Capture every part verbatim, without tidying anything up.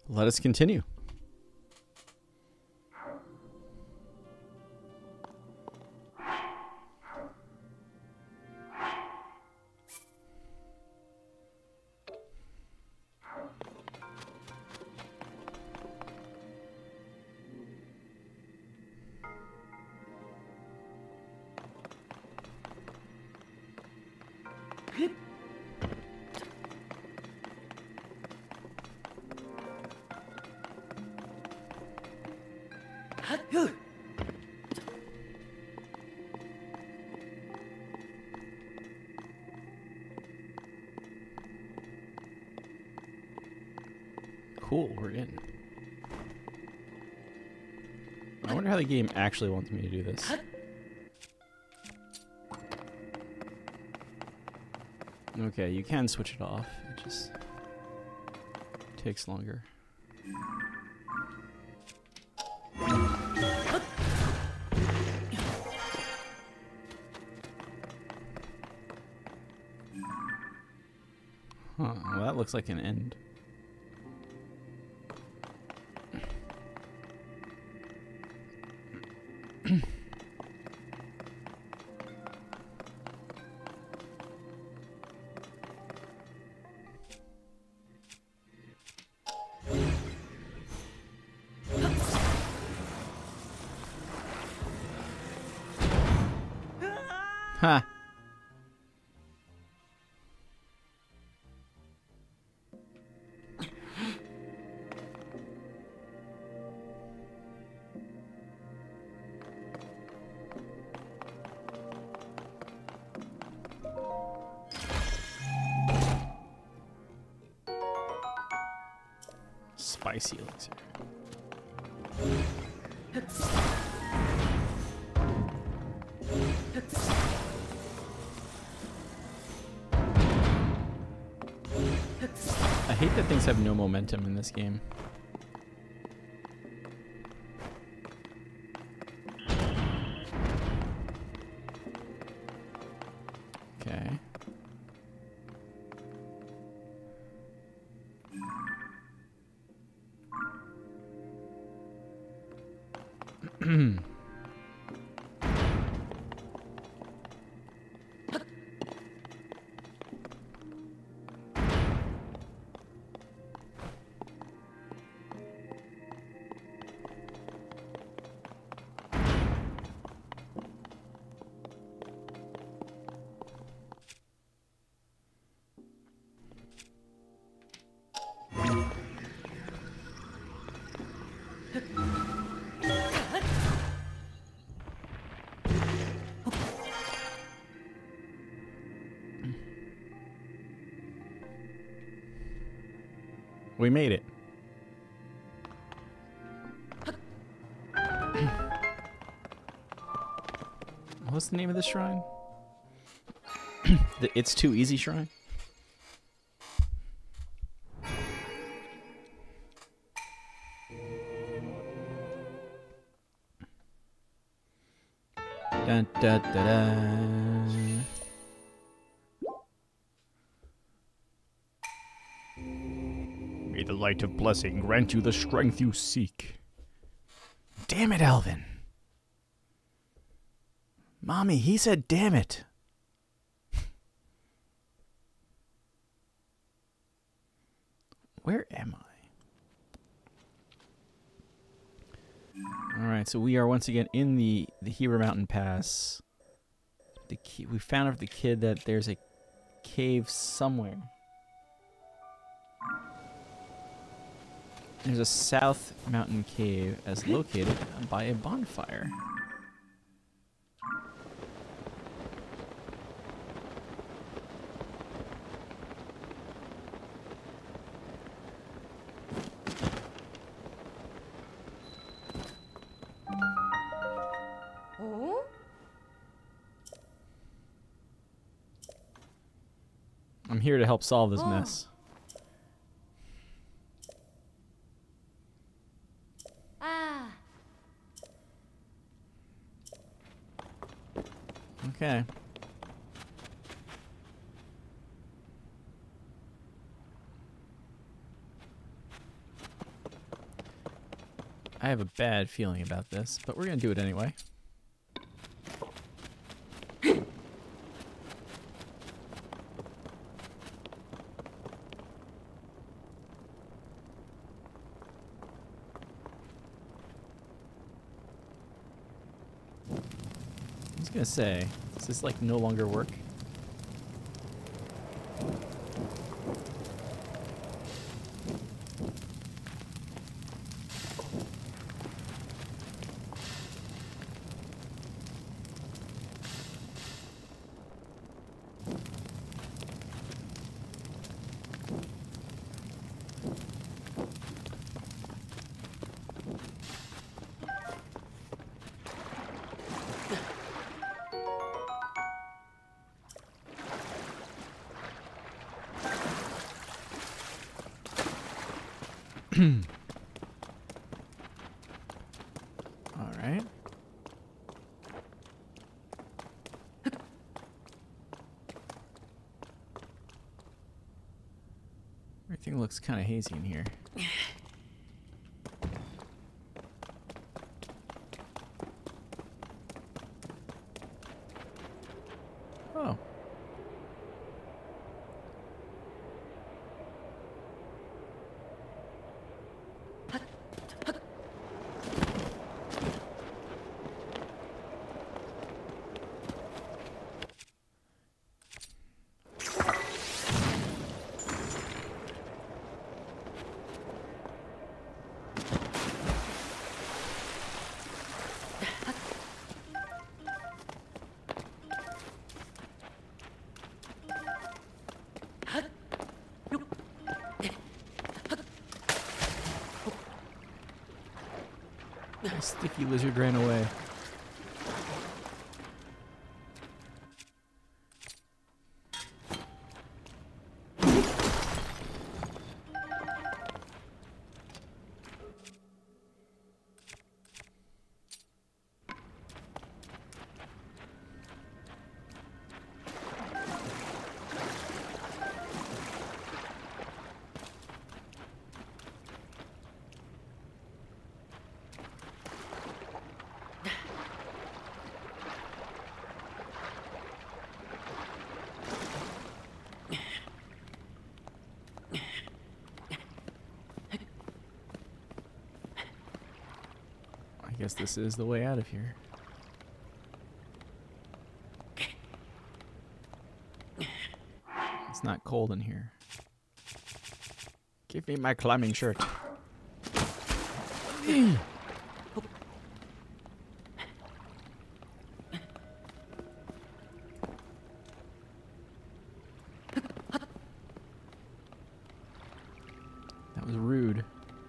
Let us continue. Cool, we're in. I wonder how the game actually wants me to do this. Okay, you can switch it off. It just takes longer. Huh, well that looks like an end. Ha! Spicy elixir. I hate that things have no momentum in this game. Okay. We made it. What's the name of this shrine? The It's Too Easy shrine? Dun, dun, dun, dun. May the light of blessing grant you the strength you seek. Damn it, Alvin. Mommy, he said damn it. Where am I? Alright, so we are once again in the, the Hero Mountain Pass. The key, we found out the kid that there's a cave somewhere. There's a South Mountain Cave as located by a bonfire. Oh? I'm here to help solve this oh. mess. Okay. I have a bad feeling about this, but we're gonna do it anyway. I was gonna say, does this like no longer work? All right. Everything looks kind of hazy in here. Oh. The sticky lizard ran away. I guess this is the way out of here. It's not cold in here. Give me my climbing shirt. That was rude.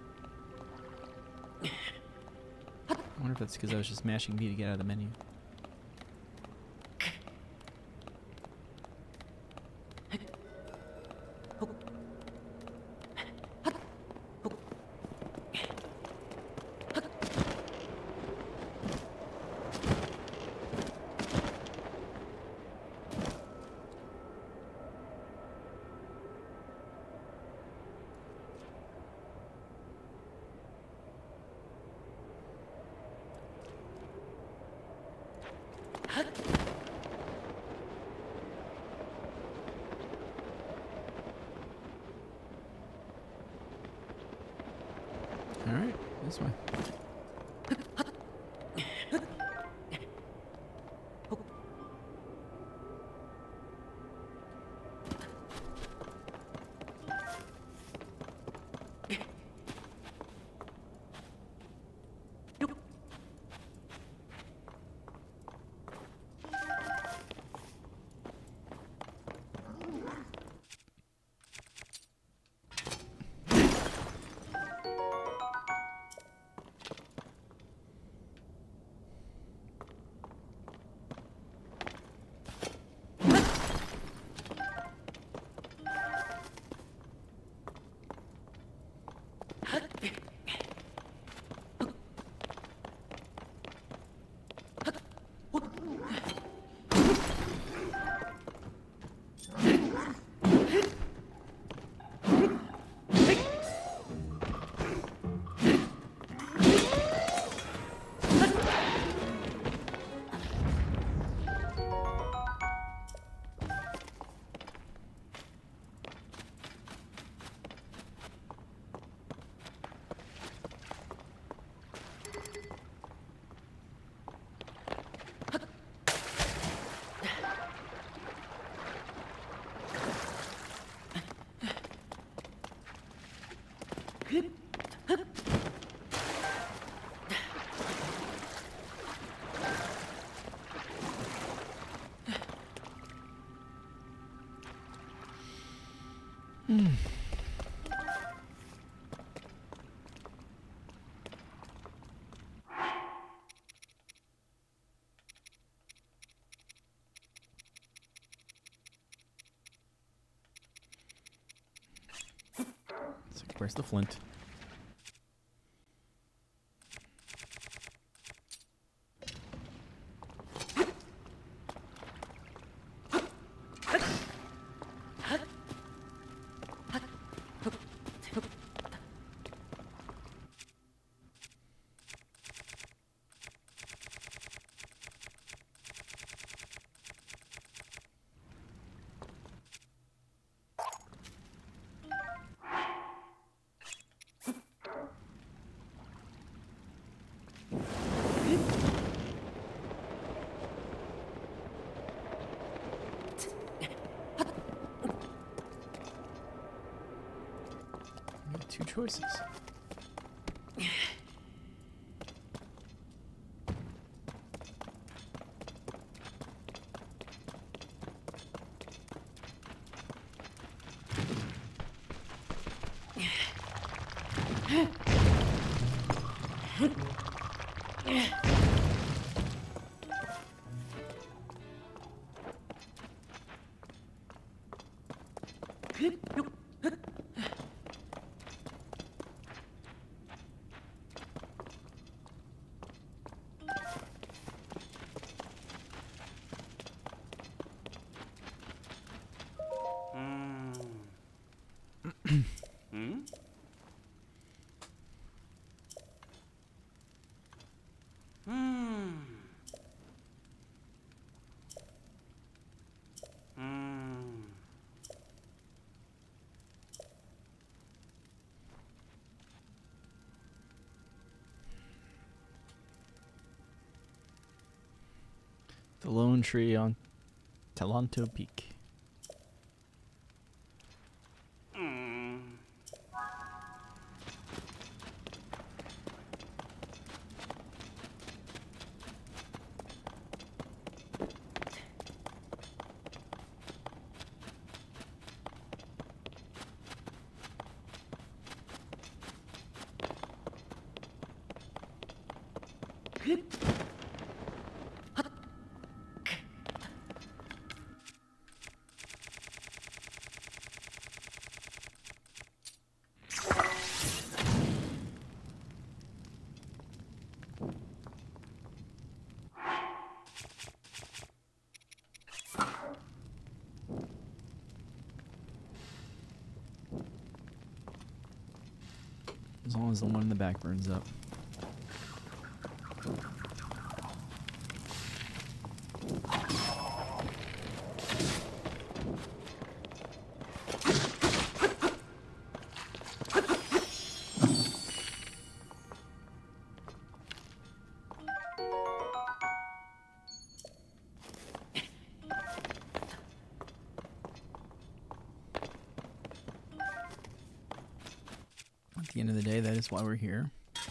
I wonder if that's because I was just mashing B to get out of the menu. All right, this way. Hmm. So where's the flint? Two choices. The lone tree on Talanto Peak. As long as the one in the back burns up. At the end of the day, that is why we're here.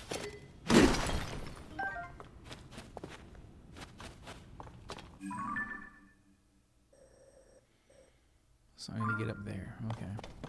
So I need to get up there. Okay.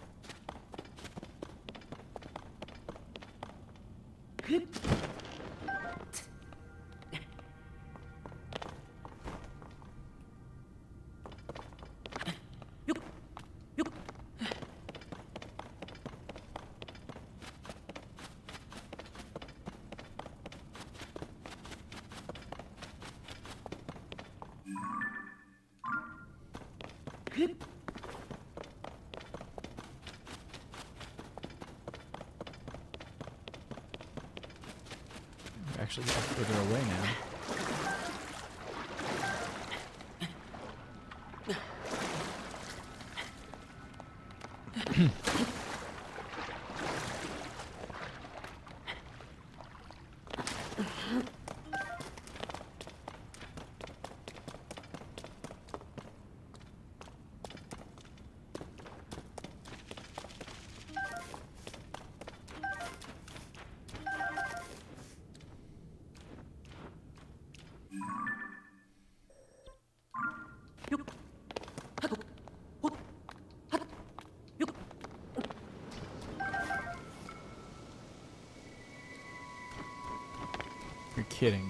Actually got further away now. kidding.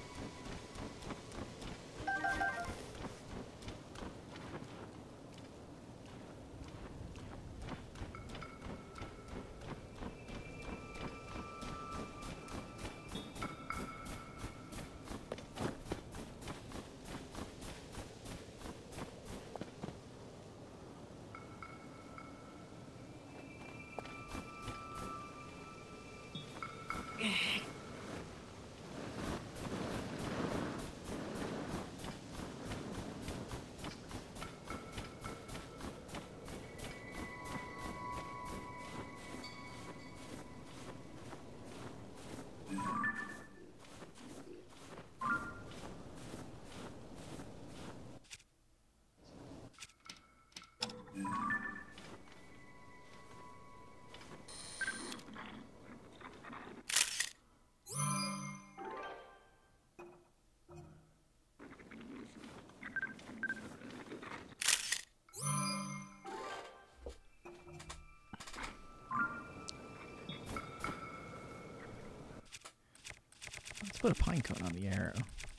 Let's put a pine cone on the arrow.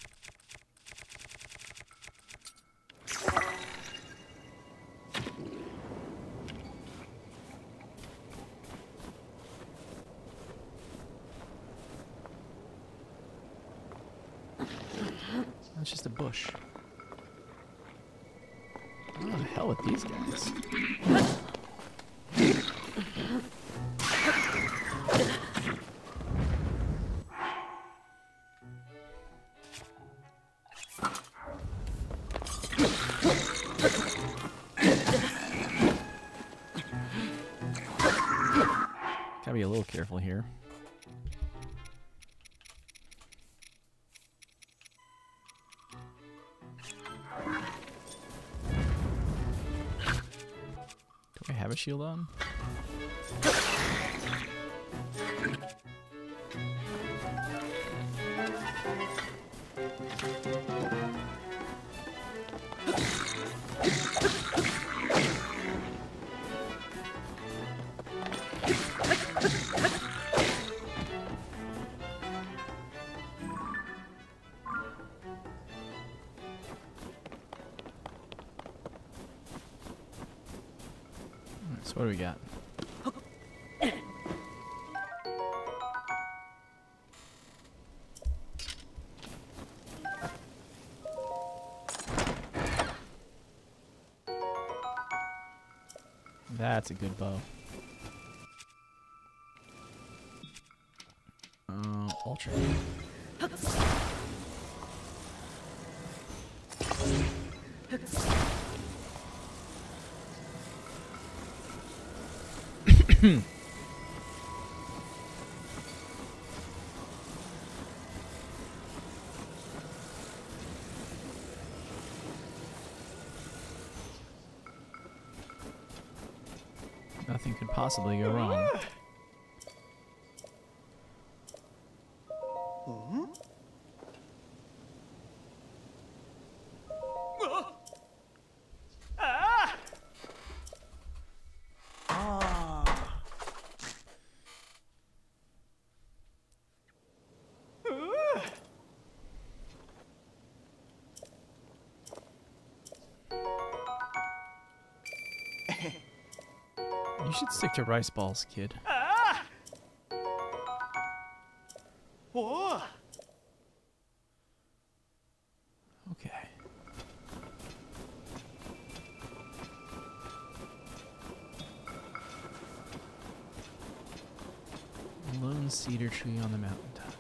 That's just a bush. Oh, the hell with these guys. Gotta be a little careful here. Do I have a shield on? So what do we got? That's a good bow. Uh, ultra. Nothing could possibly go wrong. You should stick to rice balls, kid. Ah! Oh! Okay. Lone cedar tree on the mountaintop.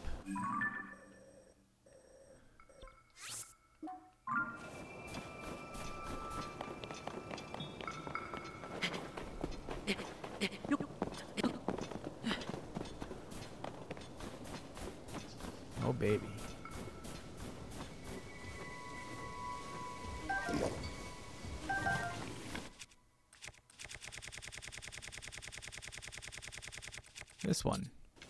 Oh, baby. This one.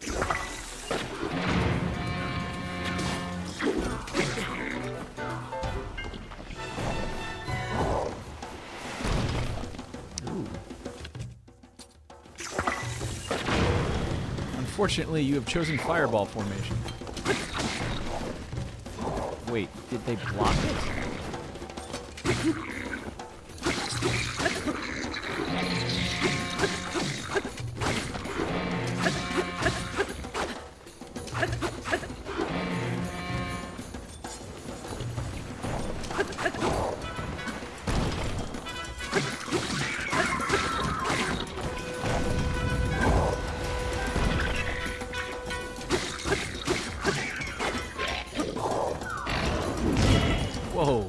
Ooh. Unfortunately, you have chosen fireball formation. Wait, did they block it? Whoa.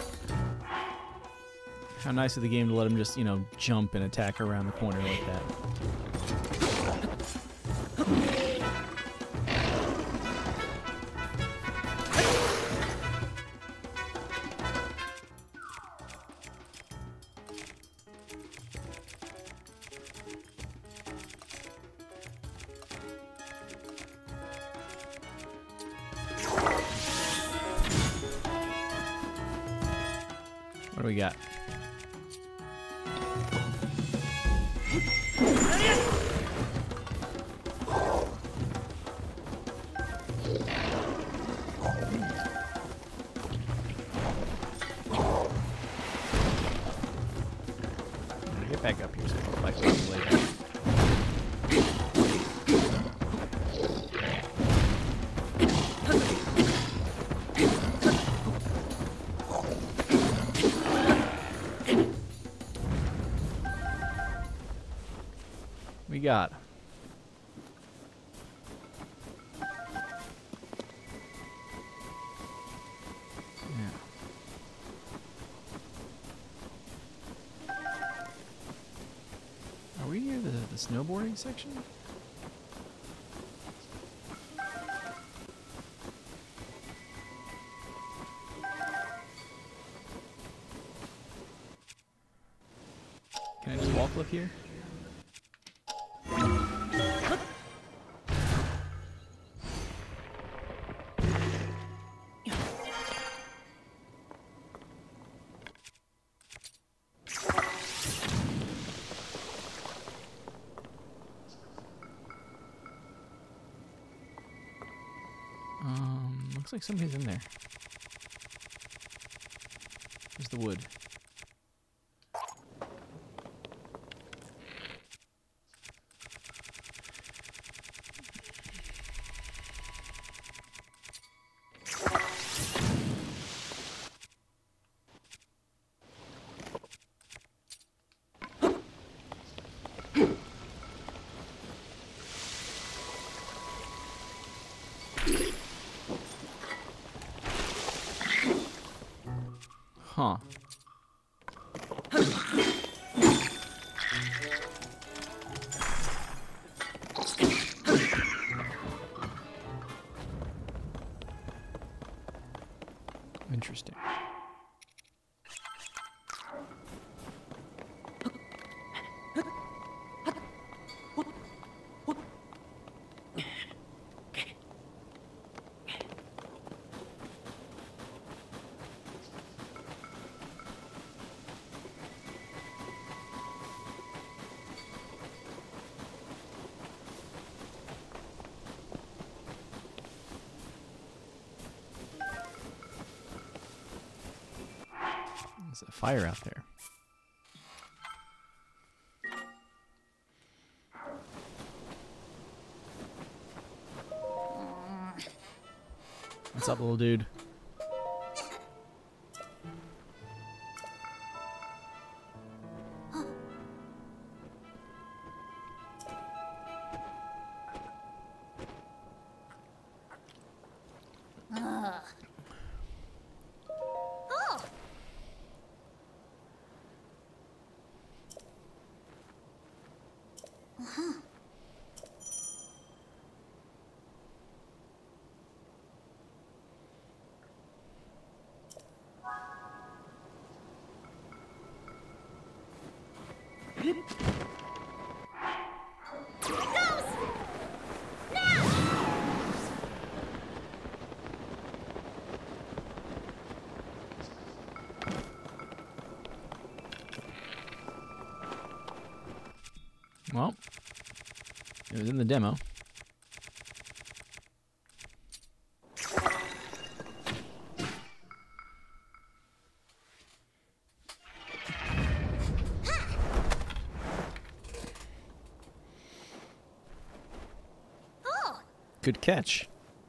How nice of the game to let him just, you know, jump and attack around the corner like that. What do we got? Get back up here so I can fight this later. We got. Yeah. Are we near the, the snowboarding section? Can I just walk up here? Um, looks like somebody's in there. Where's the wood? Huh. Interesting. There's a fire out there. What's up, little dude? Well, it was in the demo. Good catch.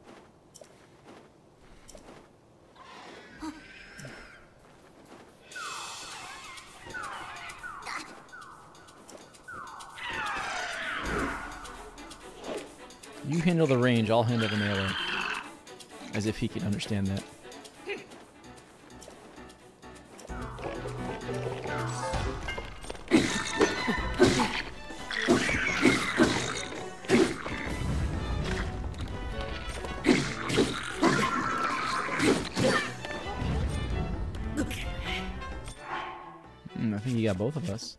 You handle the range, I'll handle the melee. As if he could understand that. Mm, I think he got both of us.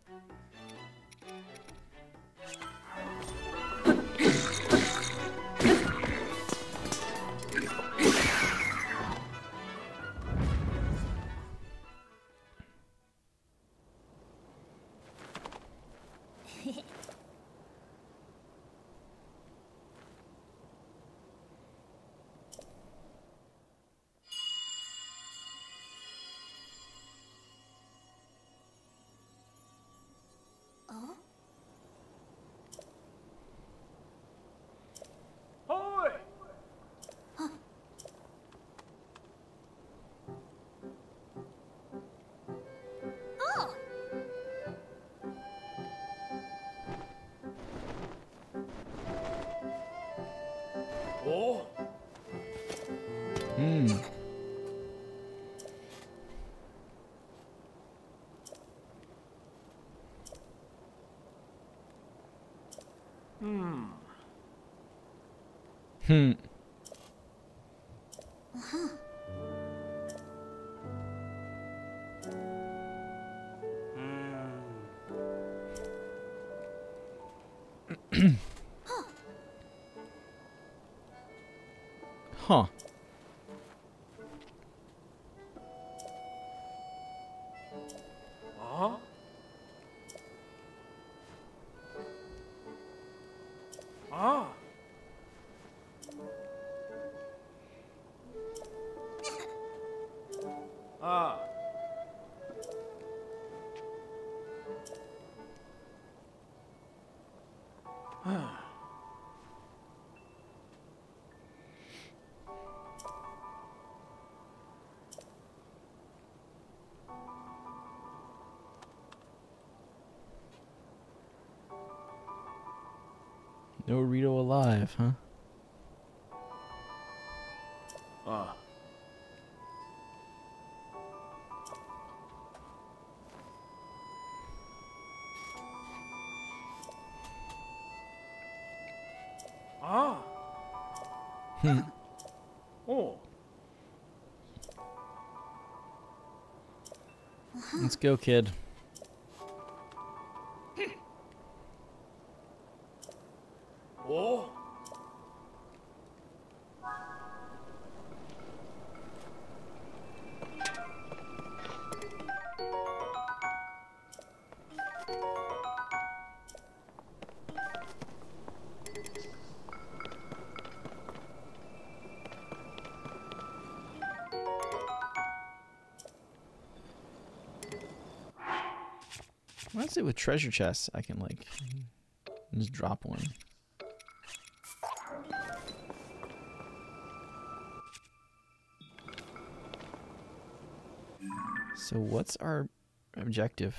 Hmm. Hmm. Hmm. Uh-huh. Huh. Huh? Ah. Ah. No Rito alive, huh? Ah. Ah. Hmm. Oh. Let's go, kid. Oh. What's it with treasure chests? I can like just drop one. So what's our objective?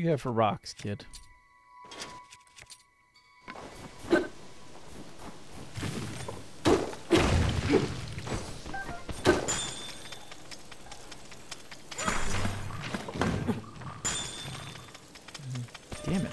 you have for rocks, kid? Damn it.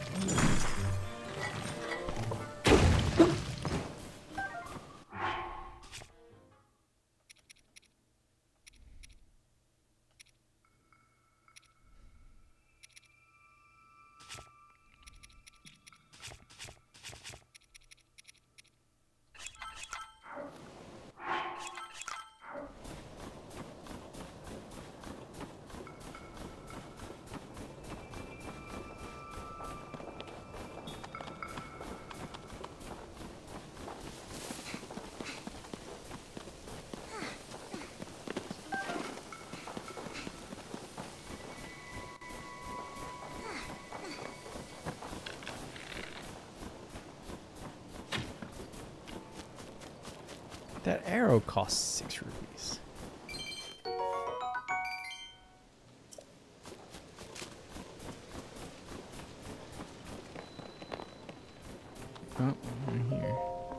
That arrow costs six rupees. Oh, right here.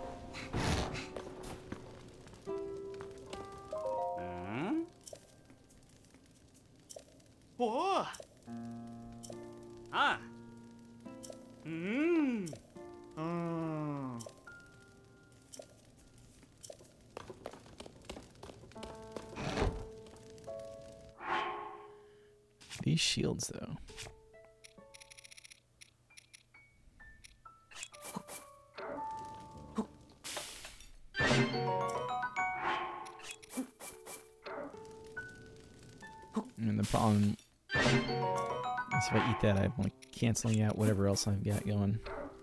Hmm? Whoa! Ah! Hmm. Oh. These shields, though. And the problem is if I eat that, I'm like canceling out whatever else I've got going.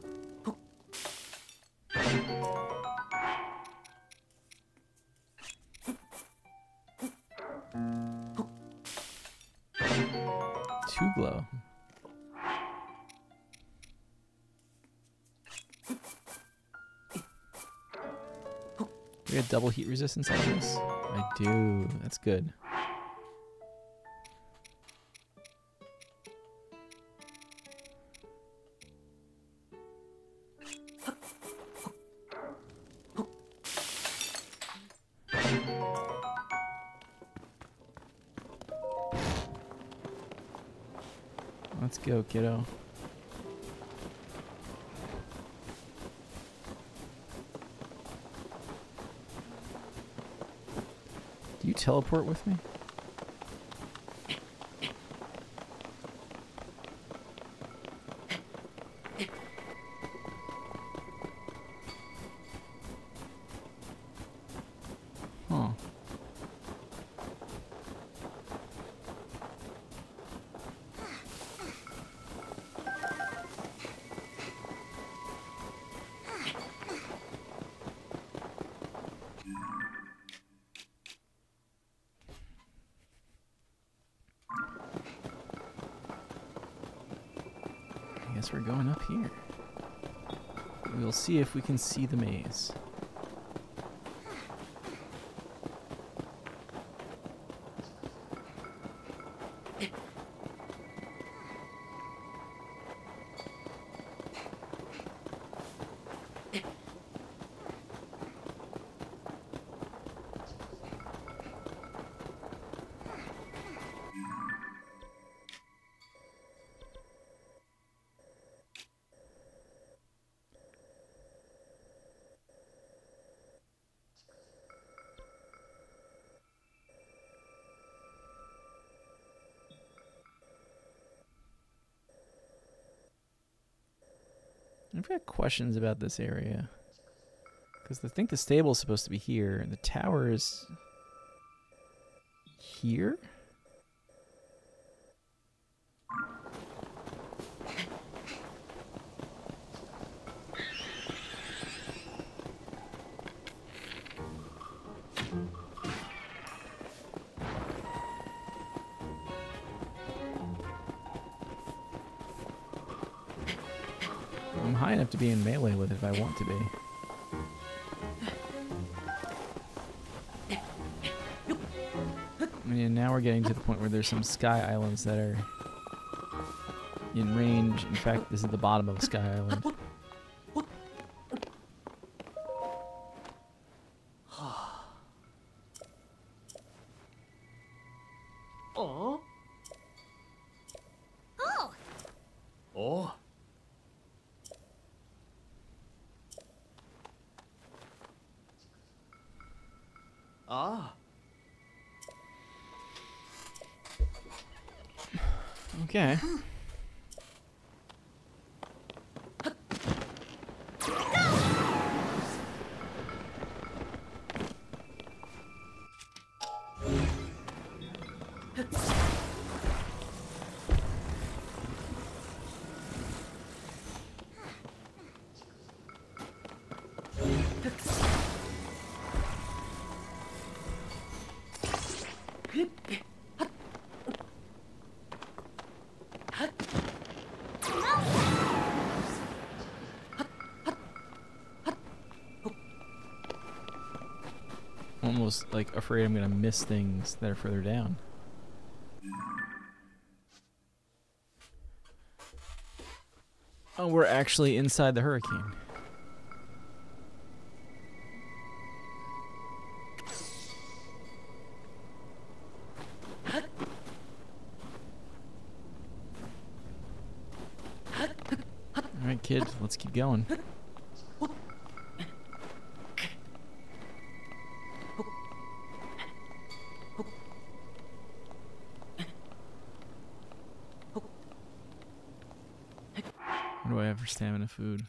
Two glow. We got double heat resistance on this? I do. That's good. Let's go, kiddo. Do you teleport with me? Huh. I guess we're going up here. We'll see if we can see the maze. I've got questions about this area. Because I think the stable is supposed to be here, and the tower is here? I'm high enough to be in melee with it if I want to be. And now we're getting to the point where there's some sky islands that are in range. In fact, this is the bottom of a sky island. Oh. Oh. Oh. Ah. Okay. Almost like afraid I'm gonna miss things that are further down. Oh, we're actually inside the hurricane. Alright, kid, let's keep going. What do I have for stamina food?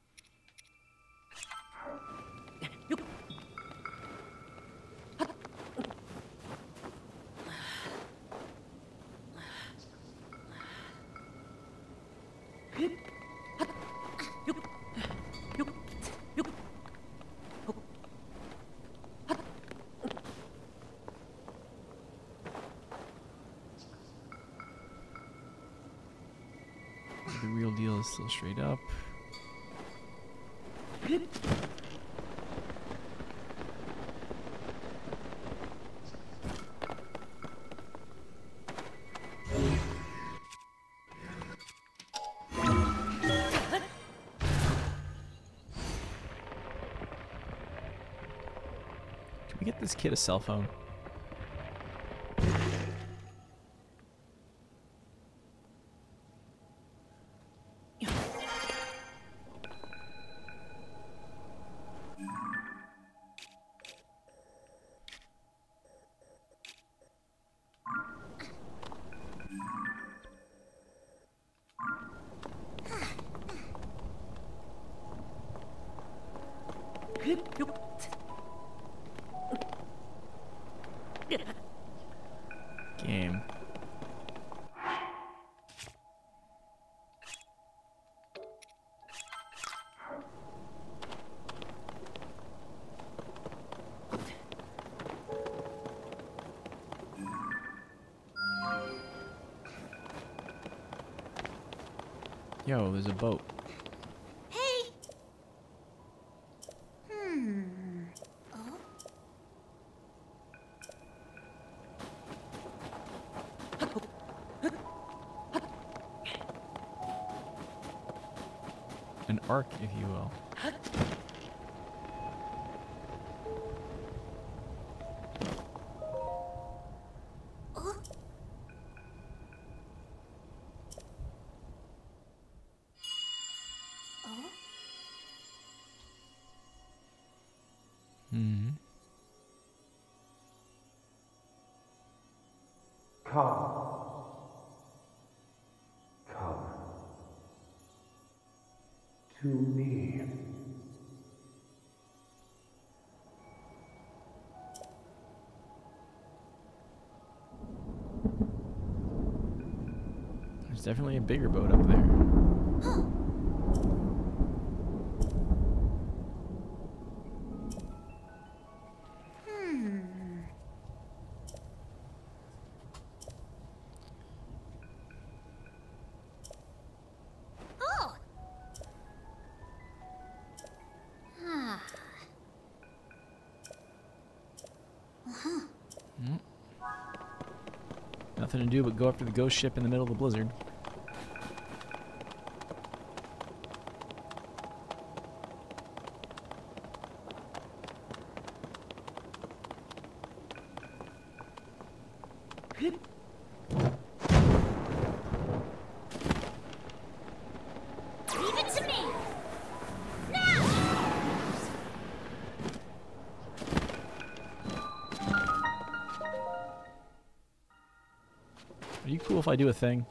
The real deal is still straight up. Can we get this kid a cell phone? Game. Yo, there's a boat. Hey. Hmm. Oh. An arc, if you will. Oh. Oh. Hmm. Come. Come. To me. There's definitely a bigger boat up there. Hmm. Oh. Ah. Uh-huh. Nothing to do but go after the ghost ship in the middle of the blizzard. Leave it to me! Are you cool if I do a thing?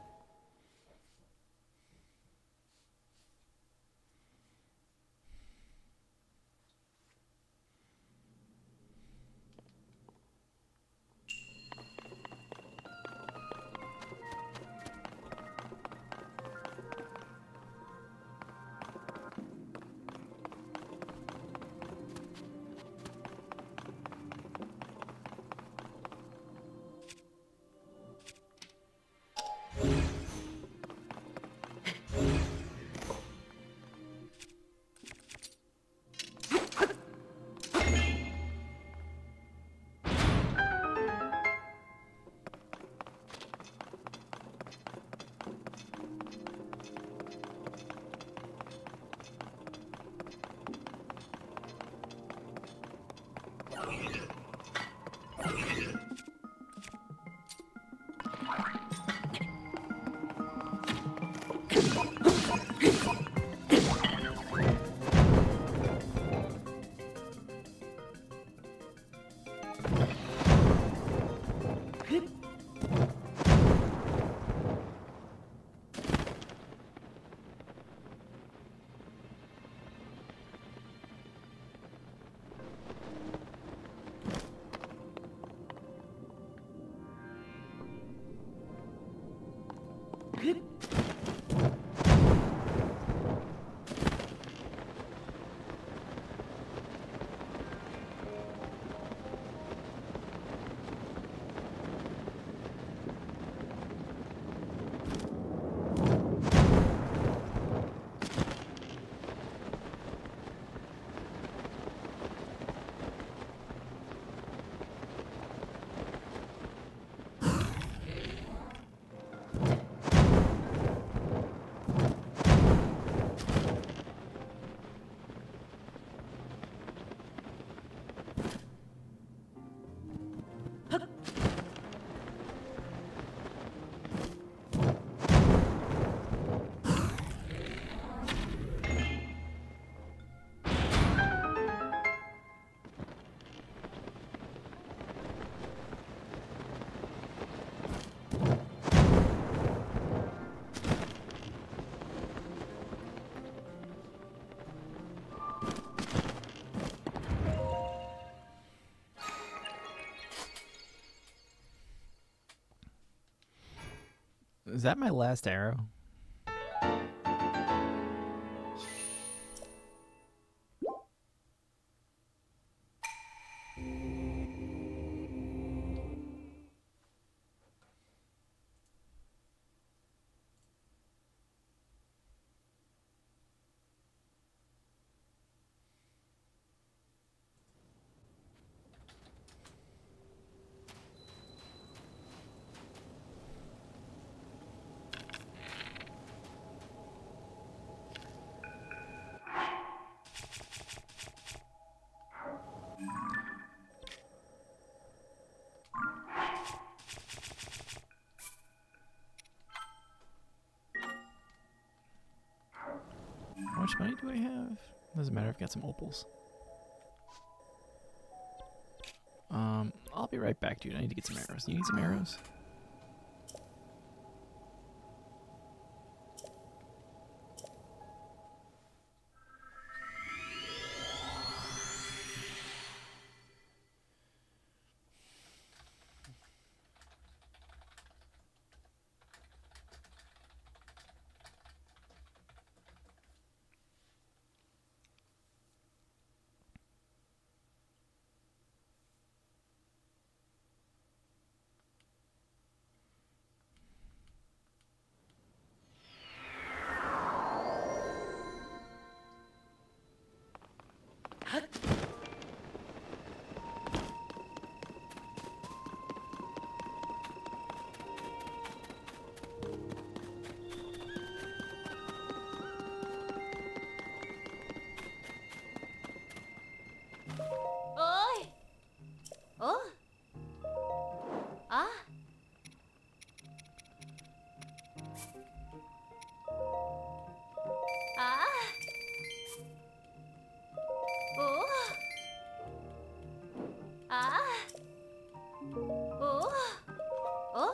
Is that my last arrow? How much money do I have? Doesn't matter, I've got some opals. Um, I'll be right back, dude. I need to get some arrows. You need some arrows?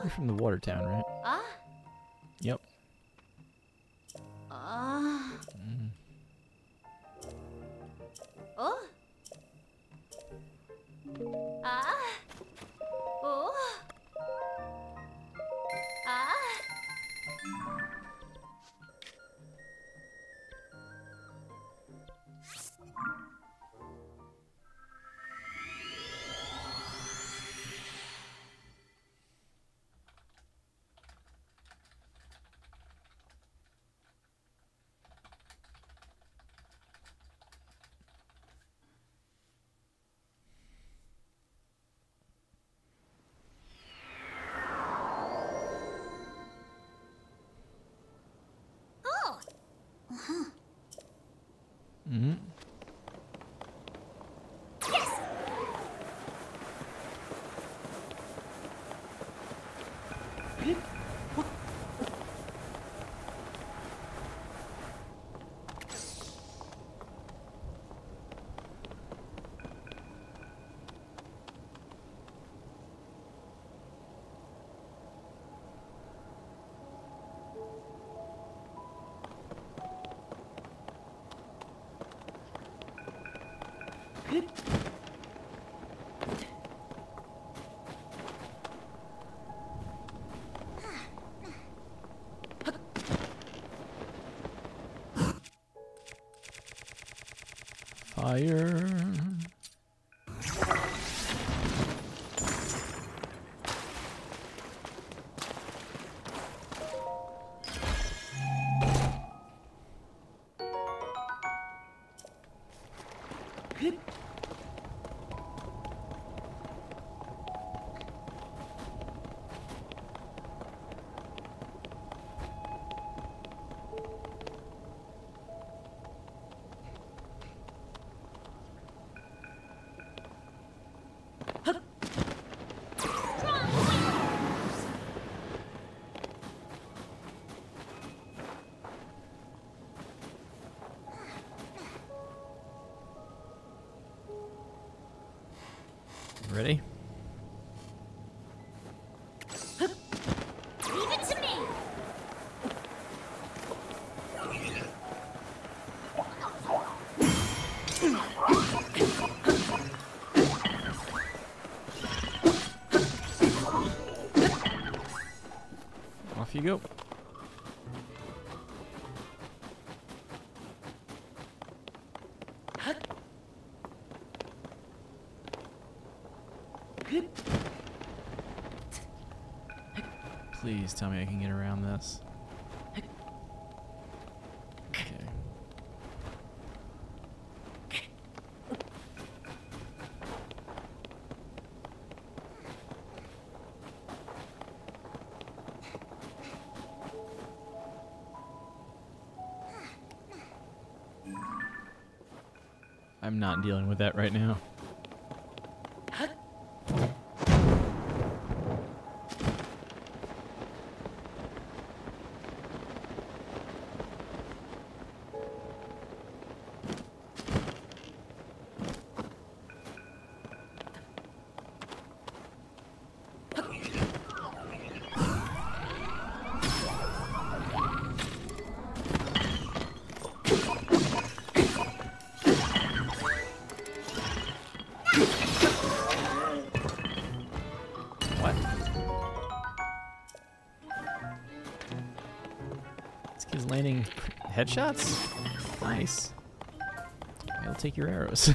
You're from the water town, right? Ah. Yep. Ah. Mm. Oh. Ah. Oh. Ah. Oh. Uh-huh. Mm-hmm. Yes. Fire. Ready? Leave it to me. Off you go. Please tell me I can get around this. Okay. I'm not dealing with that right now. What? This kid's landing headshots? Nice. I'll take your arrows.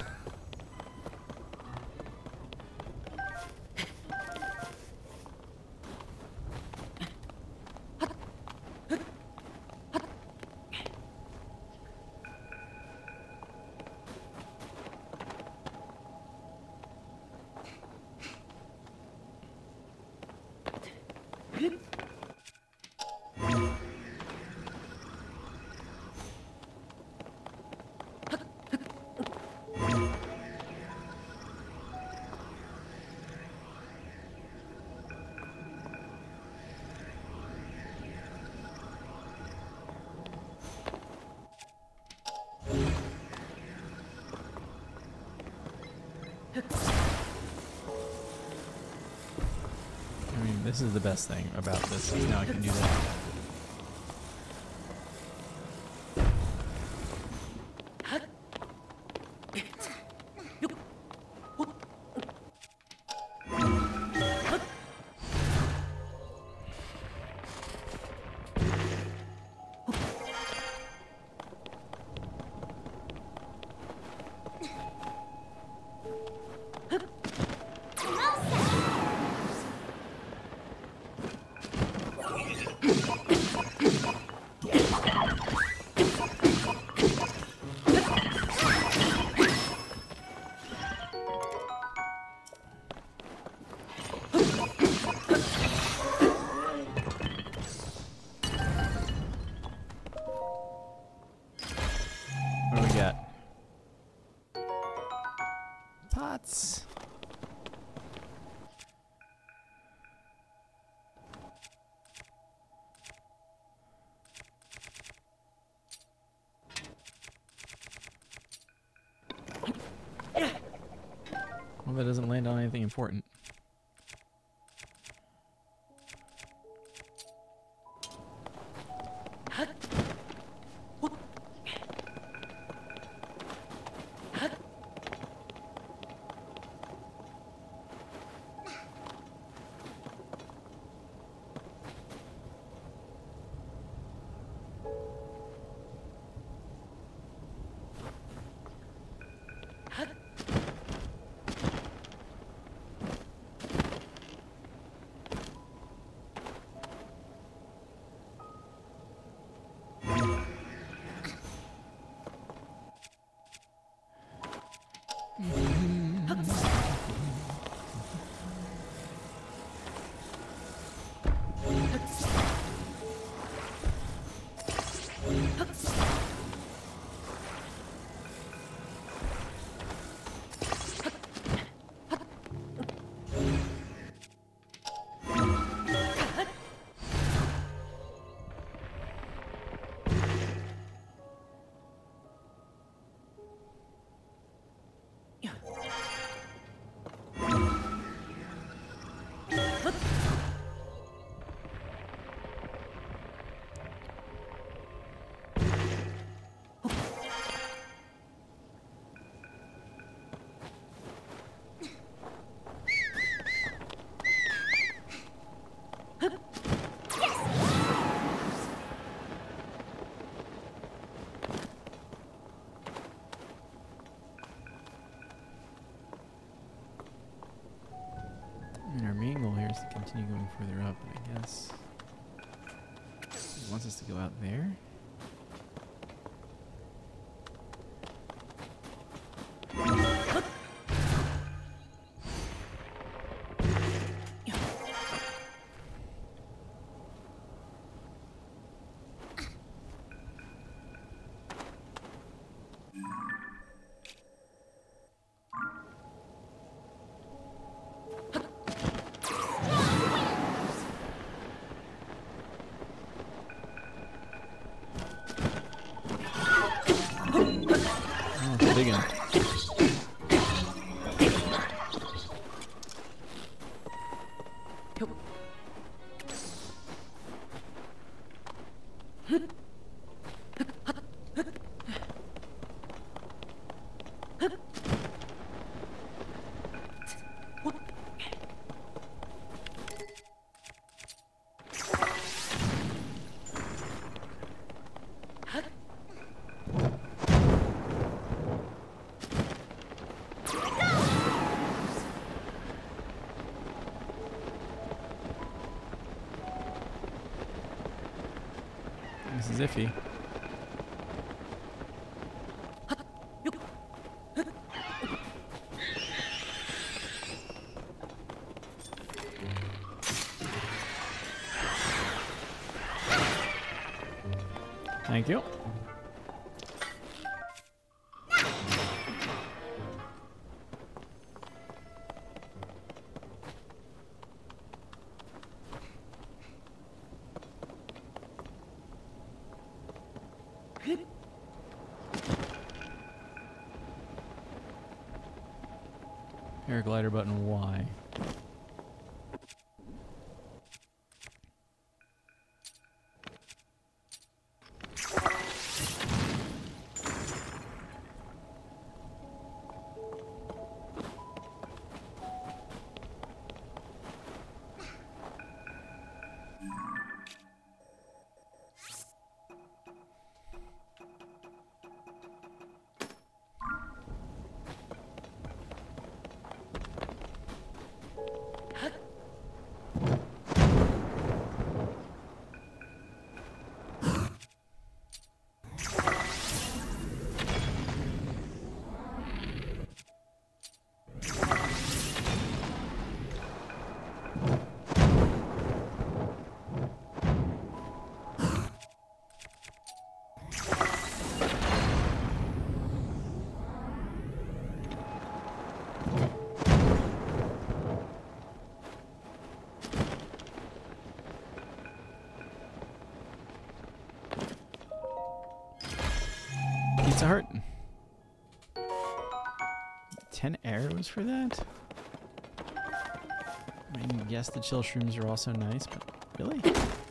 this is the best thing about this, is now I can do that. What do we got? Pots. Well, that doesn't land on anything important. And our main goal here is to continue going further up, I guess. It wants us to go out there. Digging. This is iffy. Thank you. Paraglider button Y. it's a heart. Ten arrows for that? I mean, yes, the chill shrooms are also nice, but really?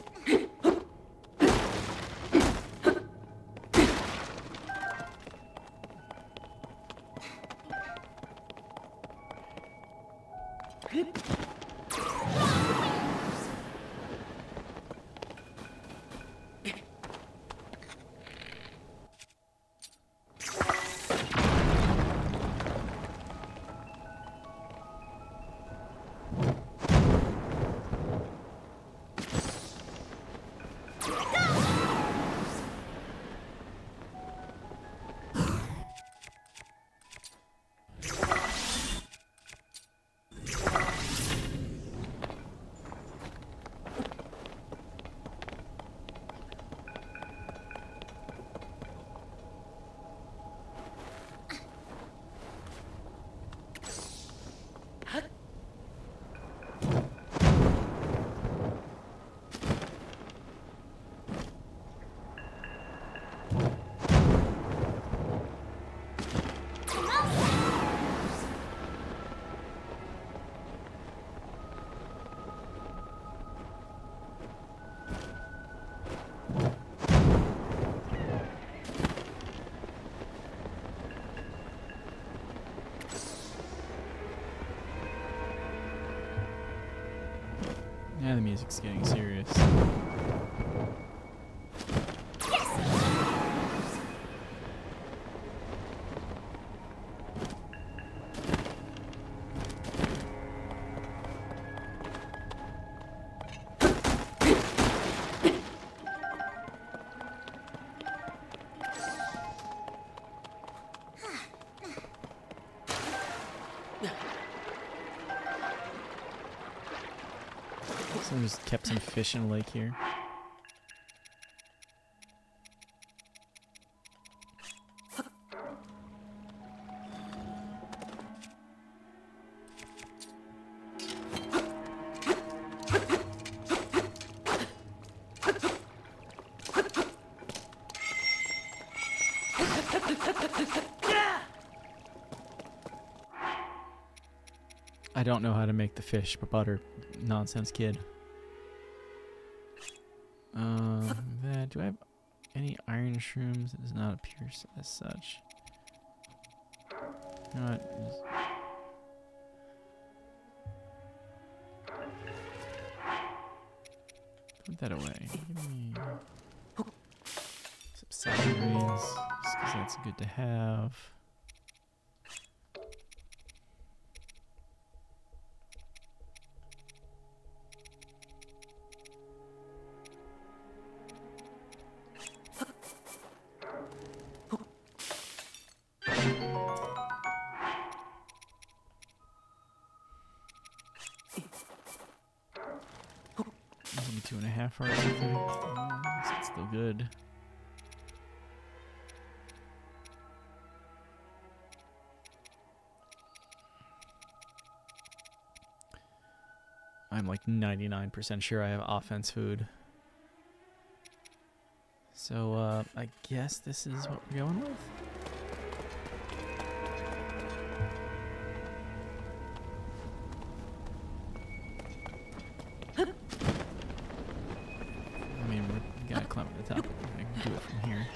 Yeah, the music's getting serious. Someone just kept some fish in the lake here. I don't know how to make the fish butter nonsense, kid. Um, that, do I have any iron shrooms? It does not appear s- as such. You know what? Just put that away. Give me some salad greens, just 'cause that's good to have. Maybe two and a half hearts, I think. Oh, it's still good. I'm like ninety-nine percent sure I have offense food. So, uh, I guess this is what we're going with. I mean, we gotta climb to the top. I can do it from here.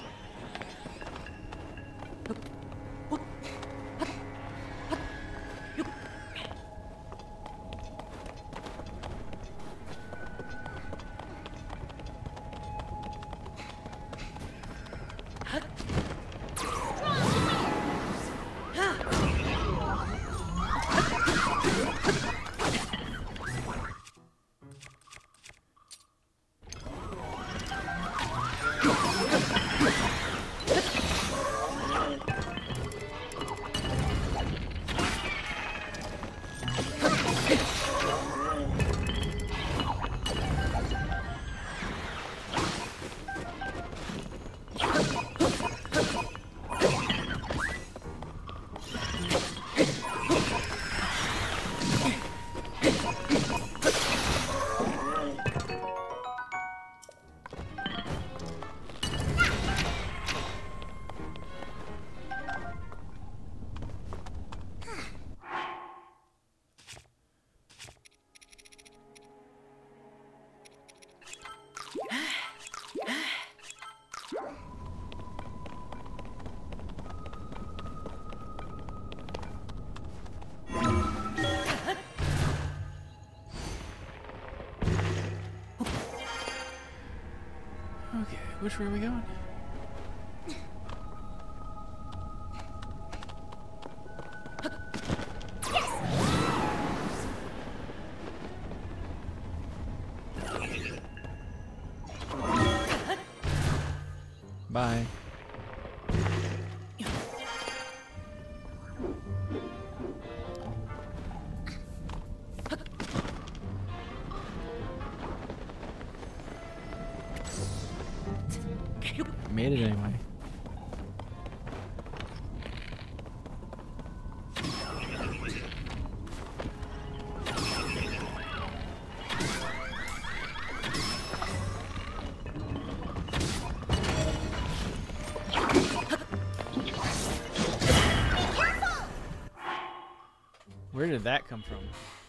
Which way are we going? Bye. Made it anyway. Where did that come from?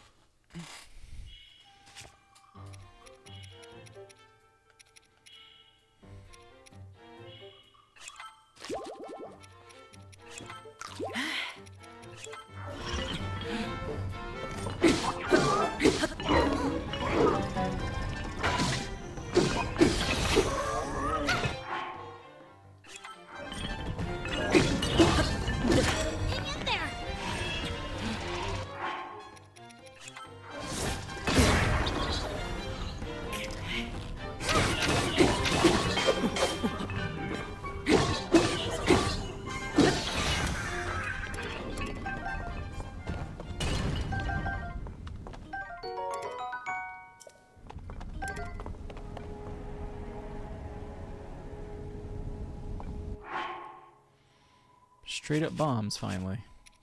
Straight up bombs, finally.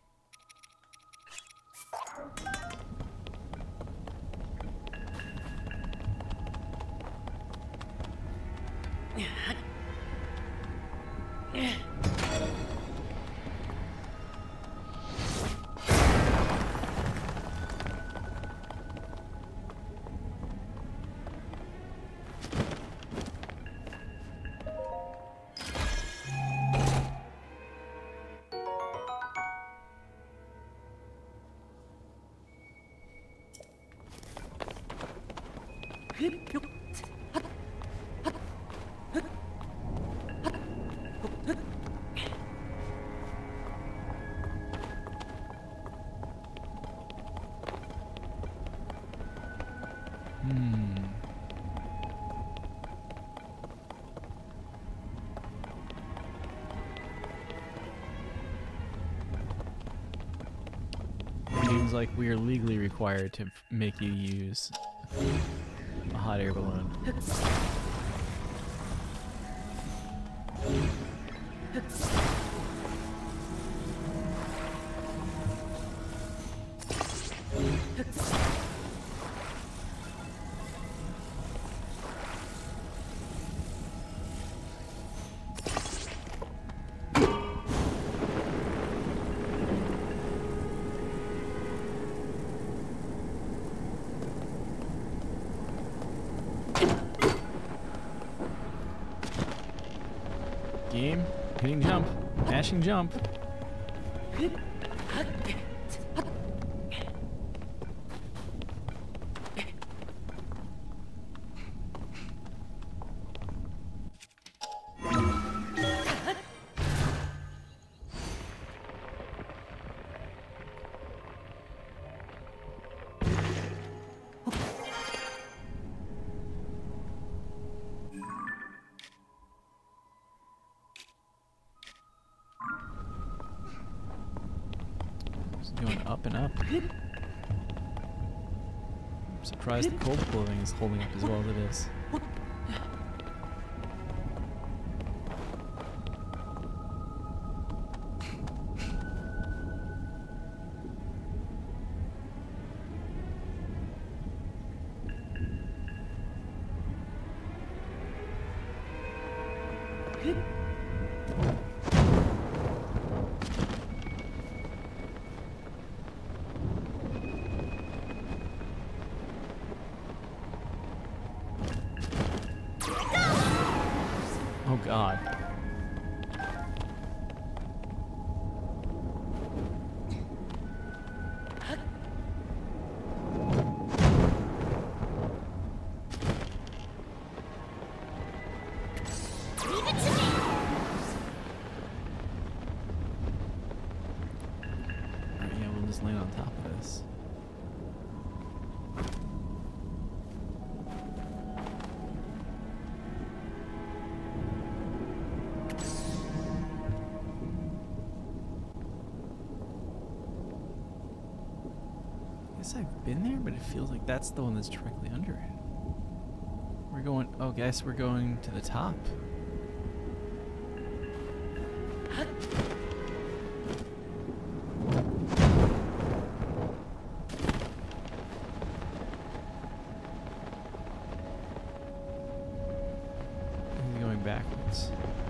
Hmm. Seems like we are legally required to make you use a hot air balloon. Game, hitting jump, mashing jump. Going up and up. I'm surprised the cold clothing is holding up as well as it is. Oh God. just land on top of this. I guess I've been there, but it feels like that's the one that's directly under it. We're going, oh, guess we're going to the top. I'm going backwards.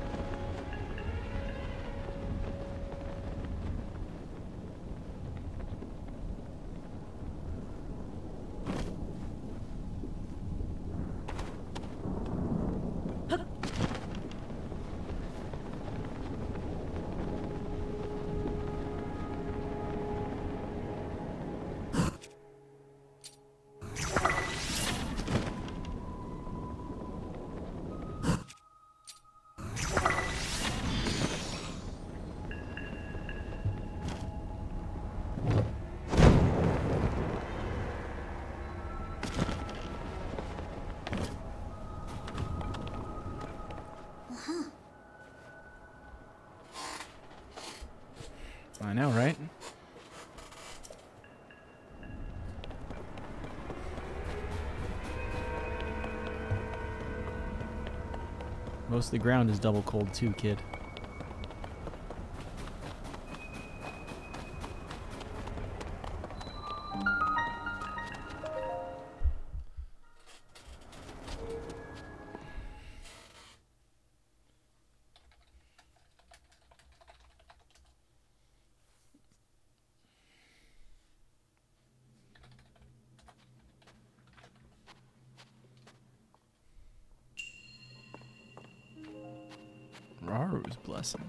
I know, right? Most of the ground is double cold too, kid. Raru's blessing.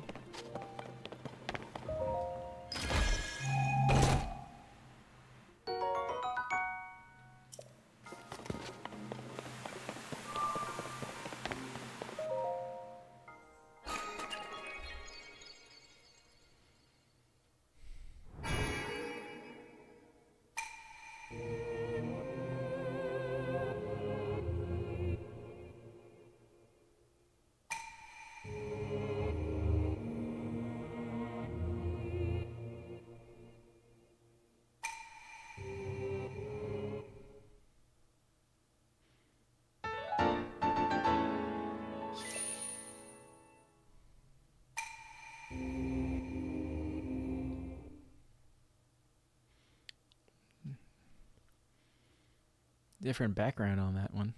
Different background on that one.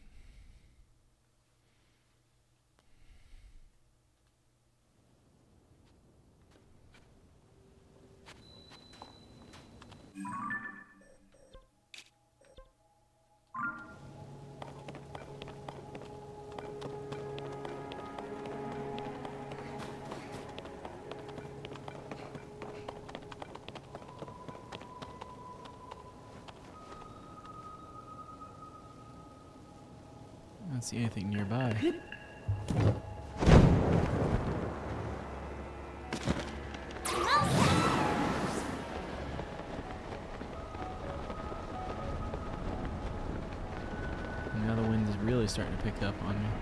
I don't see anything nearby. Now the wind is really starting to pick up on me.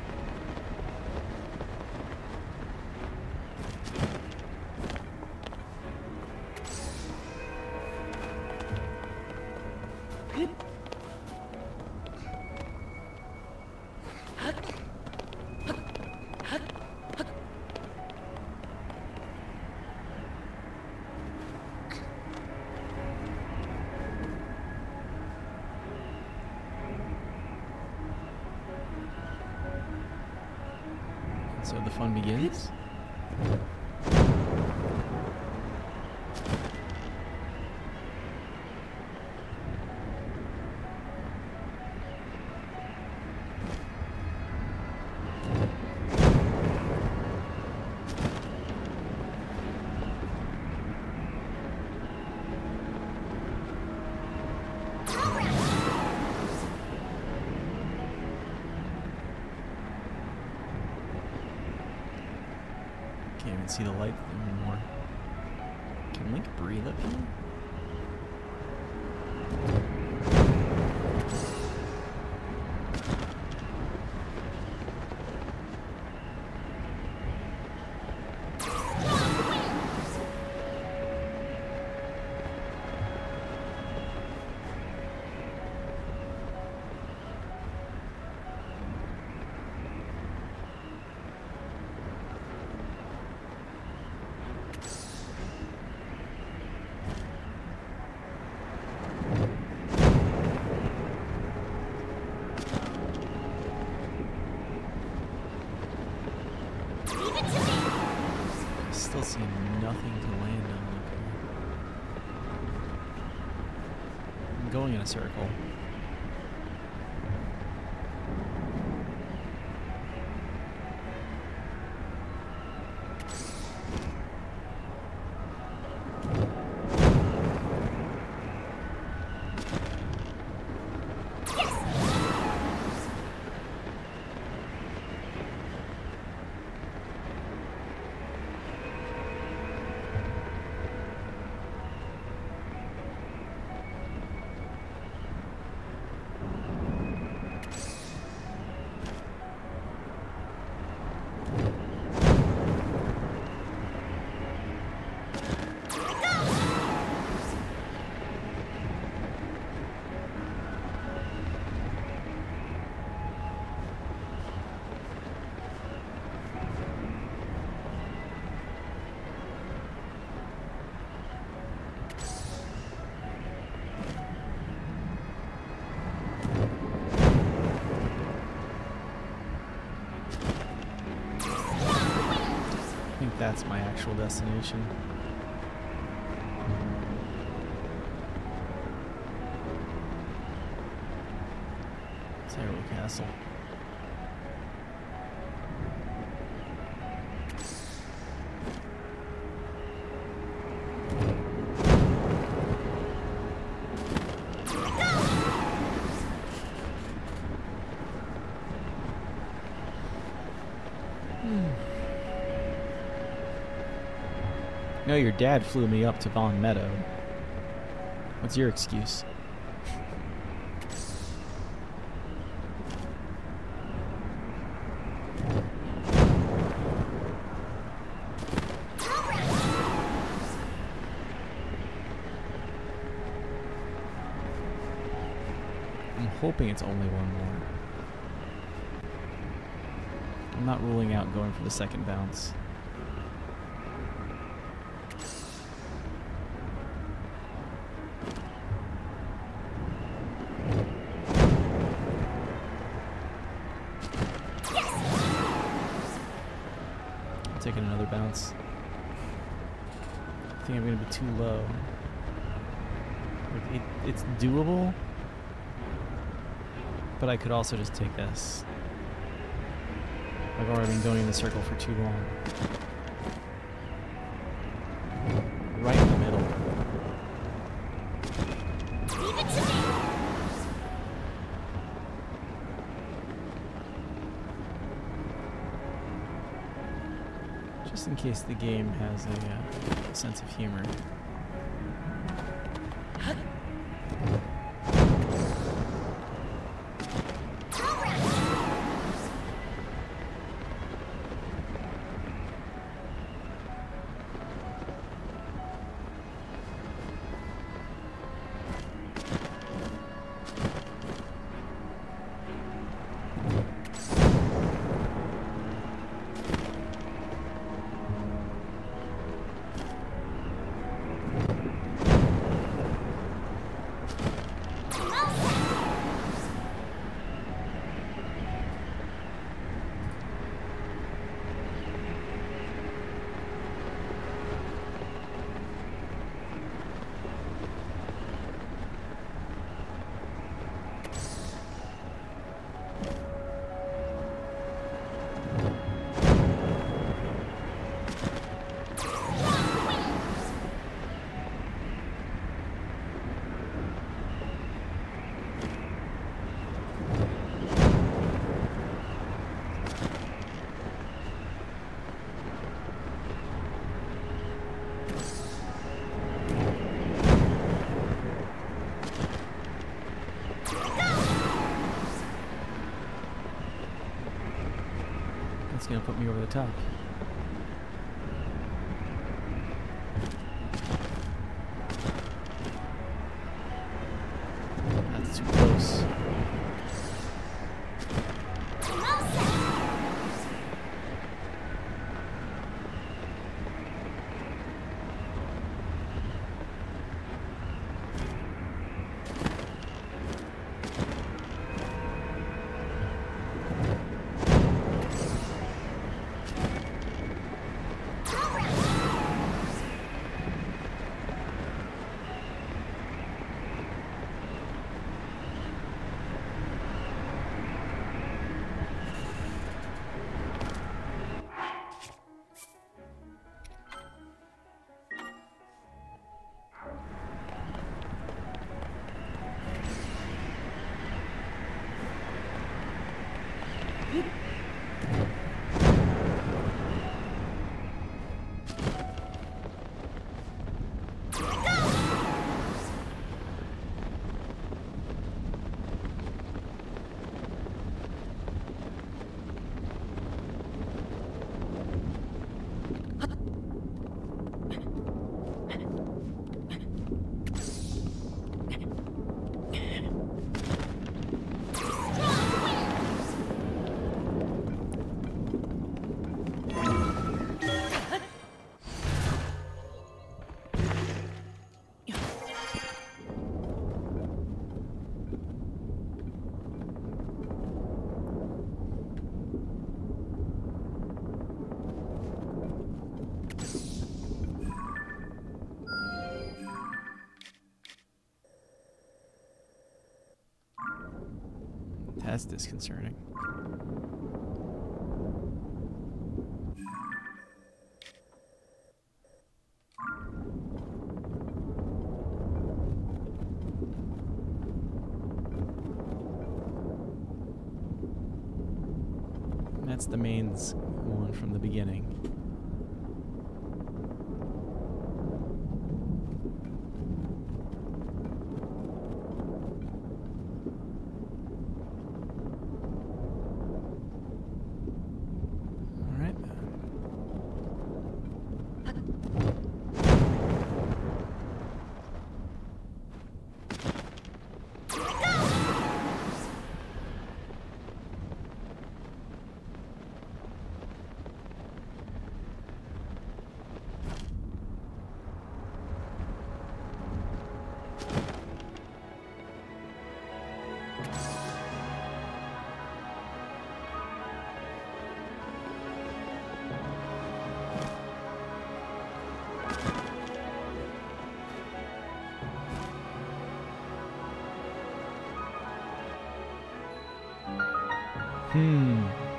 So the fun begins. Can't even see the light anymore. Can Link breathe up here? nothing to land on up here. I'm going in a circle. I think that's my actual destination. Hyrule Castle. No, your dad flew me up to Vaughn Meadow. What's your excuse? I'm hoping it's only one more. I'm not ruling out going for the second bounce. Taking another bounce. I think I'm gonna be too low. Like it, it's doable, but I could also just take this. I've already been going in the circle for too long. Right in the middle. Leave it to me. Just in case the game has a uh, sense of humor. That's gonna put me over the top. That's too close. That's disconcerting. That's the main one from the beginning. All right. Hmm.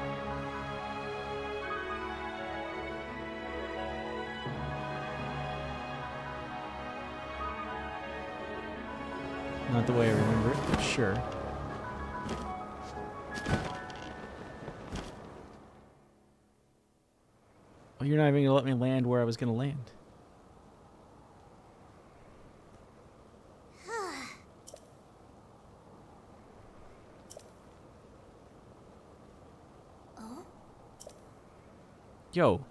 Not the way I remember it, but sure. Oh, you're not even gonna let me land where I was gonna land. Yo.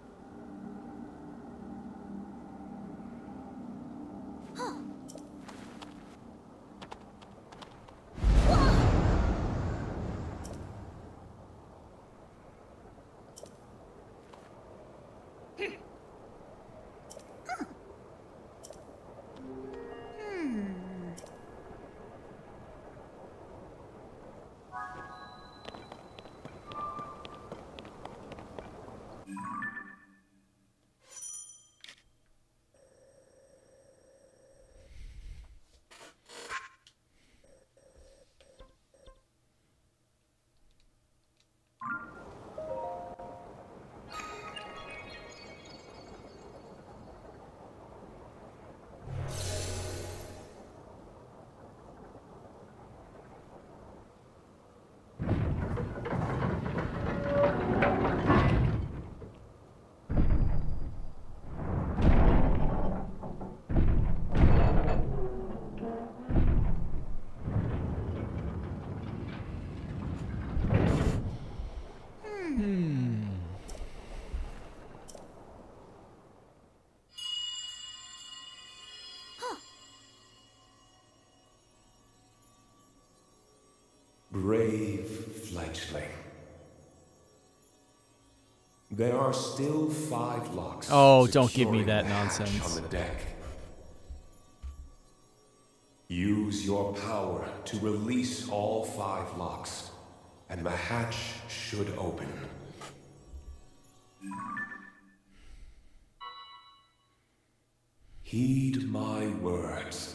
Brave fledgling. There are still five locks. Oh, don't give me securing that the hatch nonsense. on the deck. Use your power to release all five locks, and the hatch should open. Heed my words.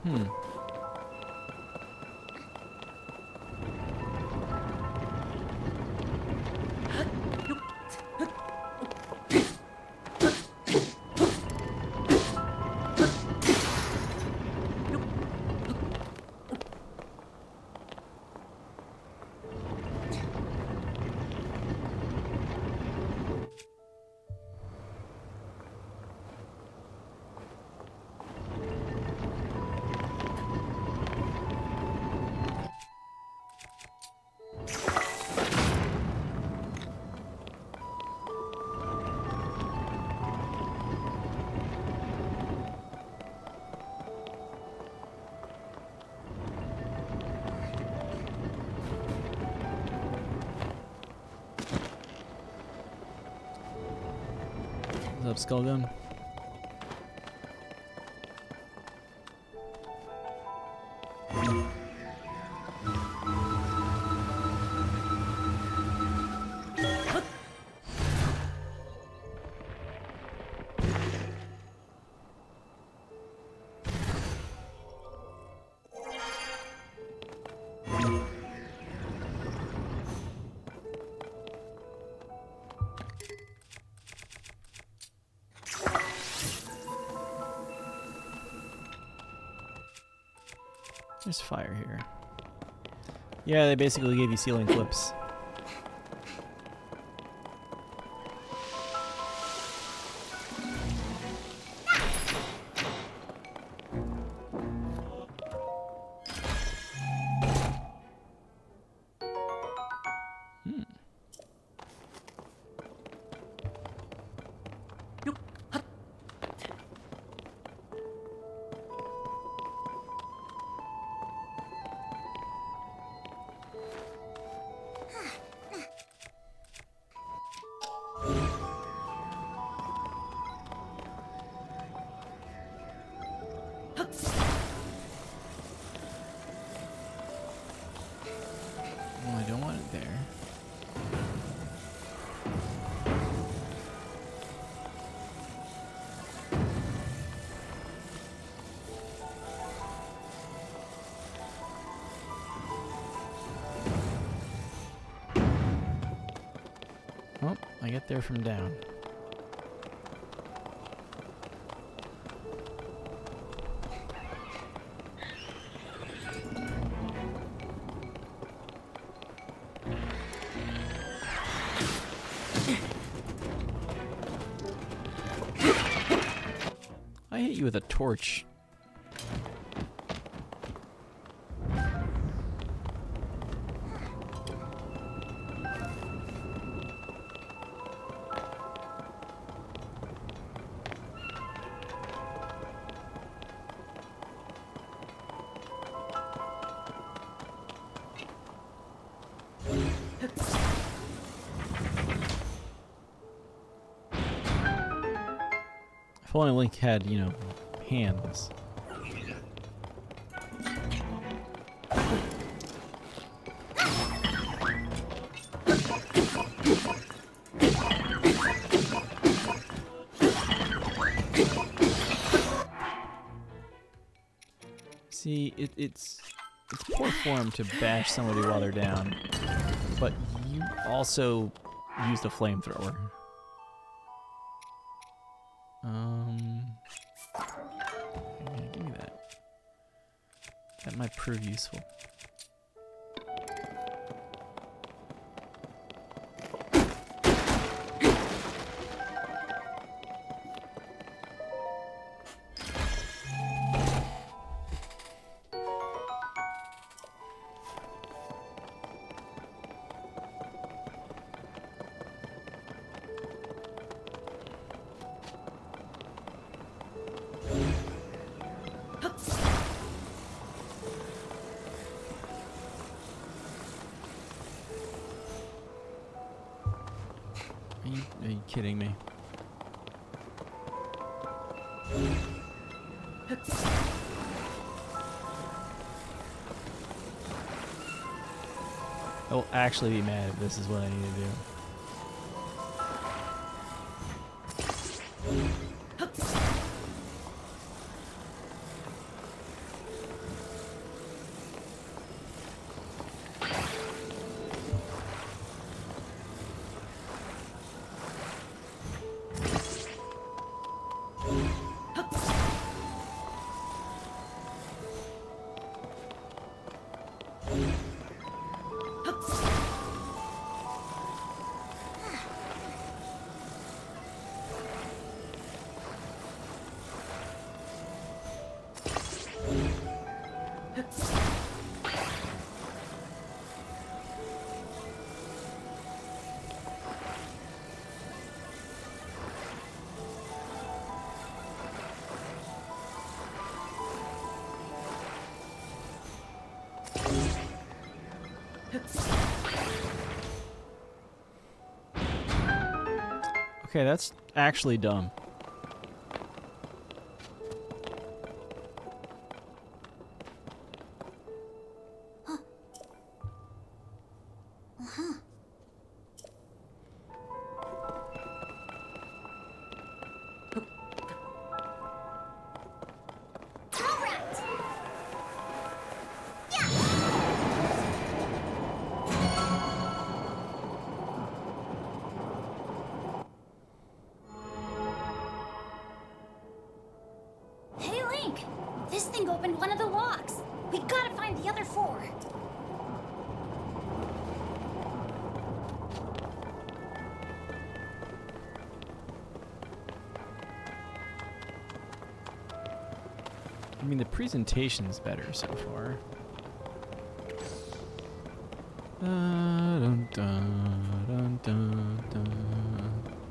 Hmm. What's up, Skullgun? There's fire here. Yeah, they basically gave you ceiling clips. Hmm. Oh, I don't want it there. Oh, I get there from down. I hit you with a torch. If only Link had, you know, hands. See, it, it's it's poor form to bash somebody while they're down, but you also used a flamethrower. Um, yeah, give me that. That might prove useful. Are you, are you kidding me? I will actually be mad if this is what I need to do. Okay, that's actually dumb. This thing opened one of the locks. We gotta find the other four. I mean, the presentation's better so far. Dun, dun, dun, dun, dun.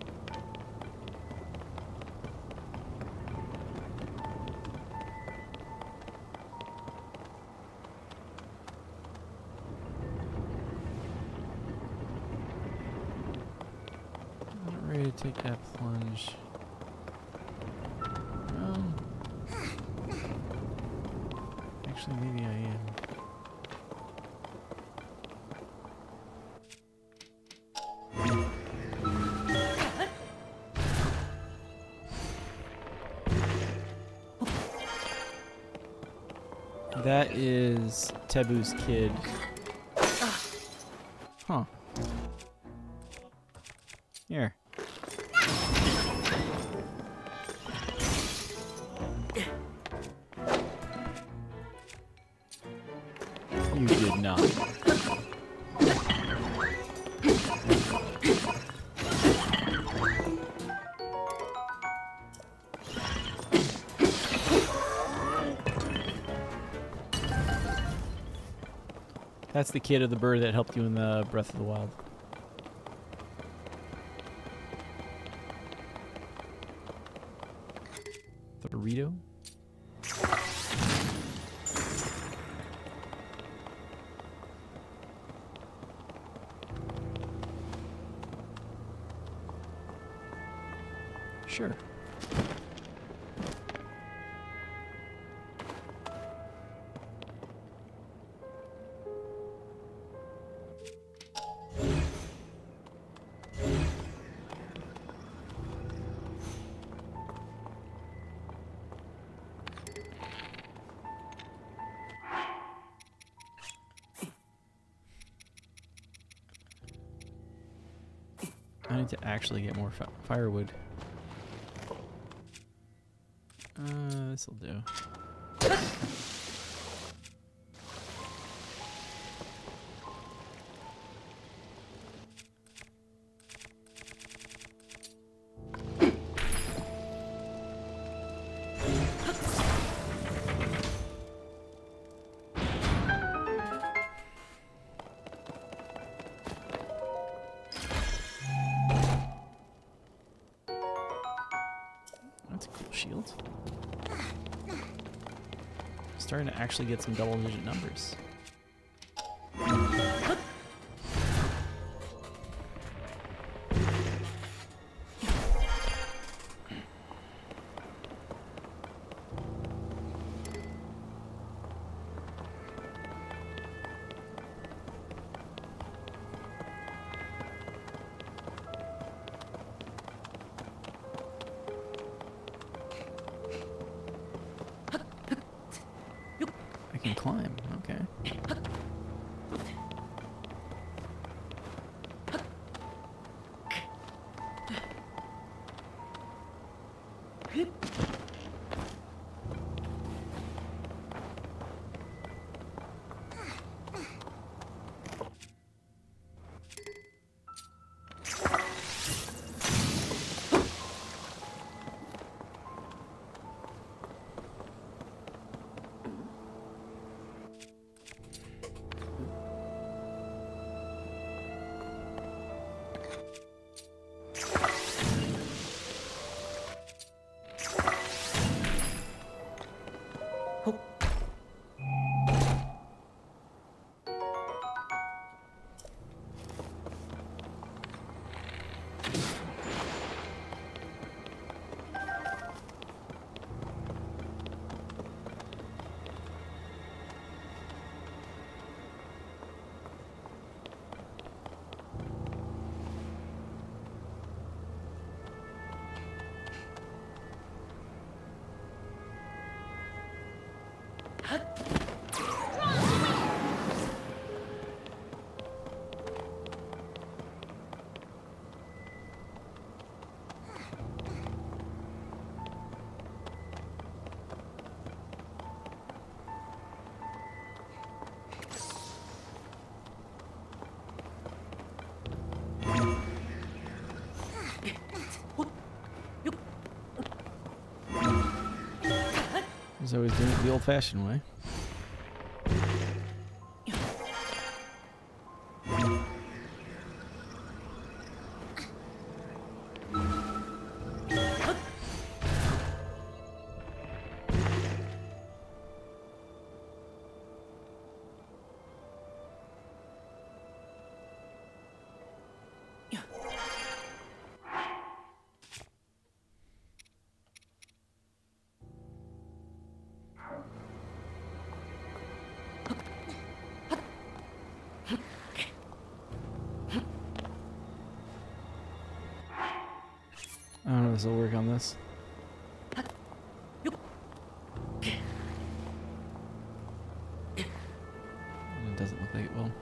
Not ready to take that plunge. Well, actually, maybe I am. That is Tebu's kid. Huh. Here. You did not. That's the kid of the bird that helped you in the Breath of the Wild. The Rito? Sure. I need to actually get more fi firewood. Uh, this'll do. That's a cool shield. Starting to actually get some double-digit numbers. I can climb, okay. He's always doing it the old-fashioned way. I don't know if this will work on this. It doesn't look like it will.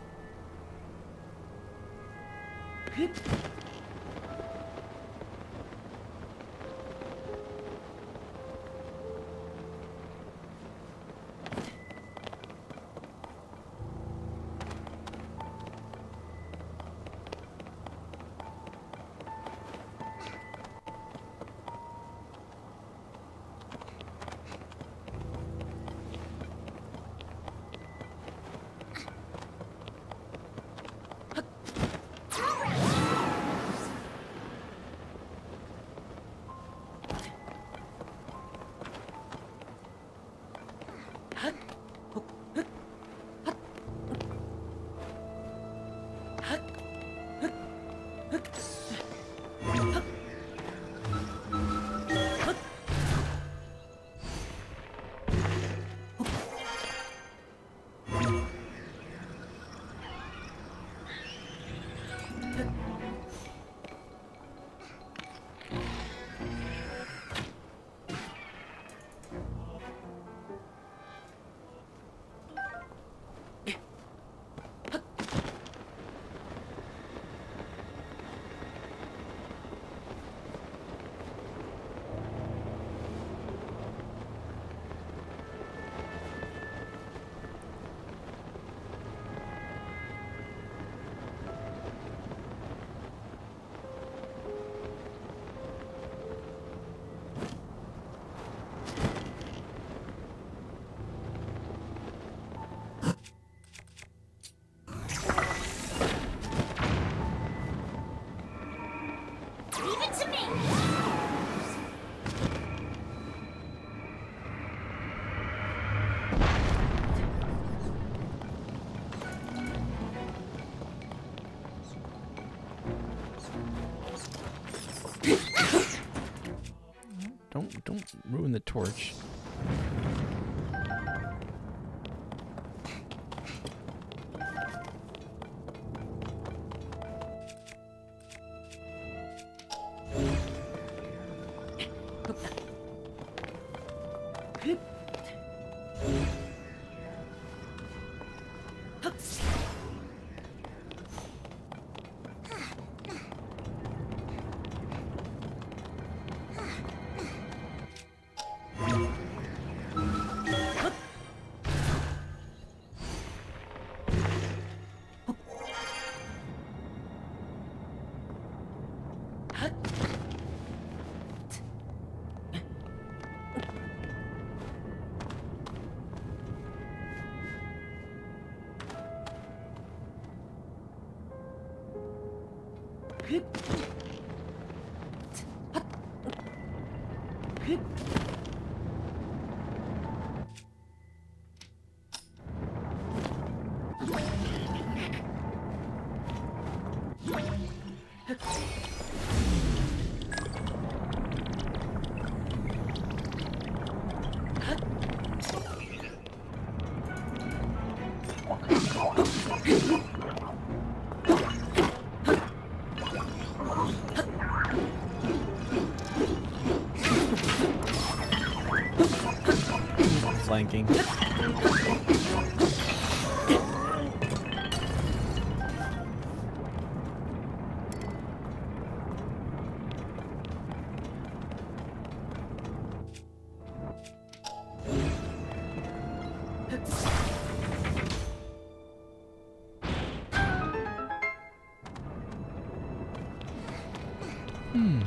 Don't don't ruin the torch. Flanking. Hmm.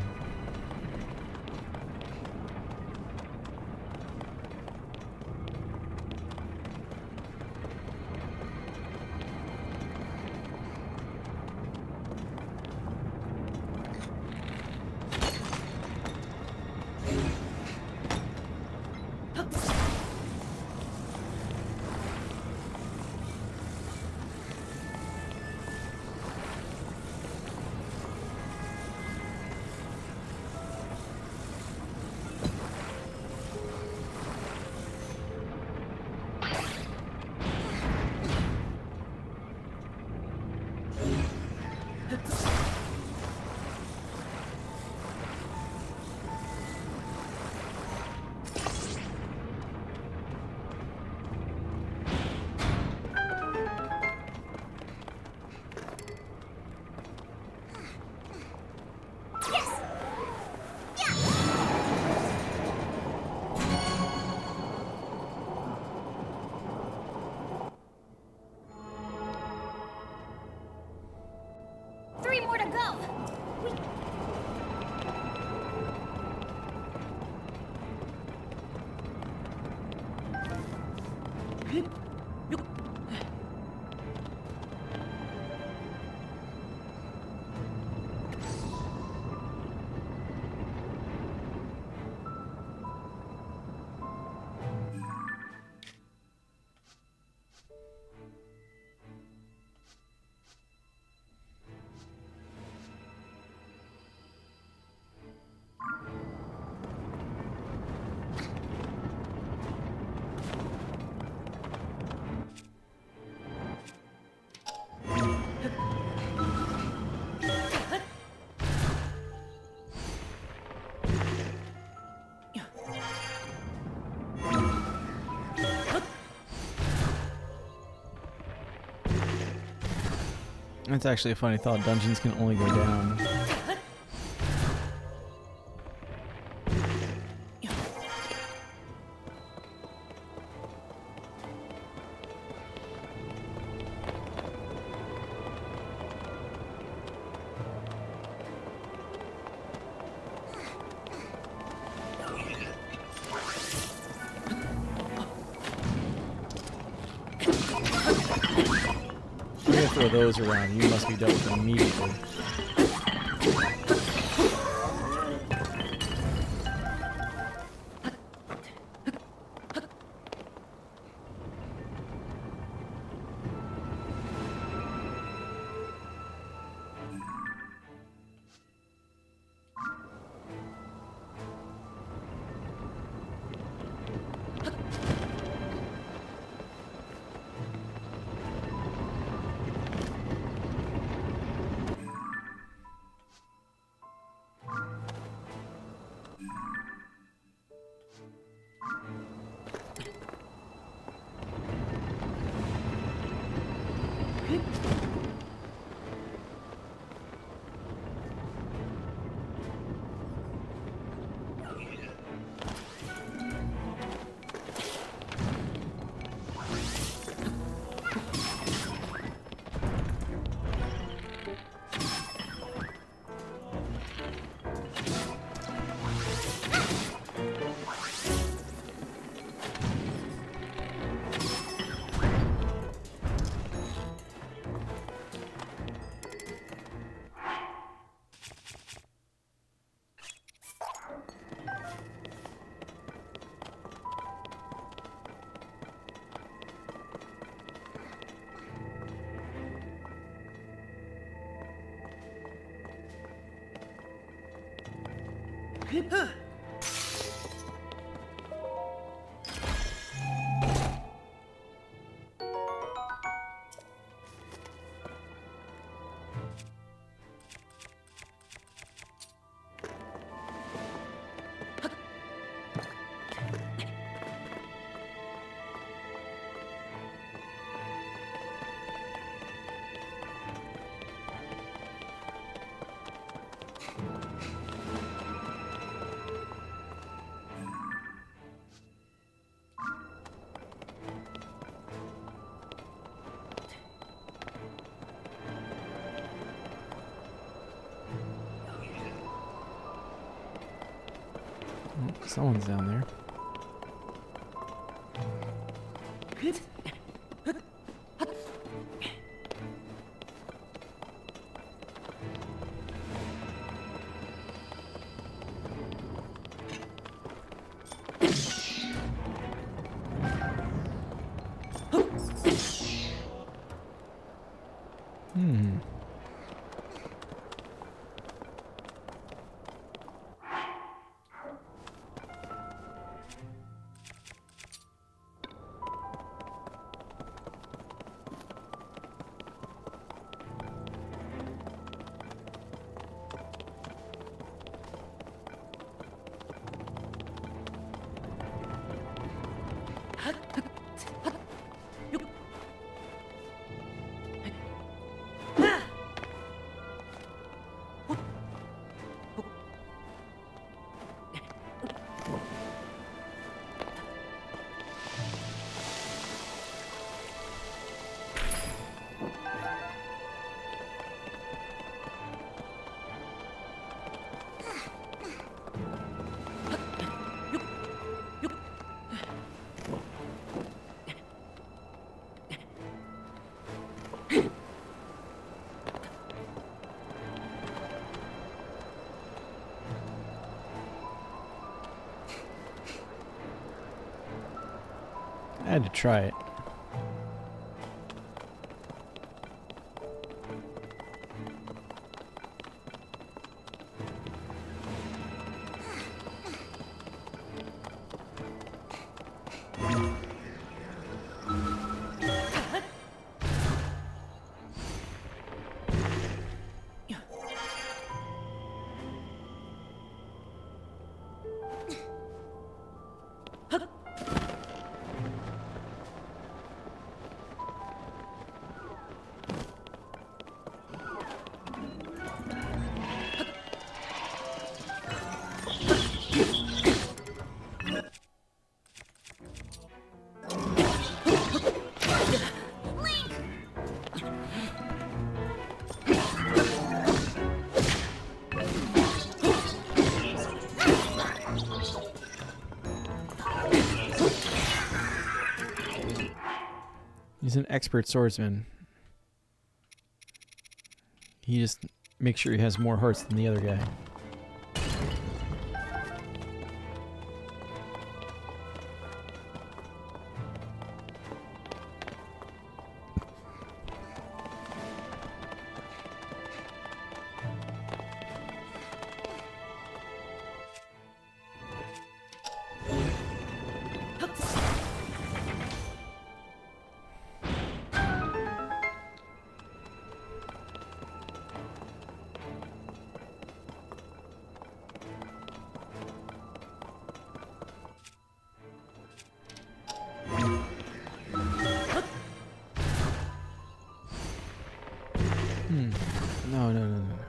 Three more to go. We... That's actually a funny thought. Dungeons can only go down. I'm gonna throw those around. You must be dealt with immediately. Someone's down there. Hmm. I had to try it. He's an expert swordsman. He just makes sure he has more hearts than the other guy. Hmm. No, no, no, no.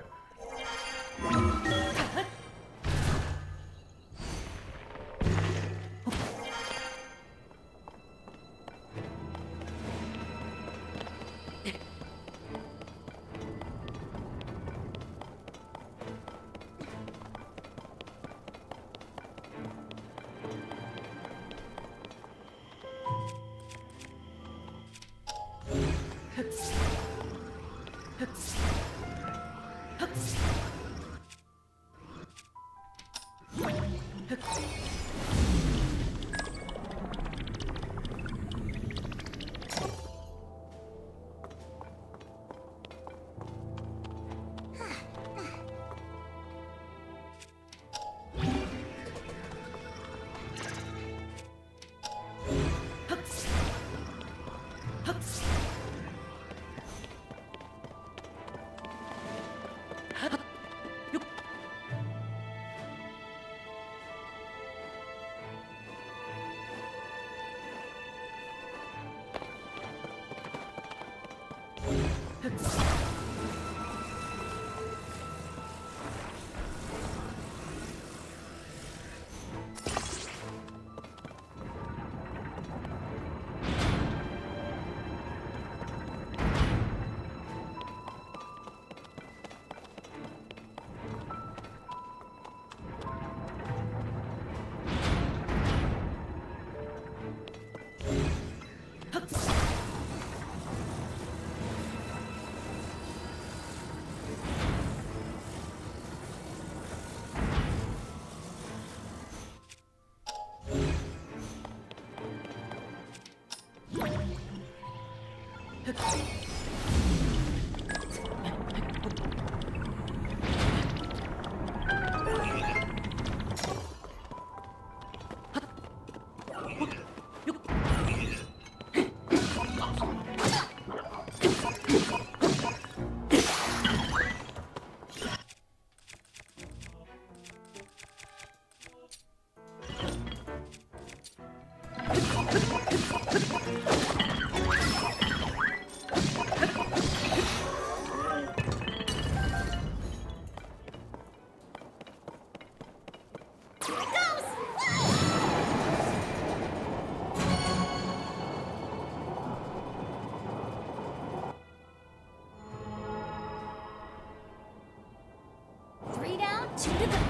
Three down, two to go.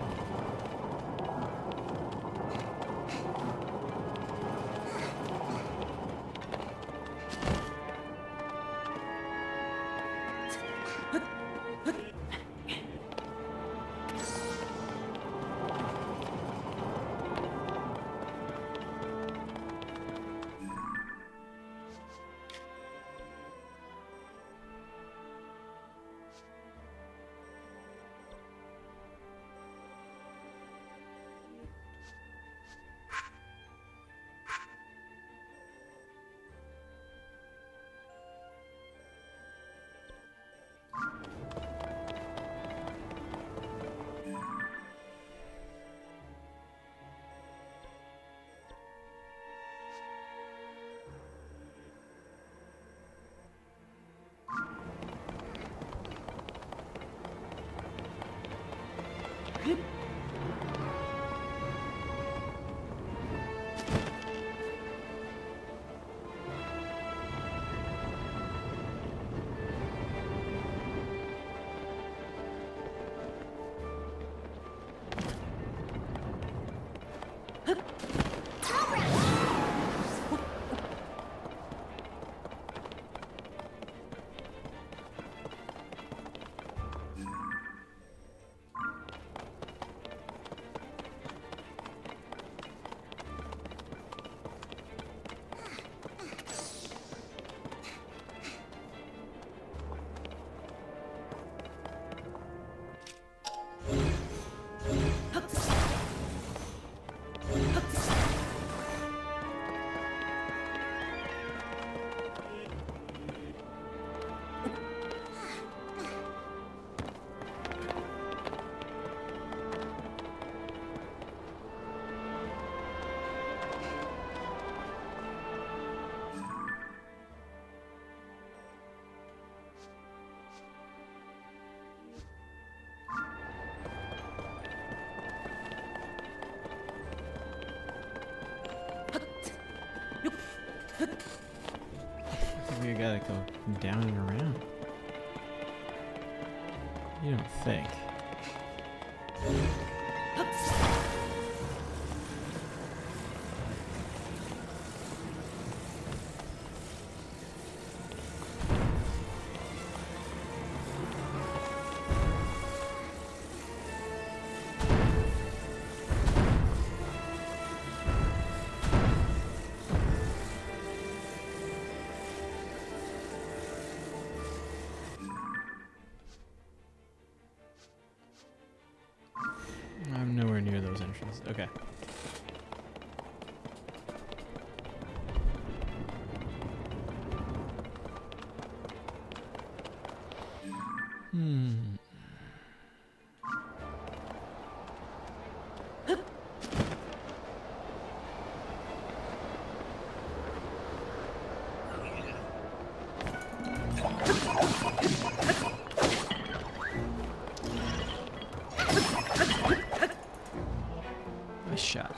We gotta go down and around. You don't think? I'm nowhere near those entrances. Okay. Hmm. Nice shot.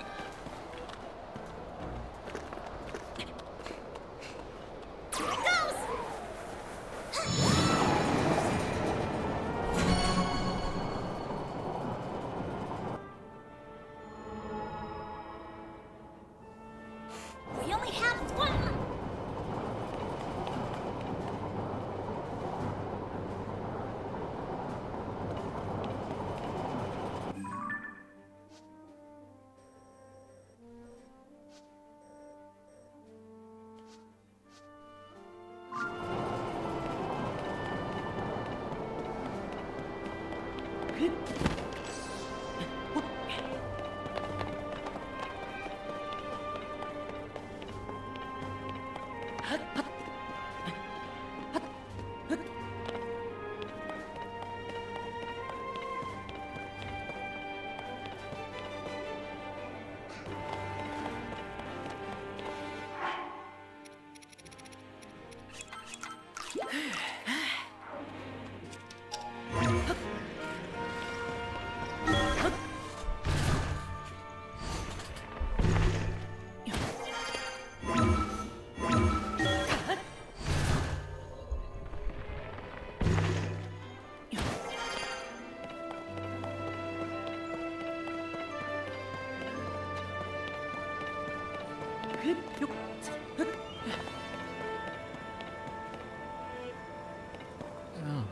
Oh.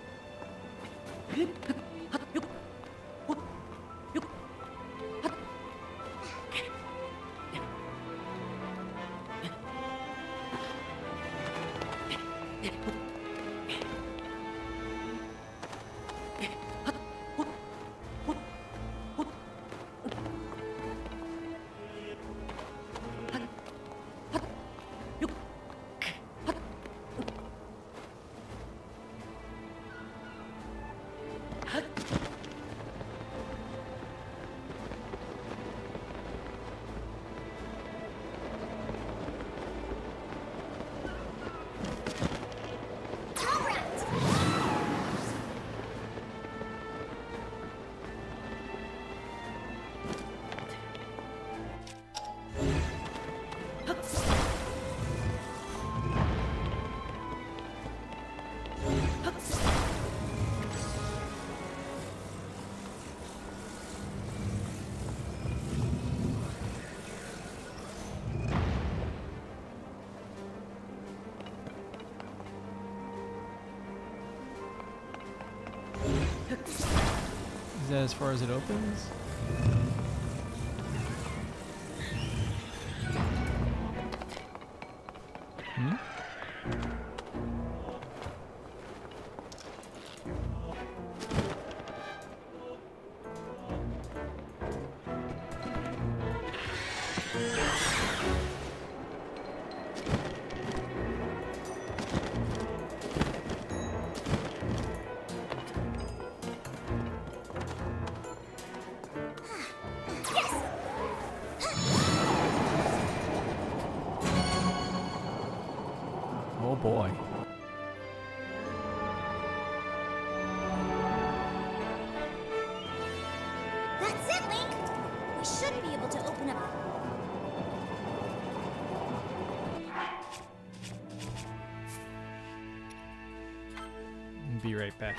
Is that as far as it opens? Hmm? Oh boy. That's it, Link! We should be able to open up. Be right back.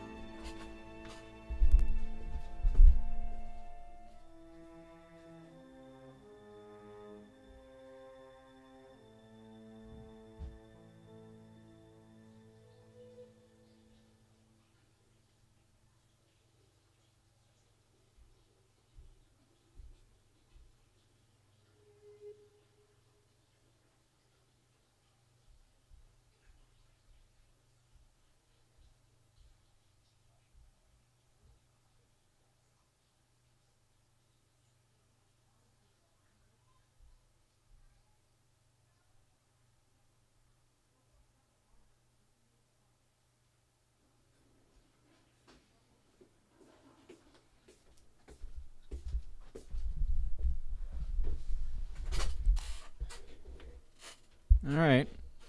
All right.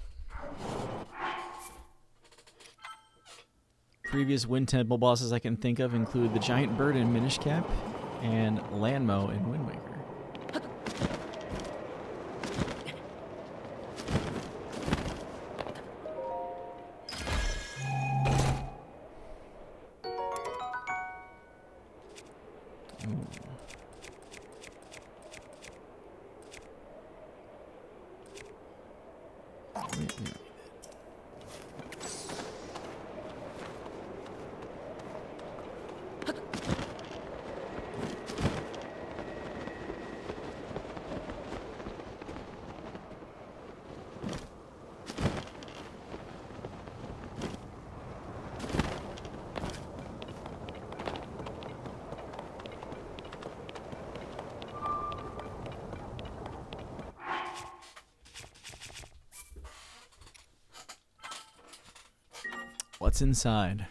Previous Wind Temple bosses I can think of include the Giant Bird in Minish Cap and Lanmo in Wind Waker. What's inside?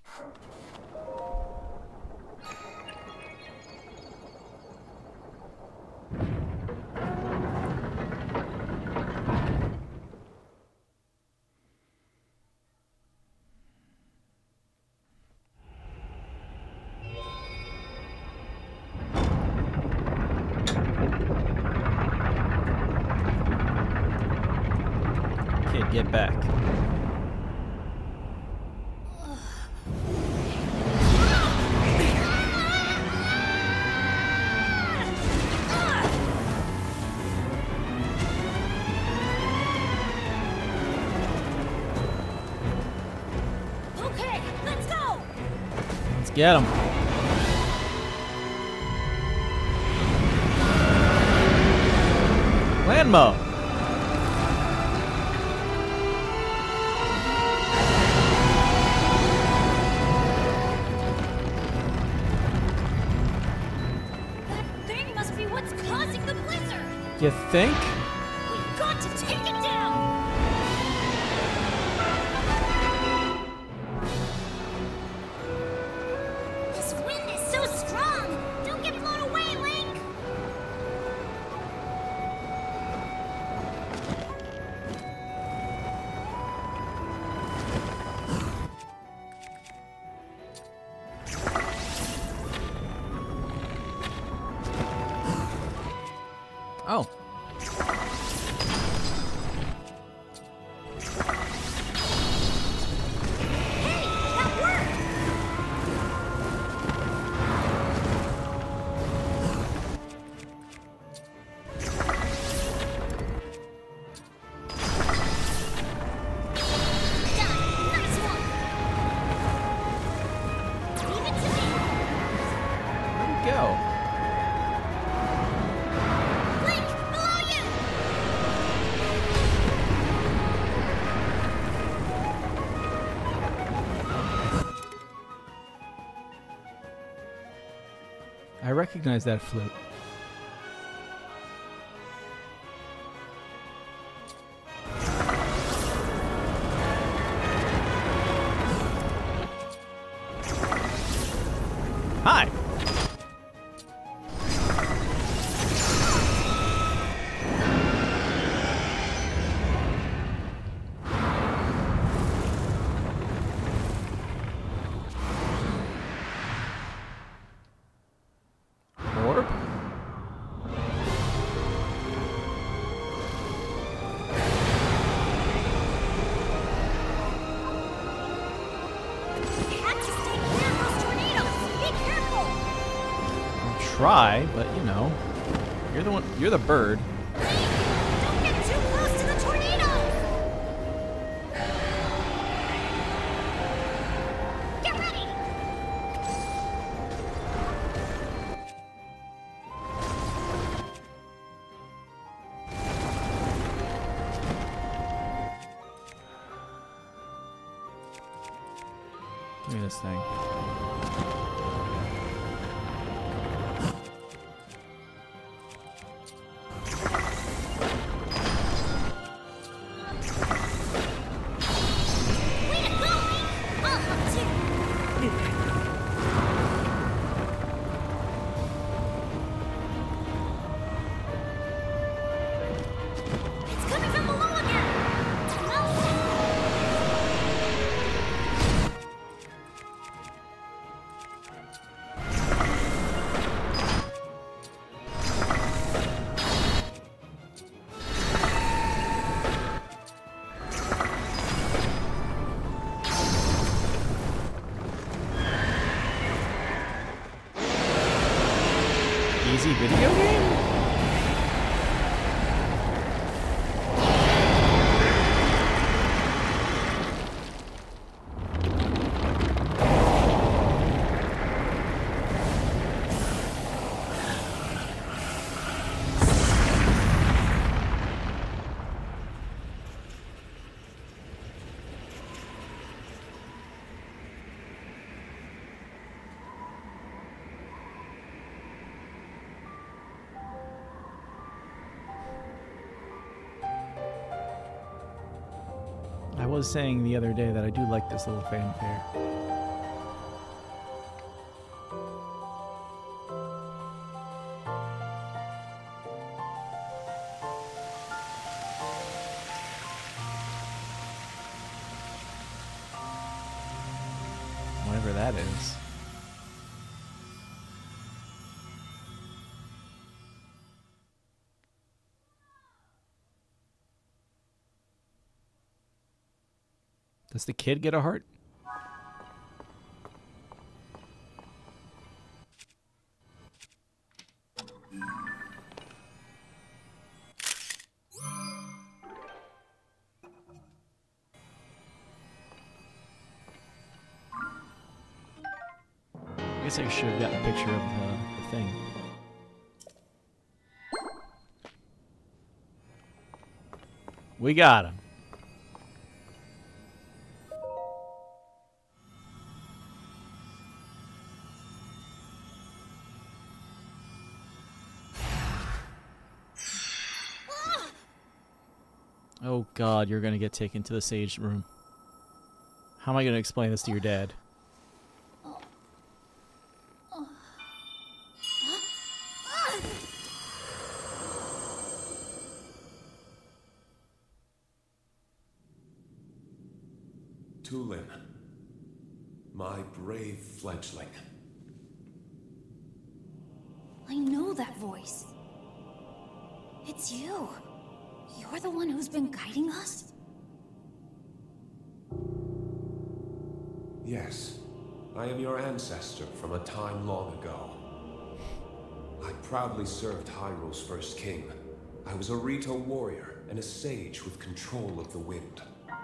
Kid, get back. Okay, let's go. Let's get him. Landmo. That thing must be what's causing the blizzard. You think? We've got to take it down. This wind is so strong. Don't get blown away, Link. Oh. Hey, that worked. Done. Nice one. Leave it to me. Where'd he go? Link, below you. I recognize that flute. Hi. Orb? You have to stay clear of those tornadoes. Be careful. I'll try, but you know, you're the one. You're the bird. Link, don't get too close to the tornadoes. Get ready. Give me this thing. Way to go, Link. I'll help too. It's coming from below again. Well, I was saying the other day that I do like this little fanfare. Whatever that is. Does the kid get a heart? I guess I should have gotten a picture of the, the thing. We got him. Oh god, you're gonna get taken to the sage room. How am I gonna explain this to your dad? Tulin, my brave fledgling. I know that voice. It's you. You're the one who's been guiding us? Yes, I am your ancestor from a time long ago. I proudly served Hyrule's first king. I was a Rito warrior and a sage with control of the wind.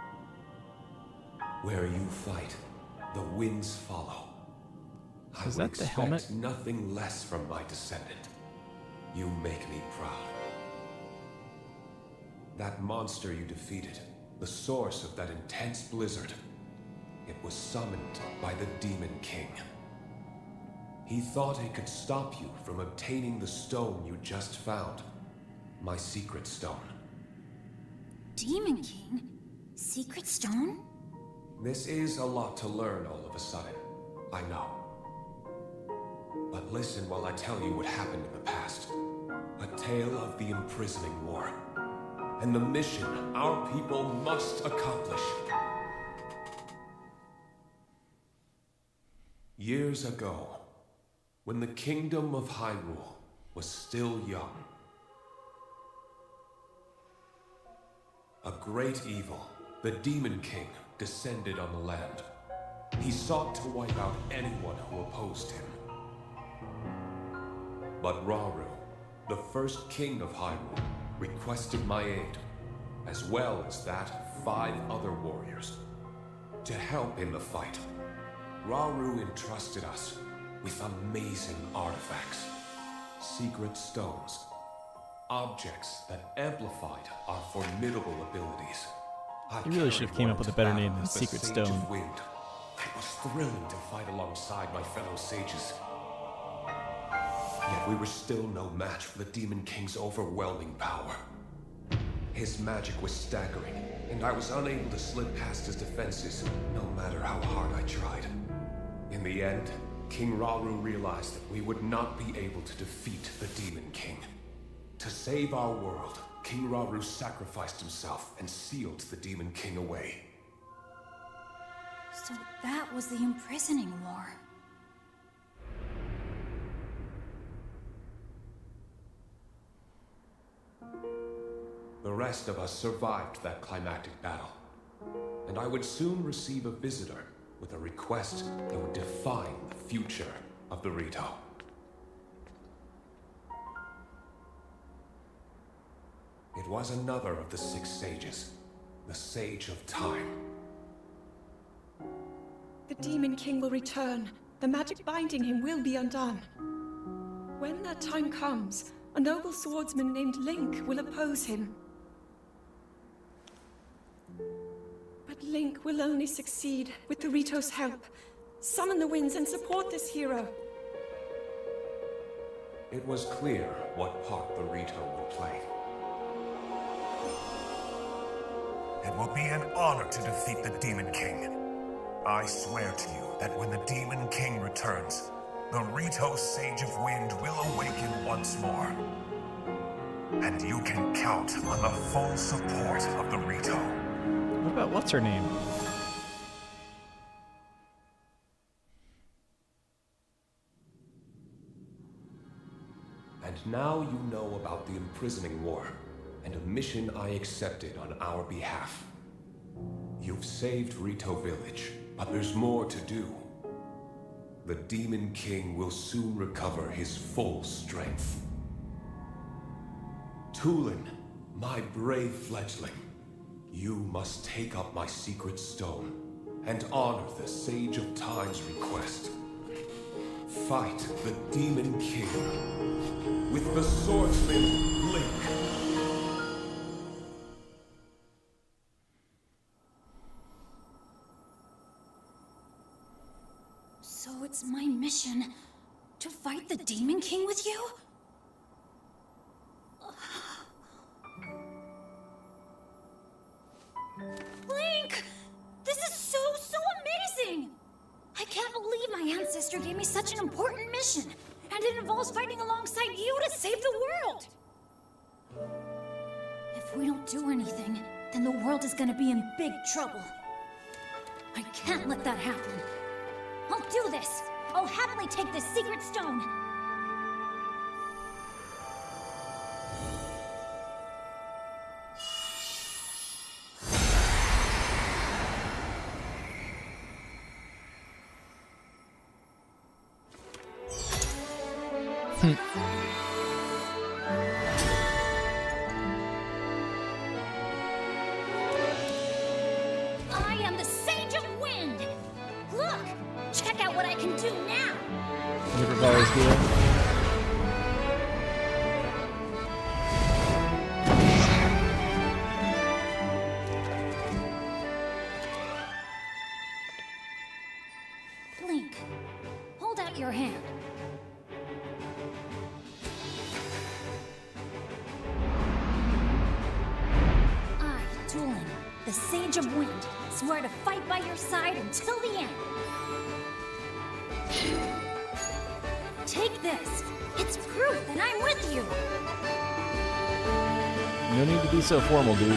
Where you fight, the winds follow. I Is would that the expect helmet? nothing less from my descendant. You make me proud. That monster you defeated, the source of that intense blizzard, it was summoned by the Demon King. He thought he could stop you from obtaining the stone you just found, my secret stone. Demon King? Secret stone? This is a lot to learn all of a sudden, I know. But listen while I tell you what happened in the past. A tale of the imprisoning war. And the mission our people must accomplish. Years ago, when the kingdom of Hyrule was still young, a great evil, the Demon King, descended on the land. He sought to wipe out anyone who opposed him. But Rauru, the first king of Hyrule, requested my aid, as well as that of five other warriors, to help in the fight. Rauru entrusted us with amazing artifacts, secret stones, objects that amplified our formidable abilities. I You really should have carried came one up with a to better battle name than as the Secret Sage Stone. of Wind. It was thrilling to fight alongside my fellow sages. Yet we were still no match for the Demon King's overwhelming power. His magic was staggering, and I was unable to slip past his defenses, no matter how hard I tried. In the end, King Rauru realized that we would not be able to defeat the Demon King. To save our world, King Rauru sacrificed himself and sealed the Demon King away. So that was the imprisoning war. The rest of us survived that climactic battle, and I would soon receive a visitor with a request that would define the future of the Rito. It was another of the six sages, the Sage of Time. The Demon King will return. The magic binding him will be undone. When that time comes, a noble swordsman named Link will oppose him. But Link will only succeed with the Rito's help. Summon the winds and support this hero. It was clear what part the Rito would play. It will be an honor to defeat the Demon King. I swear to you that when the Demon King returns, the Rito Sage of Wind will awaken once more. And you can count on the full support of the Rito. What about what's her name? And now you know about the imprisoning war, and a mission I accepted on our behalf. You've saved Rito Village, but there's more to do. The Demon King will soon recover his full strength. Tulin, my brave fledgling, you must take up my secret stone and honor the Sage of Time's request. Fight the Demon King with the swordsman Link. So it's my mission to fight the Demon King with you? Link! This is so, so amazing! I can't believe my ancestor gave me such an important mission, and it involves fighting alongside you to save the world! If we don't do anything, then the world is gonna be in big trouble. I can't let that happen. I'll do this! I'll happily take this secret stone! I am the Sage of Wind! Look! Check out what I can do now! Never always do it. Link, hold out your hand. I, Tulin, the Sage of Wind, swear to fight by your side until the end. Take this. It's proof that I'm with you. No need to be so formal, dude.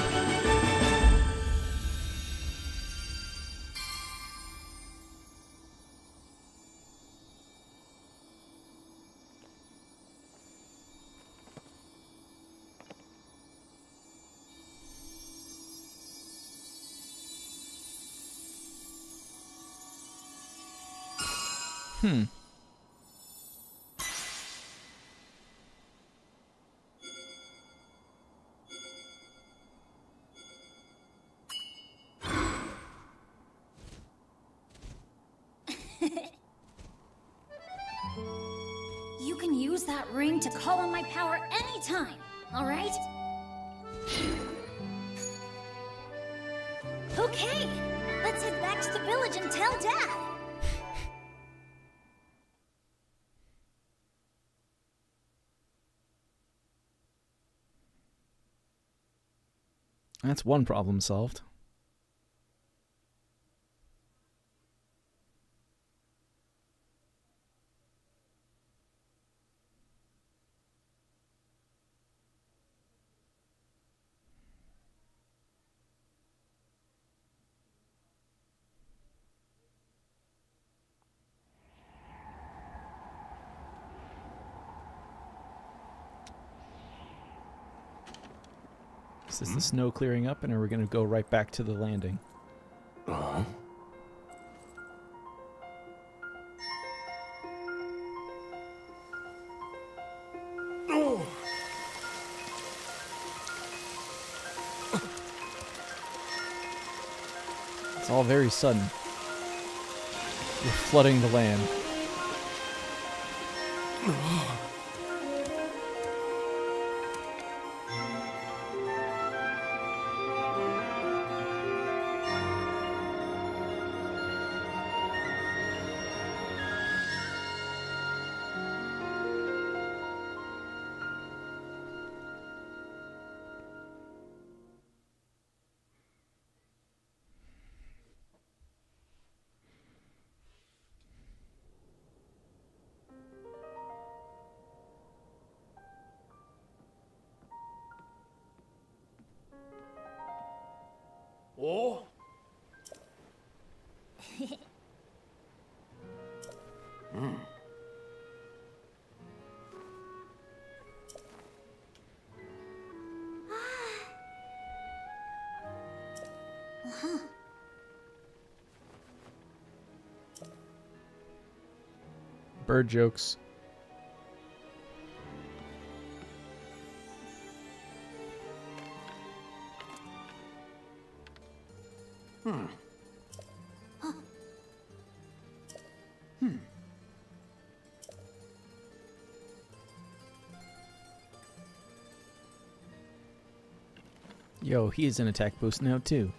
Hmm. You can use that ring to call on my power anytime, all right? Okay, let's head back to the village and tell Dad. That's one problem solved. Is this the snow clearing up, and are we going to go right back to the landing? Uh-huh. Oh. It's all very sudden. We're flooding the land. Oh? Hmm. Bird jokes. Hmm. Hmm. Yo, he is an attack boost now too.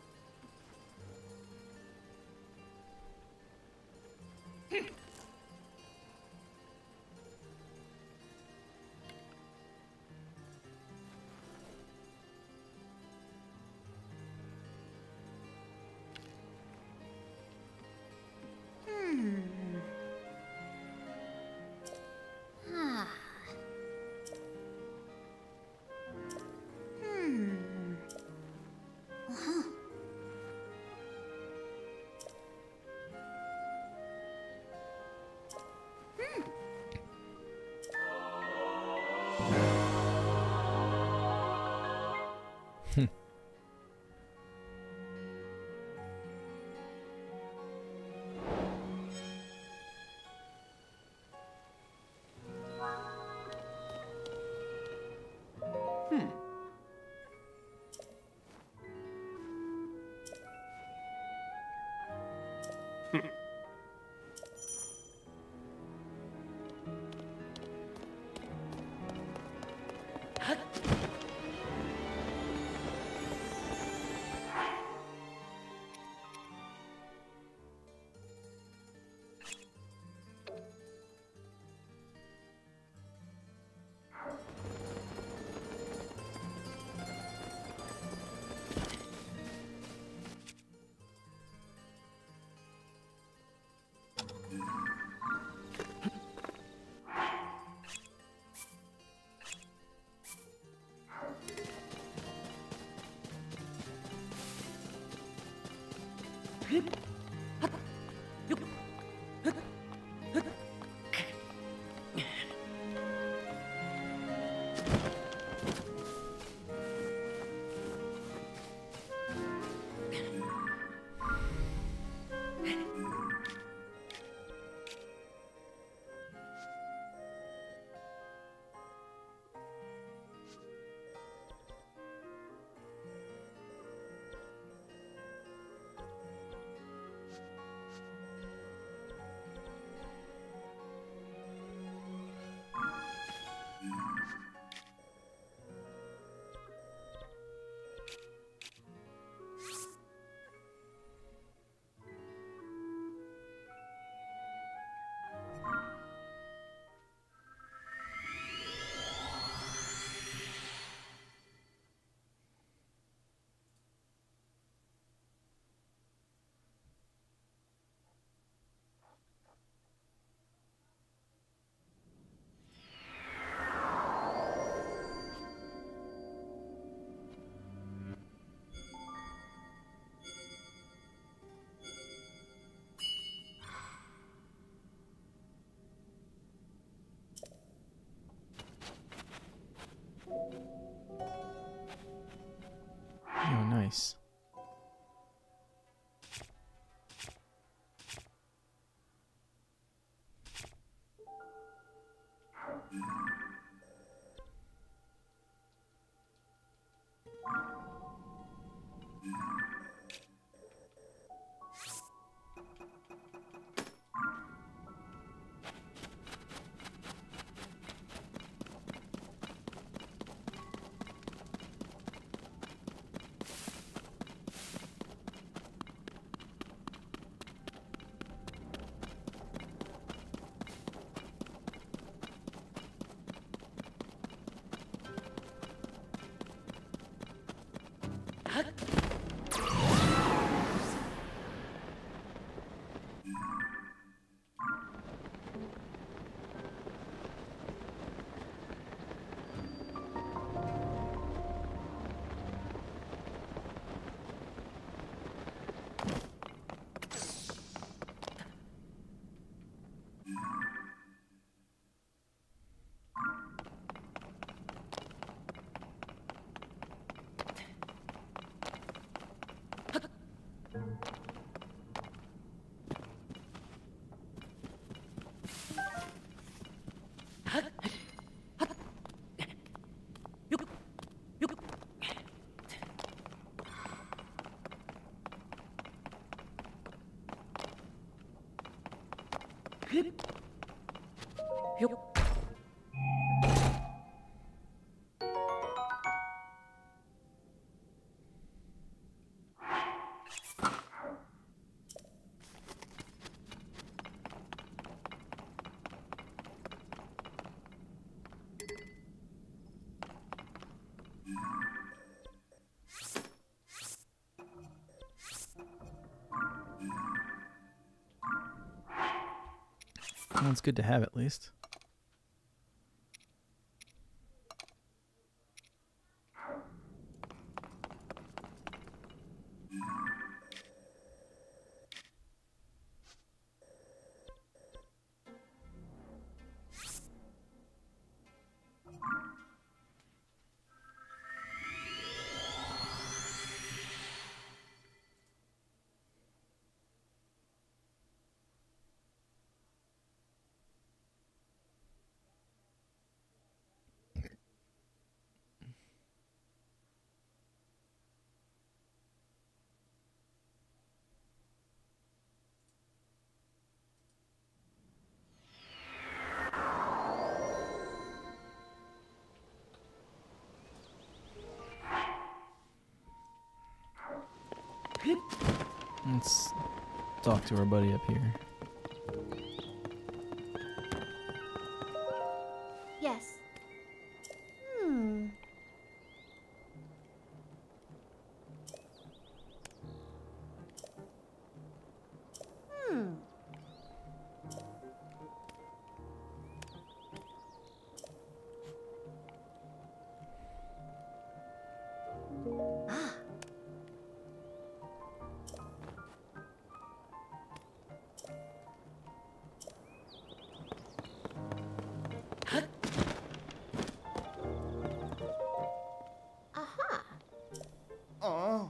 Oh, nice. Well, it's good to have at least. Let's talk to our buddy up here. Yes. Hmm. Hmm. Ah. Aha. Oh.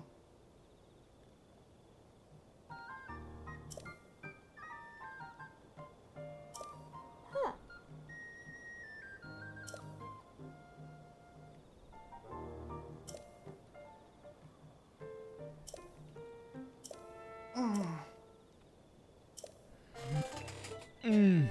Huh. Mm.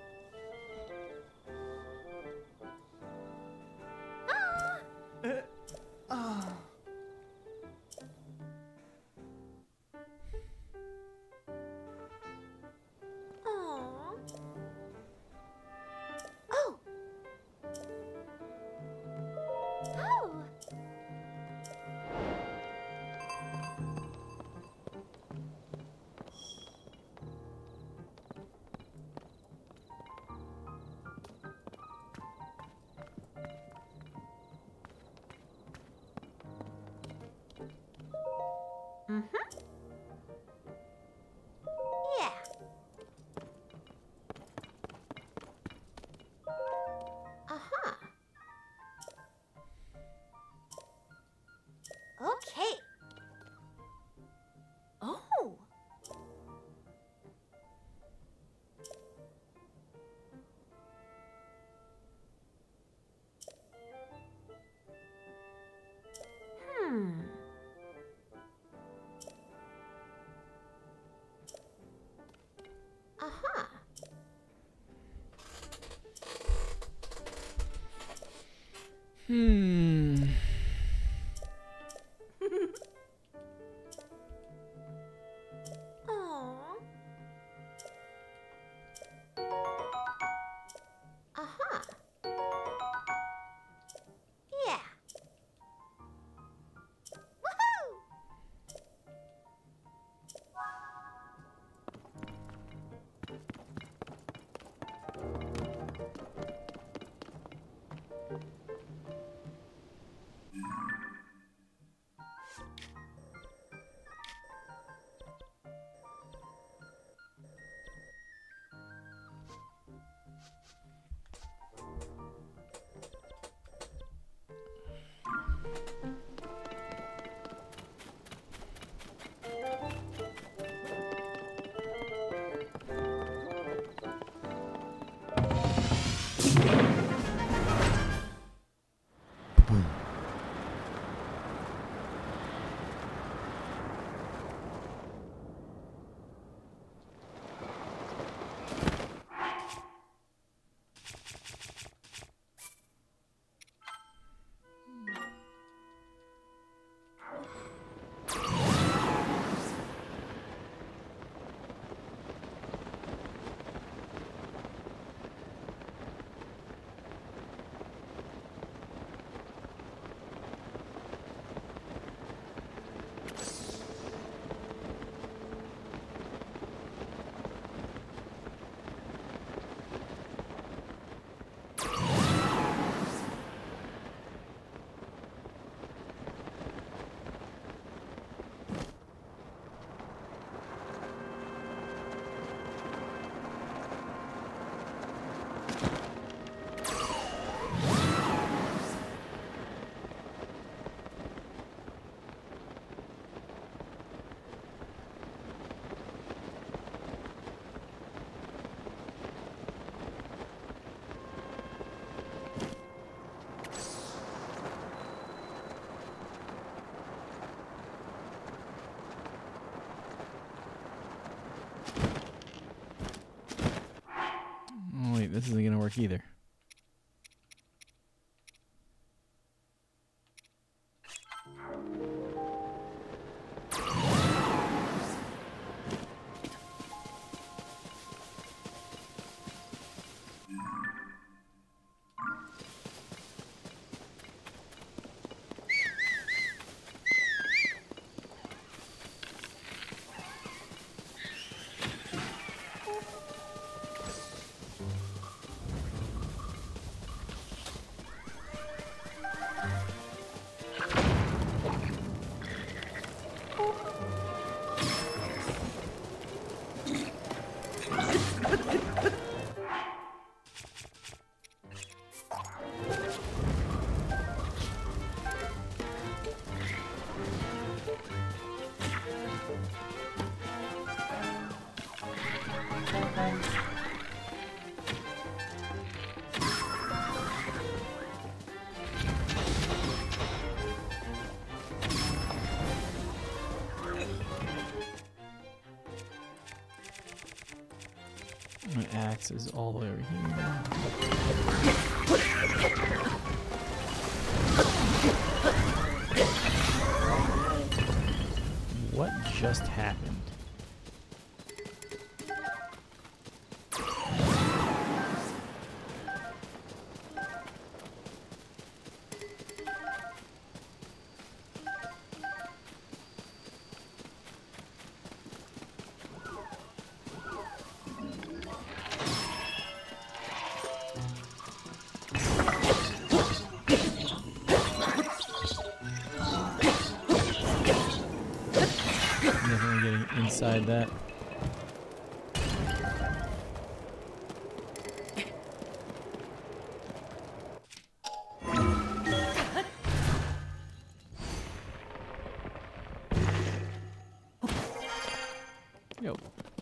Aw. Oh. Oh. Mm-hmm. Yeah. Aha. Okay. Oh. Hmm. Aha. Hmm. Aw. Aha. Yeah. Woohoo! This isn't gonna work either. My axe is all the way over here. What just happened? Inside that. Yo.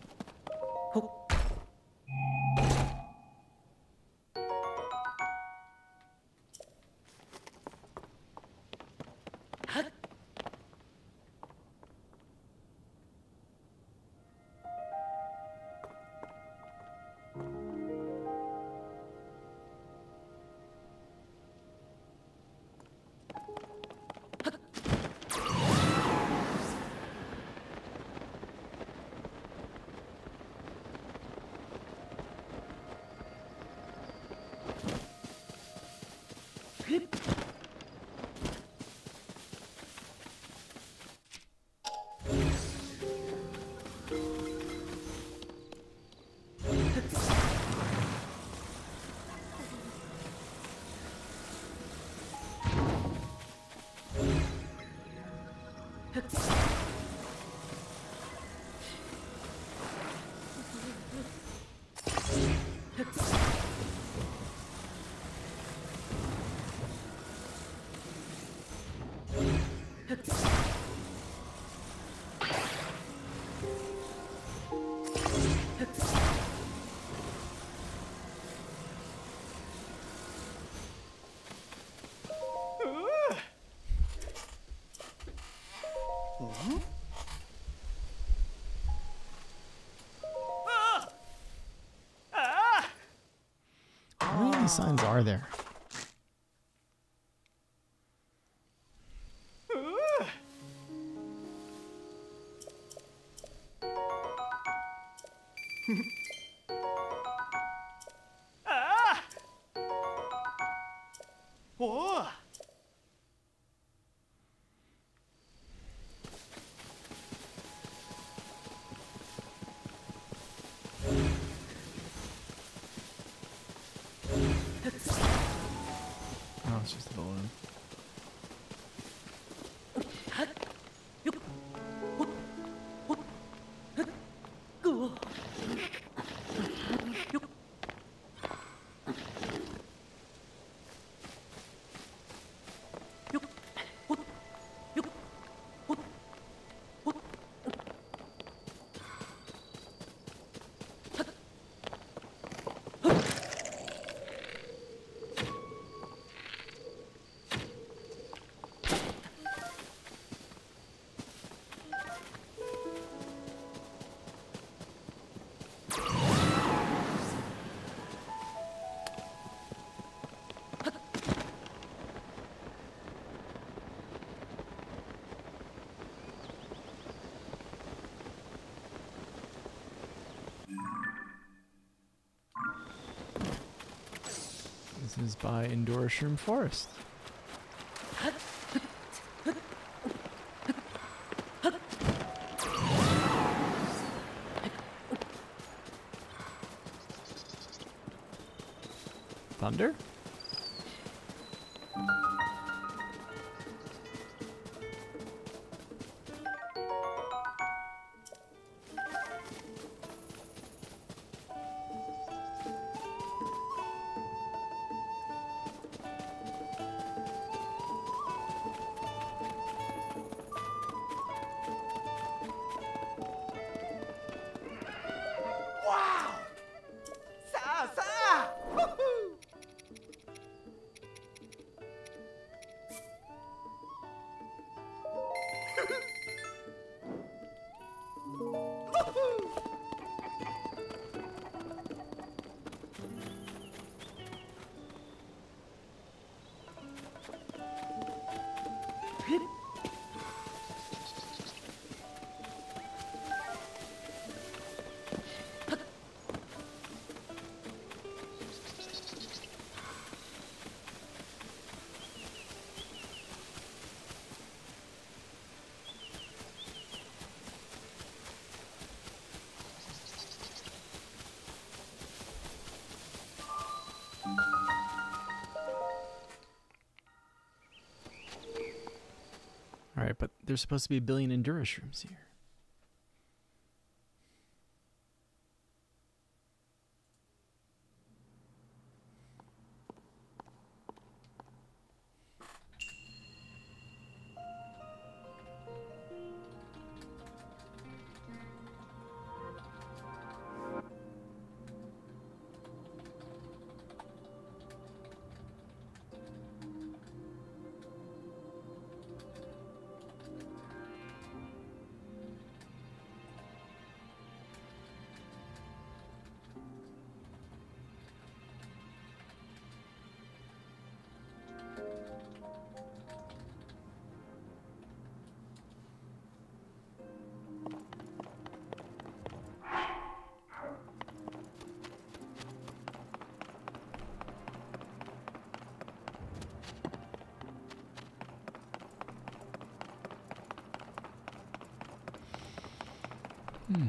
How many signs are there? Whoa! Oh, it's just a balloon. This is by Endorishroom Forest. Thunder? Wow! Sa sa! Woohoo! Alright, but there's supposed to be a billion Endurushrooms here. Hmm.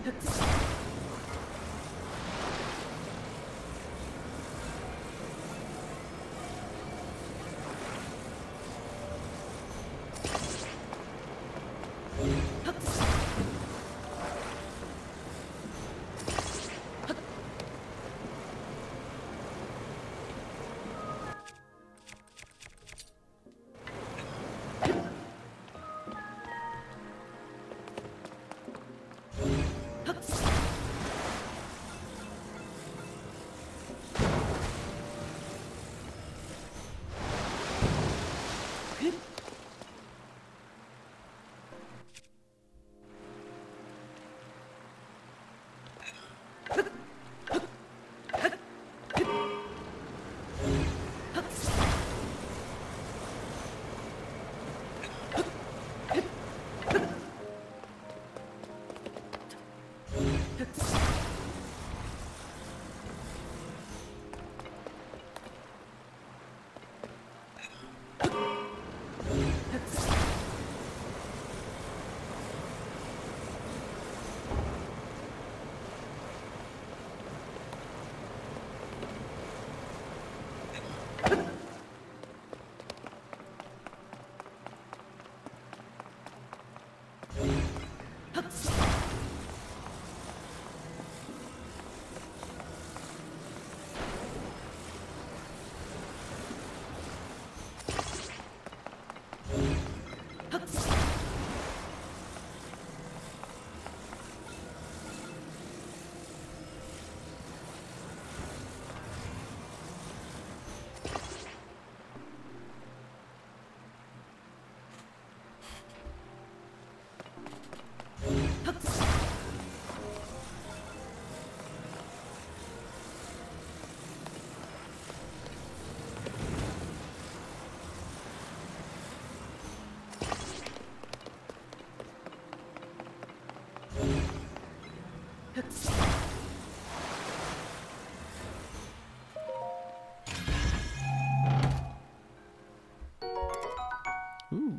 Ooh.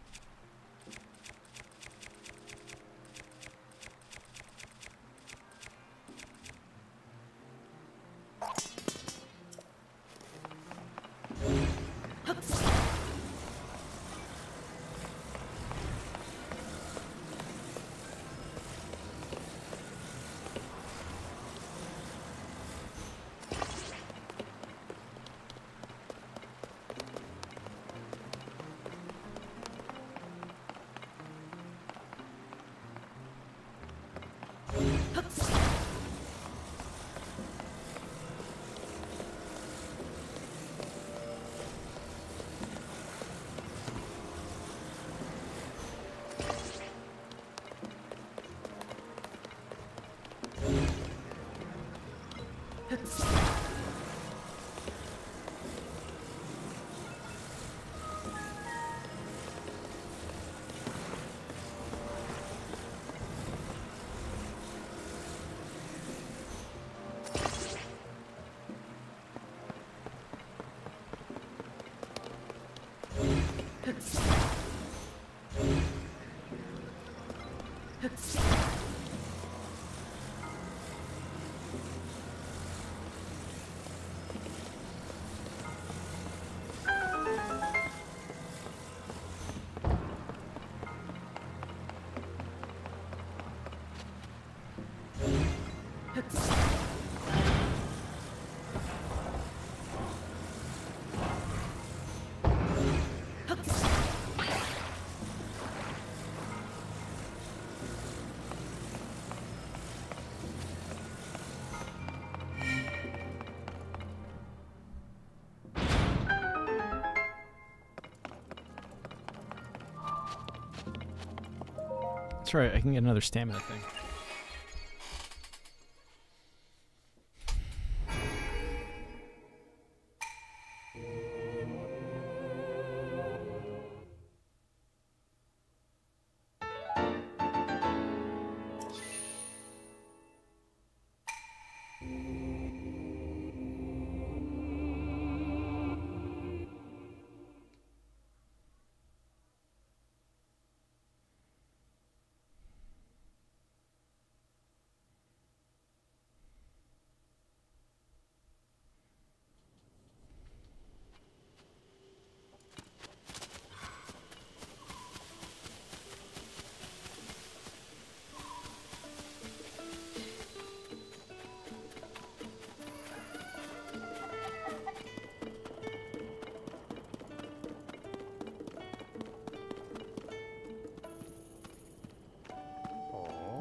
That's right, I can get another stamina thing.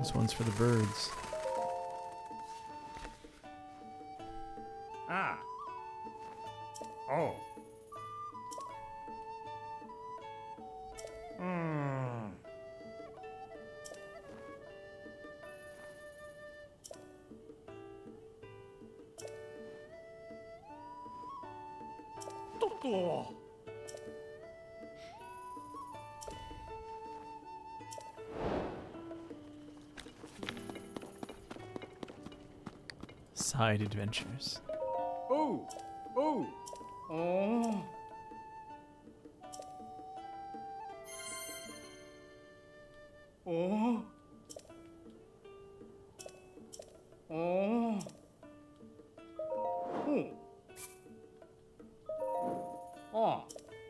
This one's for the birds. Ah. Oh. Hmm. Toto. Side adventures. Oh, oh, oh. Oh. Oh. Hmm. Oh.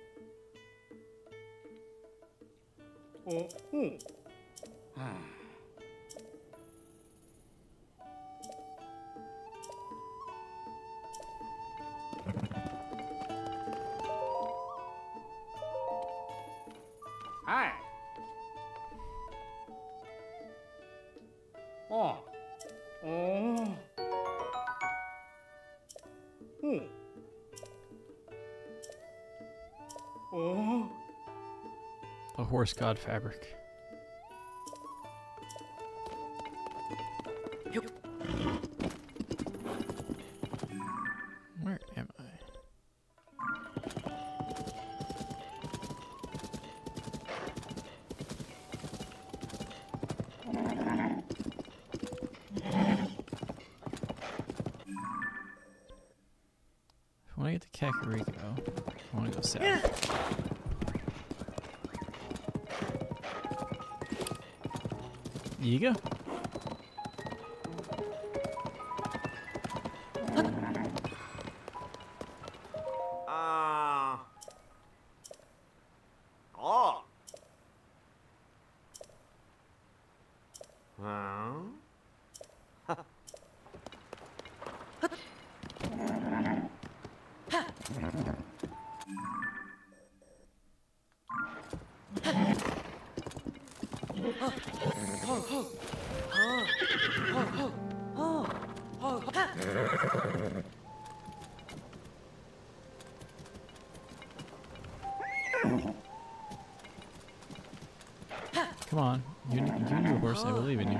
Oh. Hmm. Ah. Hi. Oh. Oh. Hmm. Oh. The horse god fabric. Where am I? If I want to get to Kakariko, I want to go south. Yiga? Ah. Oh. Huh? Come on. You, you and your horse, I believe in you.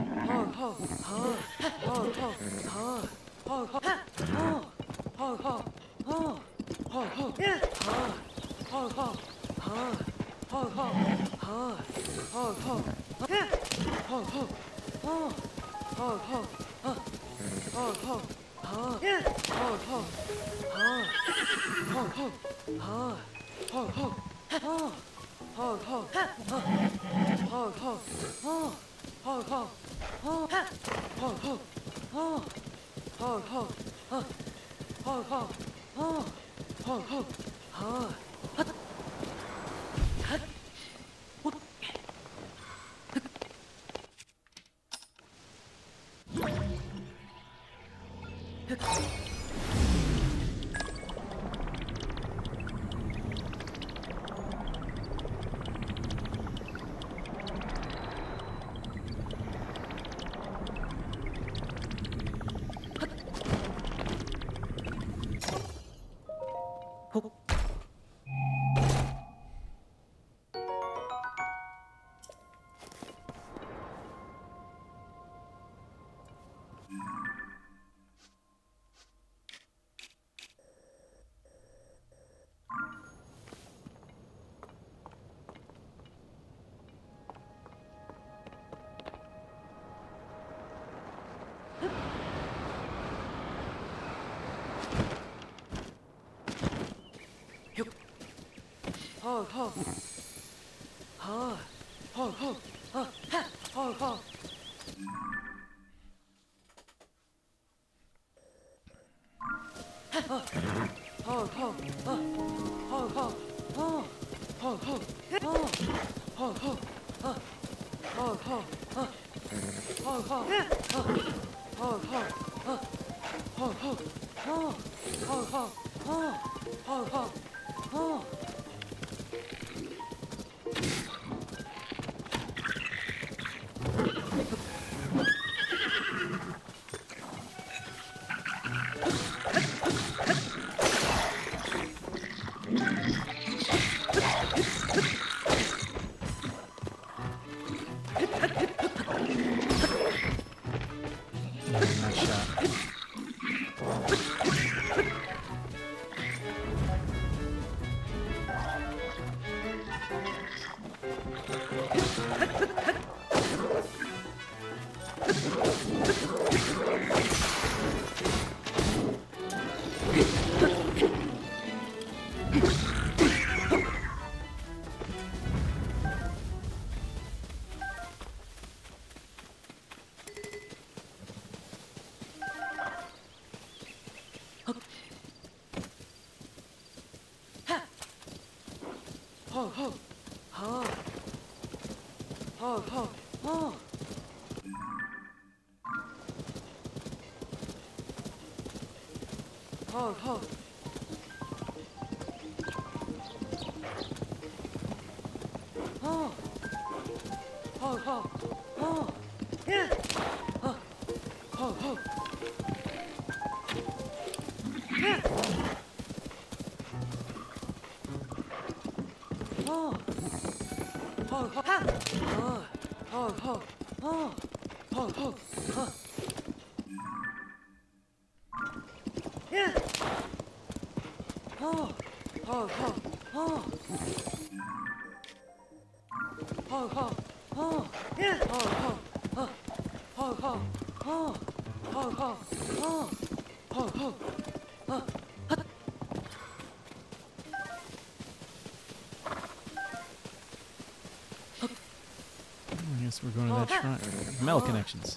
I guess we're going to that shrine. Metal connections.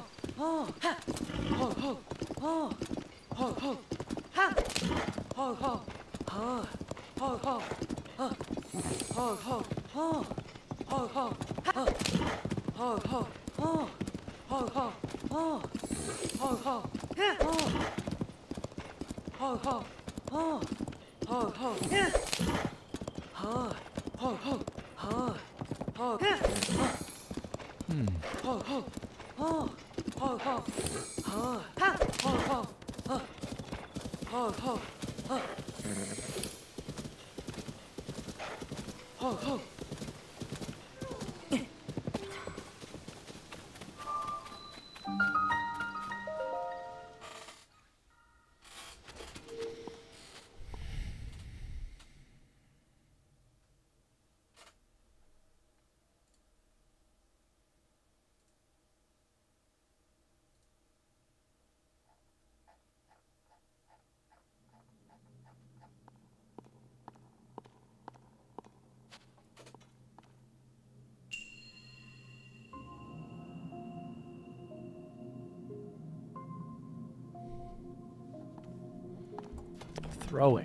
Throwing.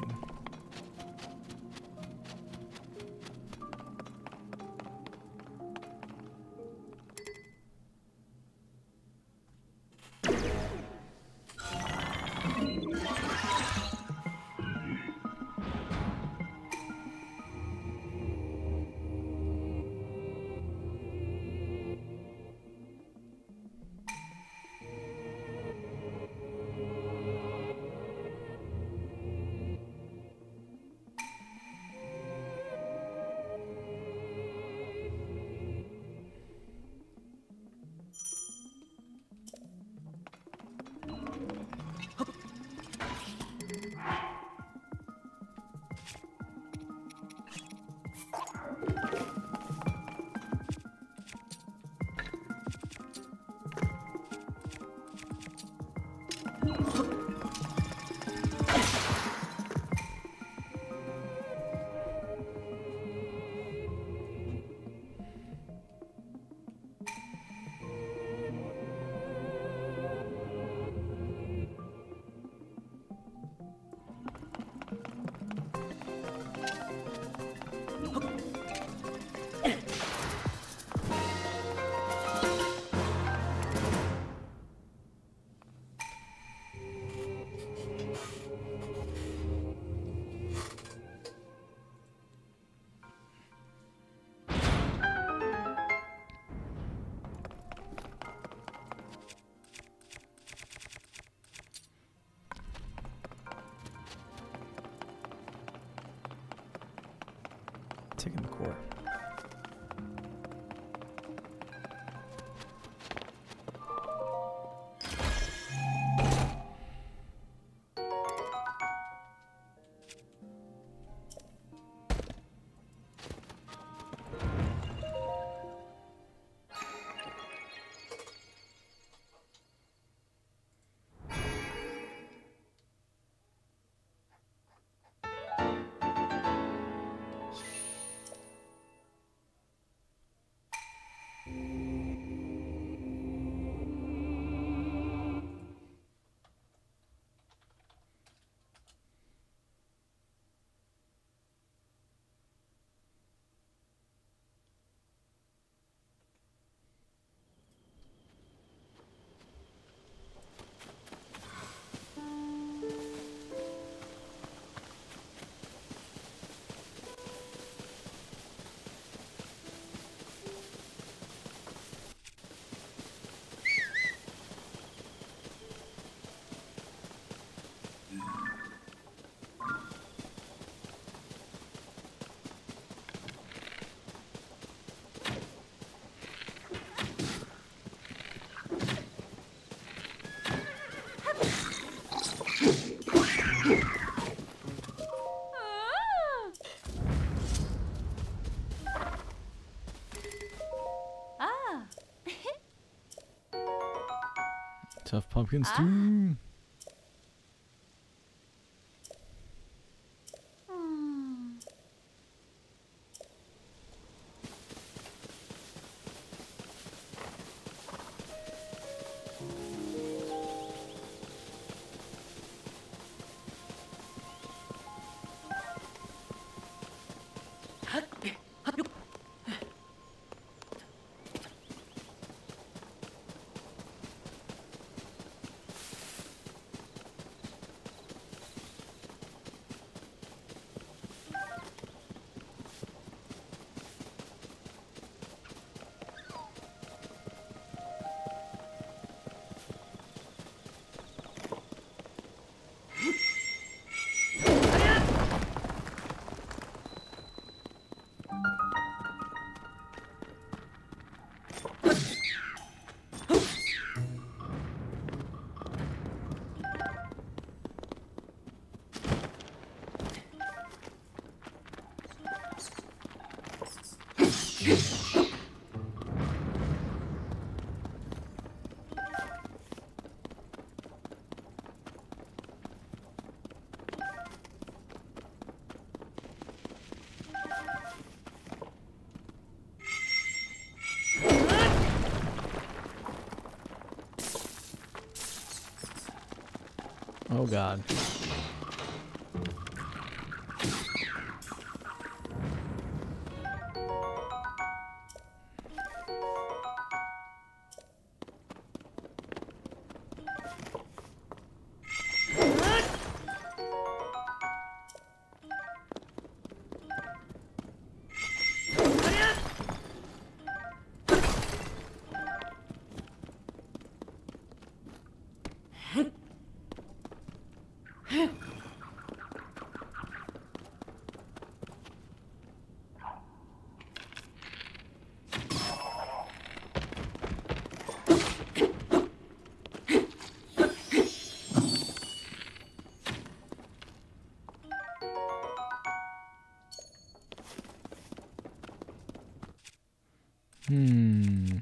Taking the core. Tough pumpkin stew. Oh god. Hmm.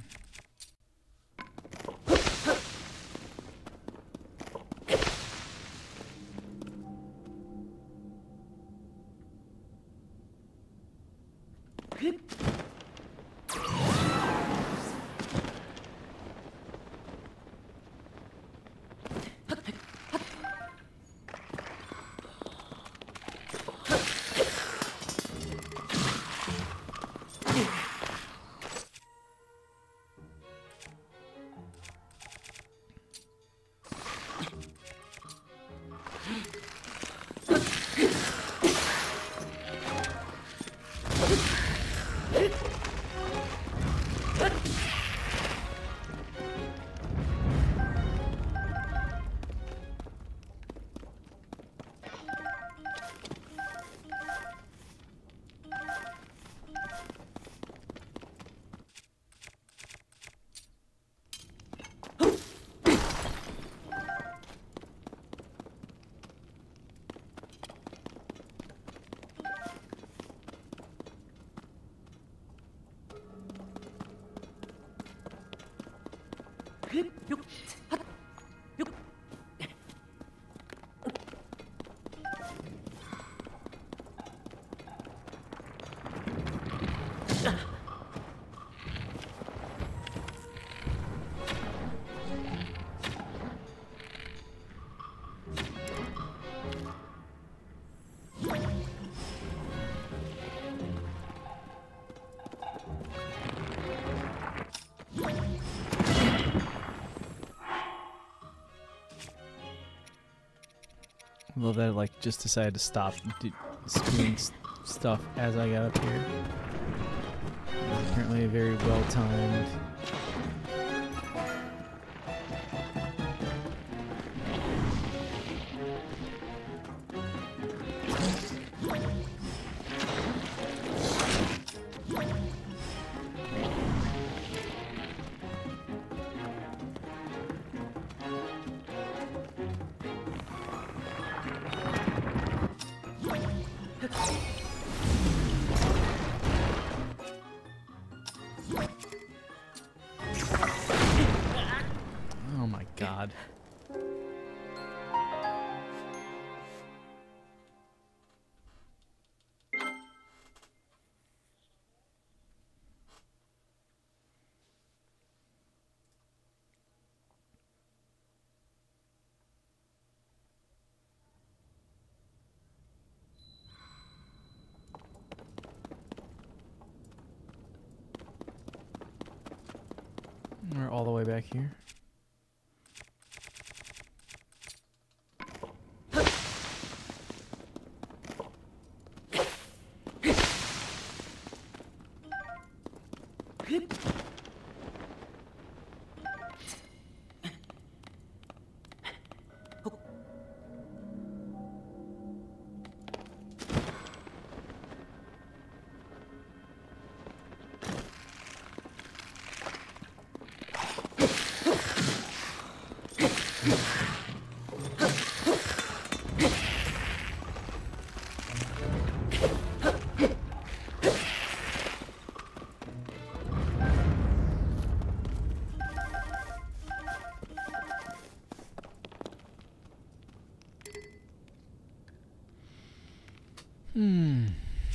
Love that it, like, just decided to stop doing stuff as I got up here. It was apparently a very well timed. Oh my God. We're all the way back here. Hmm.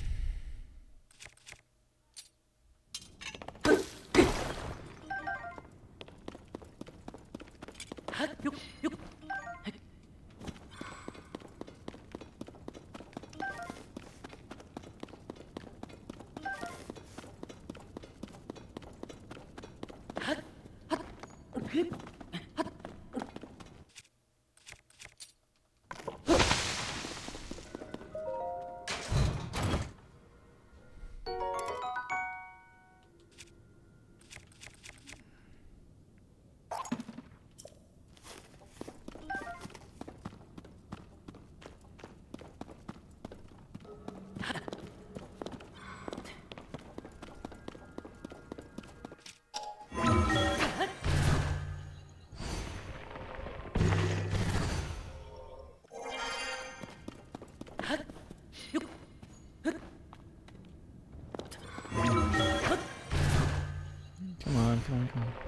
Come on, come on, come on.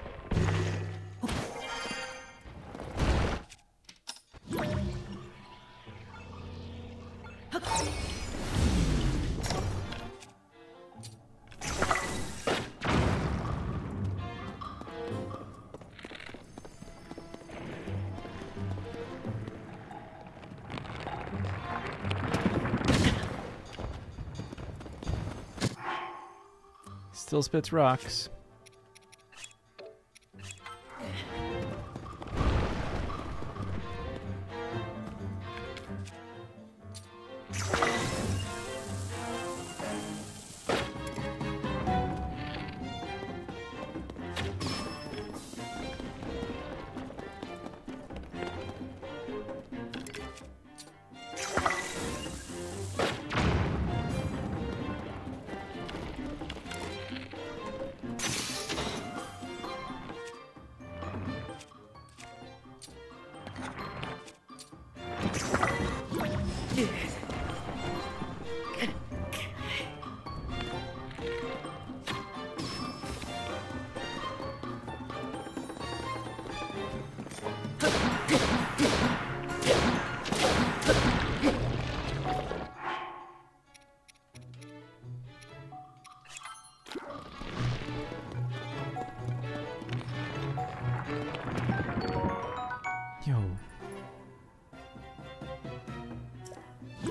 Still spits rocks. Yo.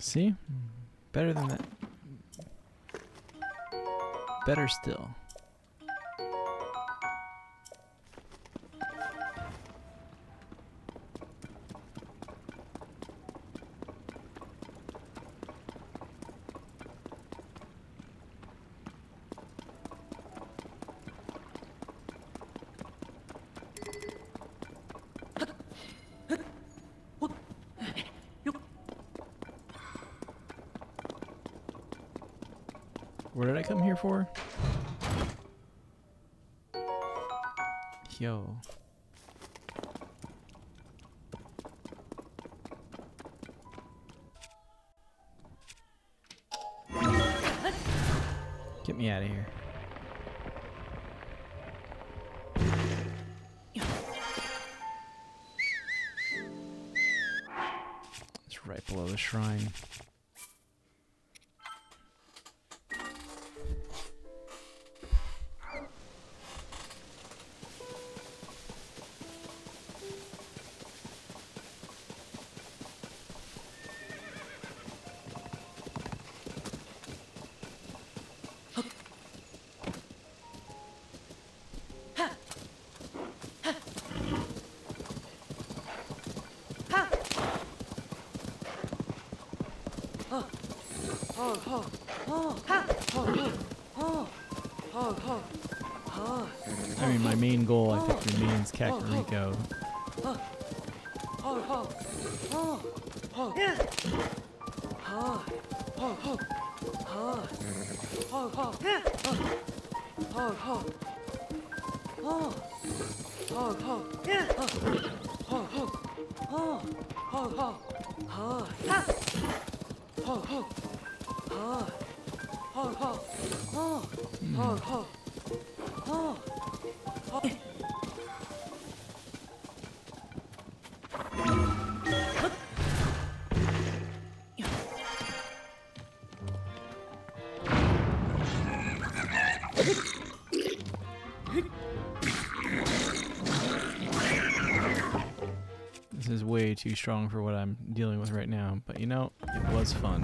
See? Better than that. Better still. What did I come here for? Yo. Get me out of here. It's right below the shrine. I mean, my main goal, I think, remains Kakariko. This is way too strong for what I'm dealing with right now, but you know, it was fun.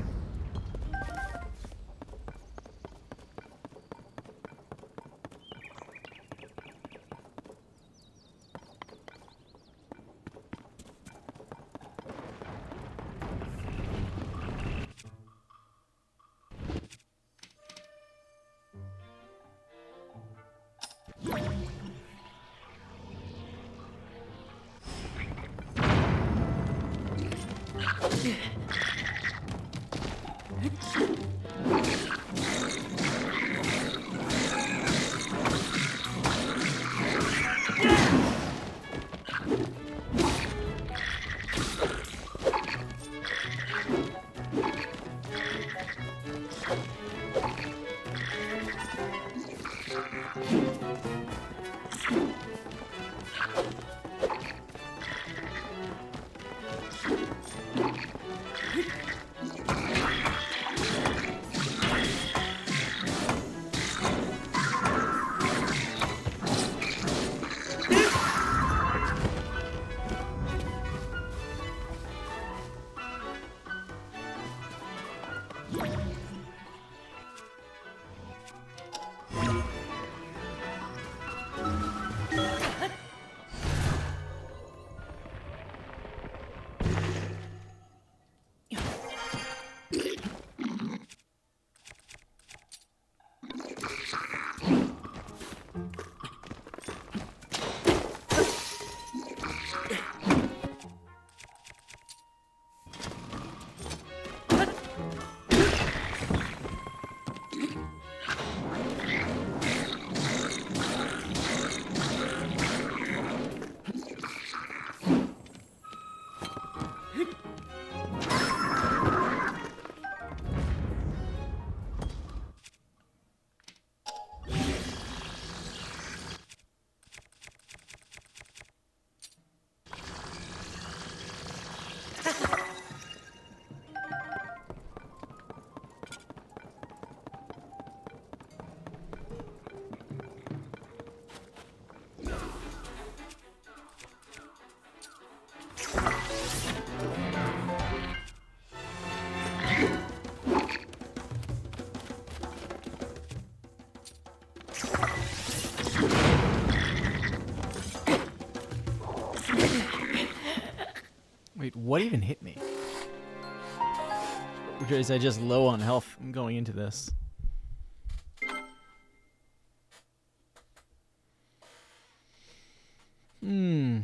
What even hit me? Or is I just low on health going into this? Hmm.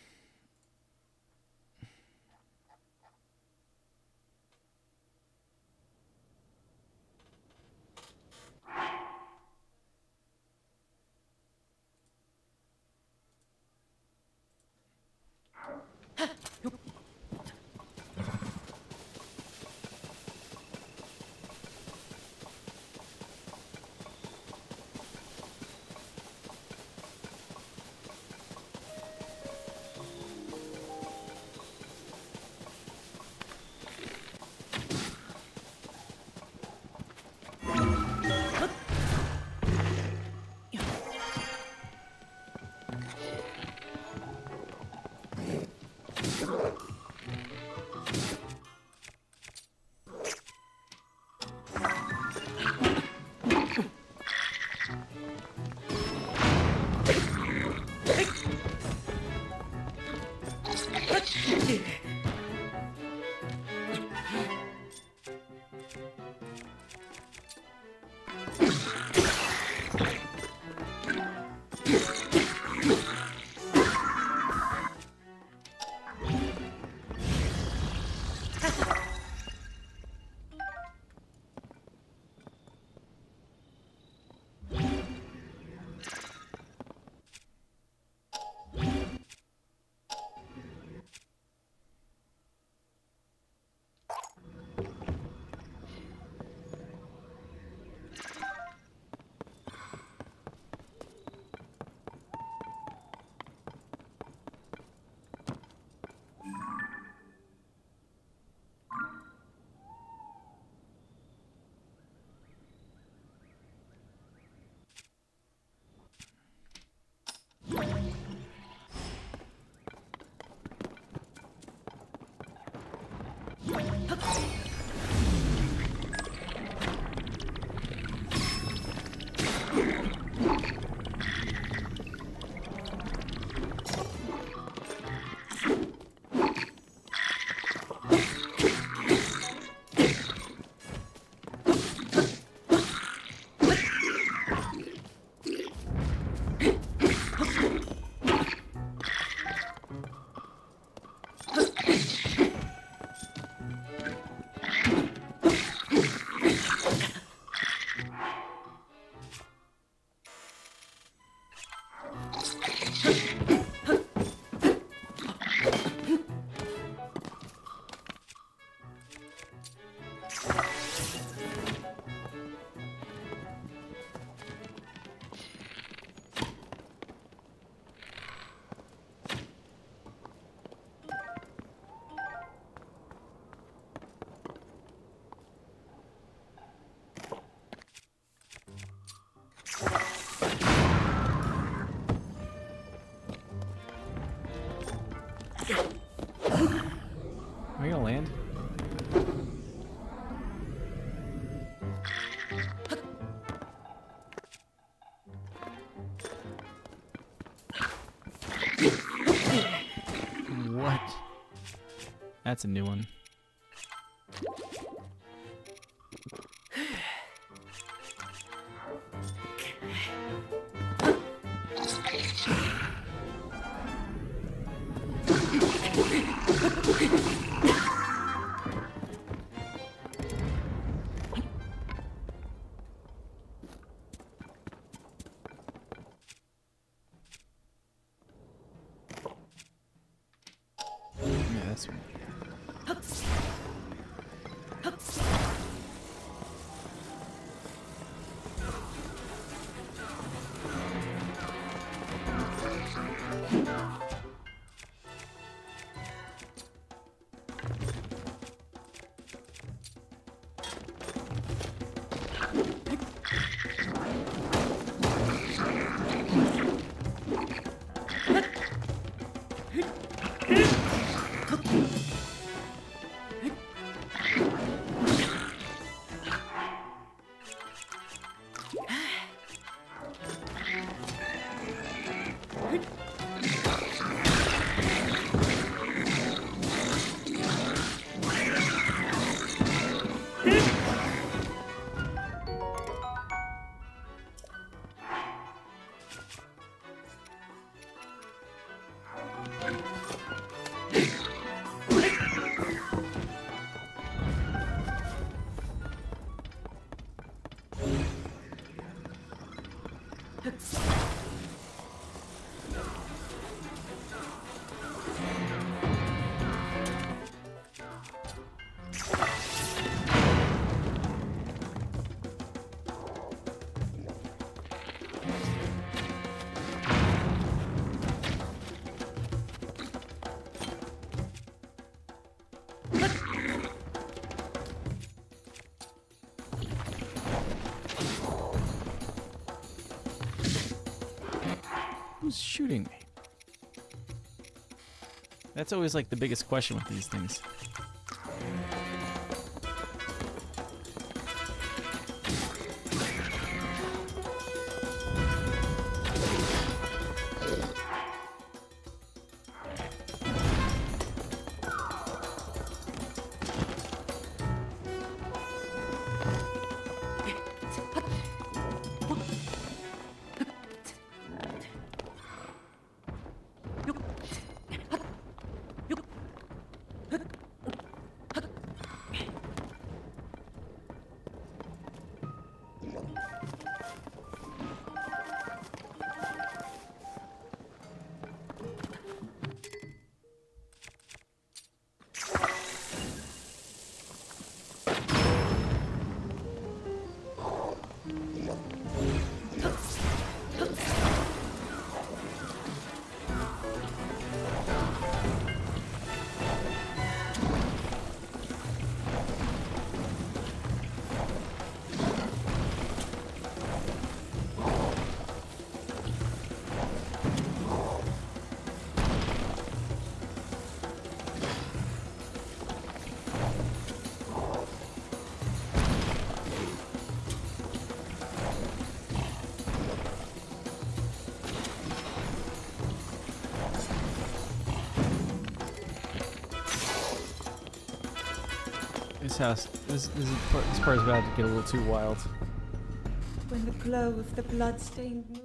Are you gonna land? What? That's a new one. Yeah, that's one. Who's shooting me? That's always like the biggest question with these things. This house, this, this, is part, this part is about to get a little too wild. When the glow of the blood-stained moon.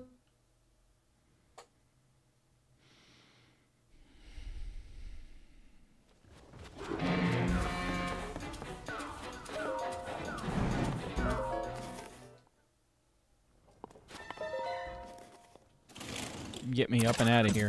Get me up and out of here.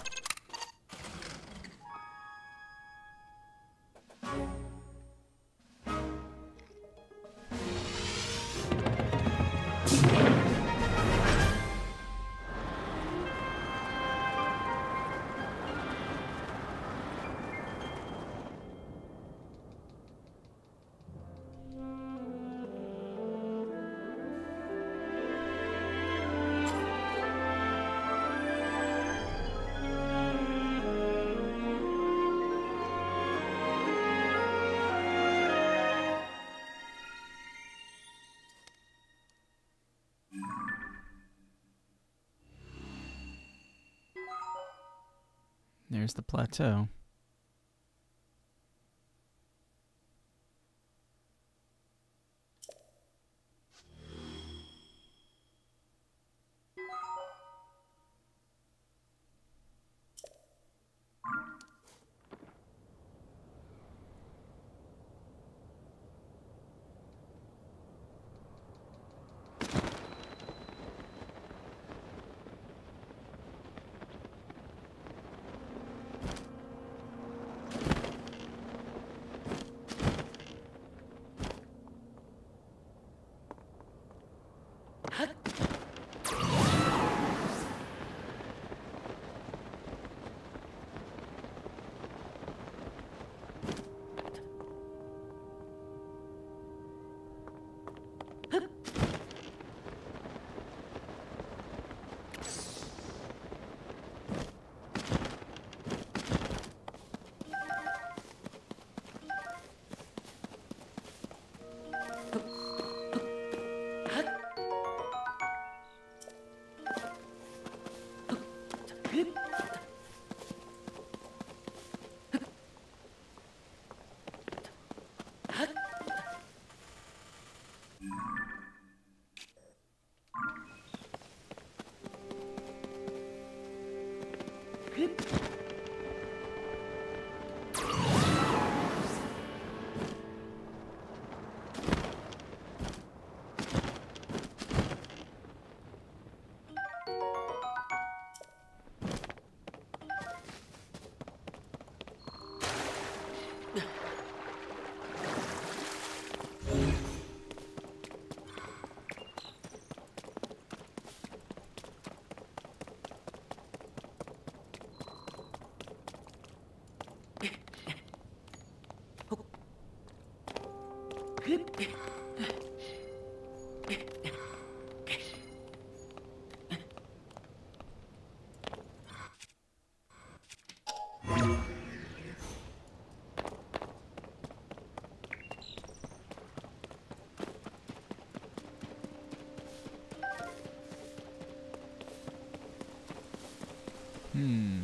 There's the plateau. Hmm.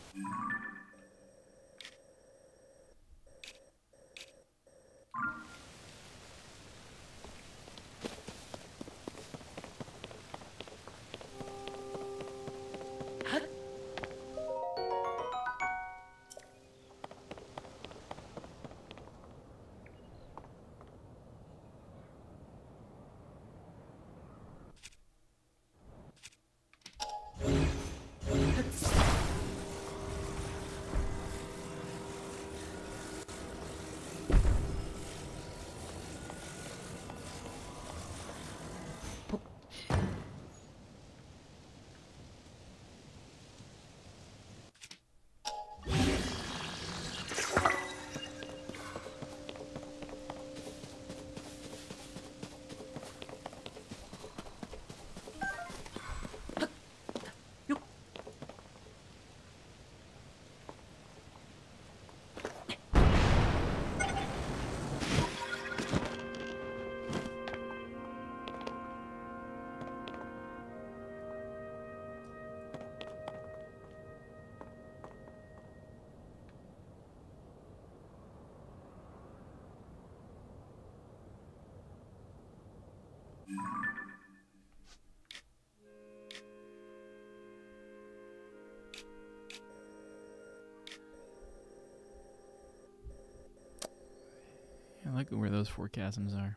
Yeah, look at where those four chasms are.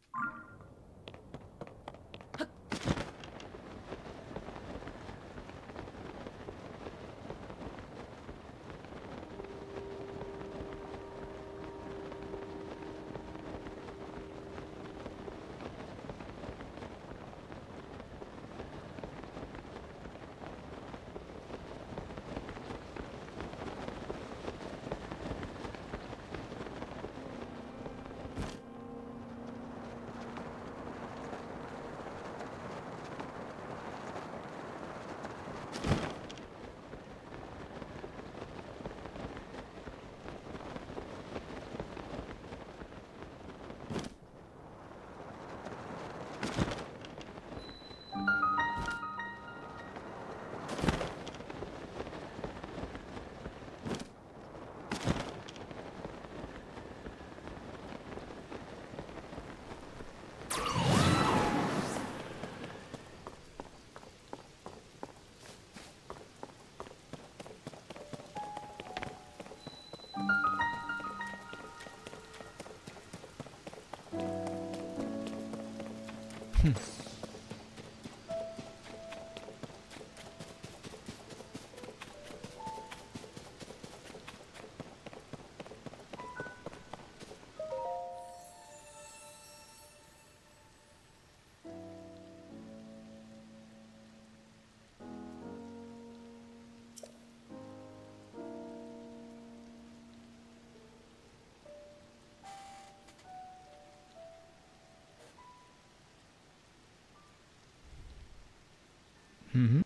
Mm-hmm.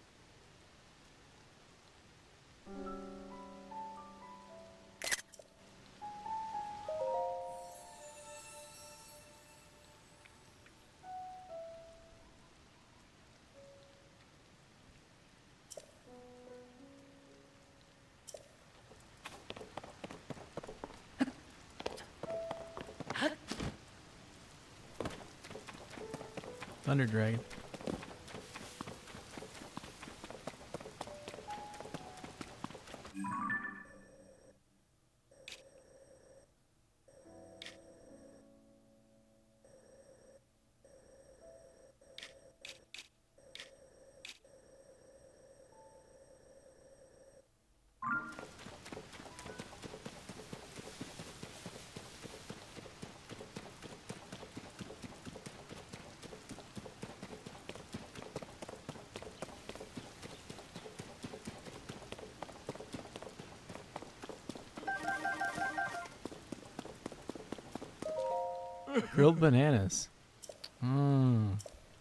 Thunder Dragon. Grilled bananas. Mm.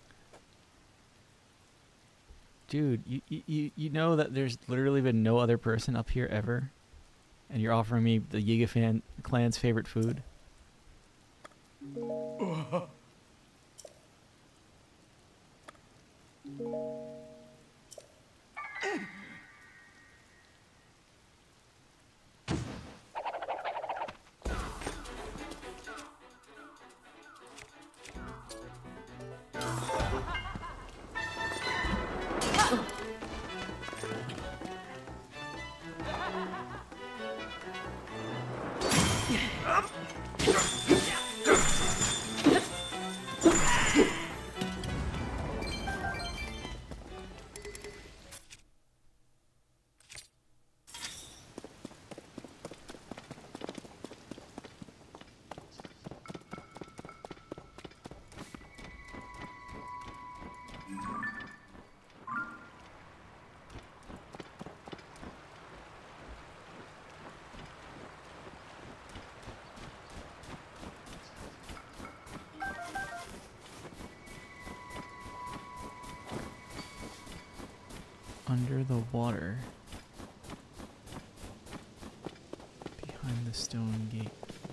Dude, you, you you know that there's literally been no other person up here ever, and you're offering me the Yiga fan clan's favorite food. under the water. Behind the stone gate.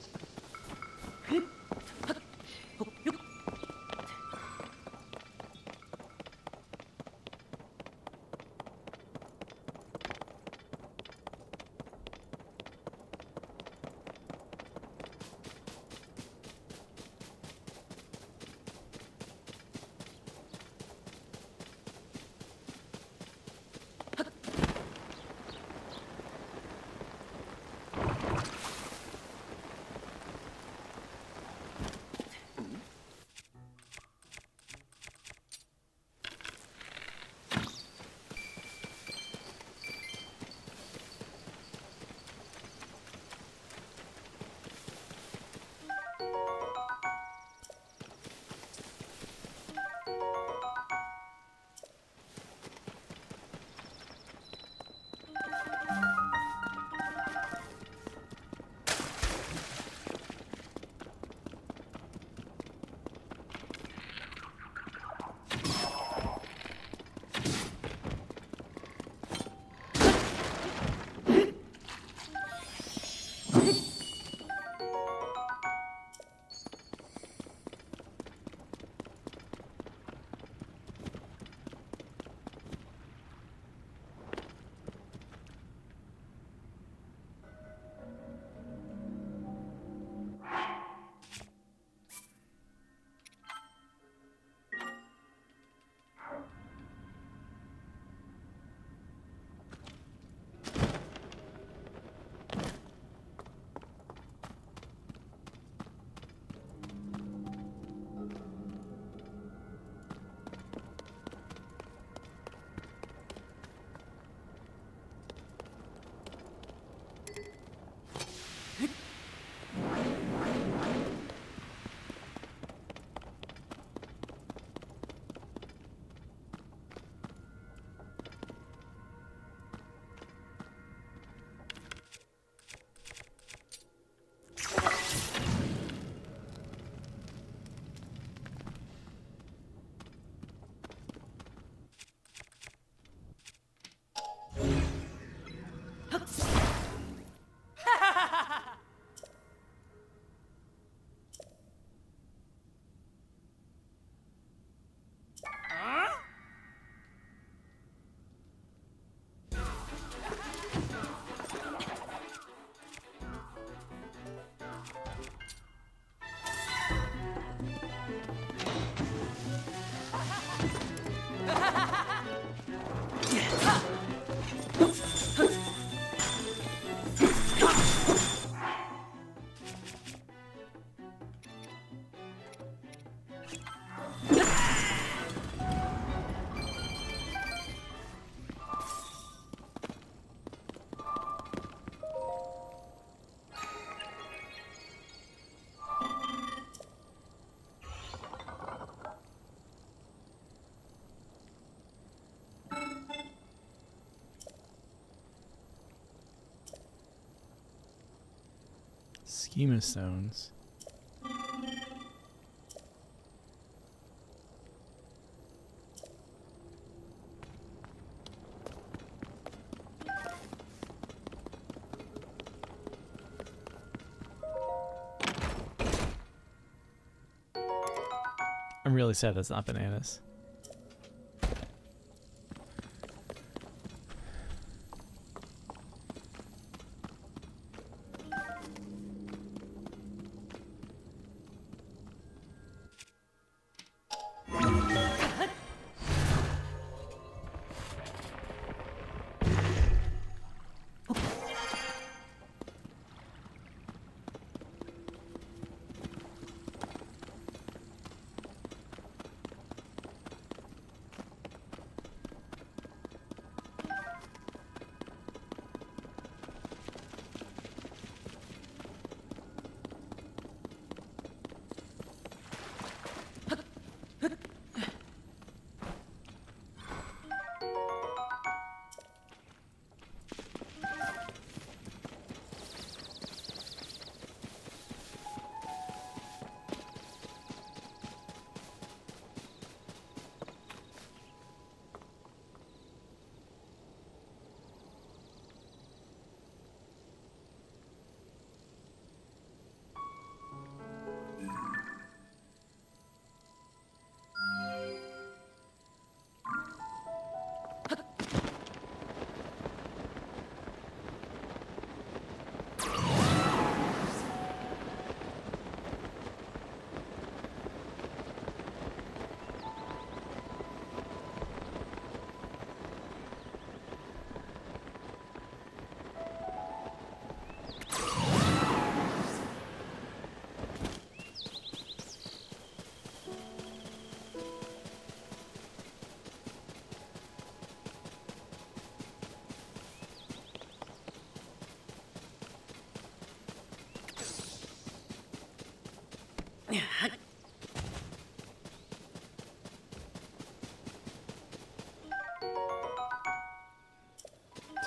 Schema stones. I'm really sad that's not bananas.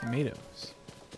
Tomatoes.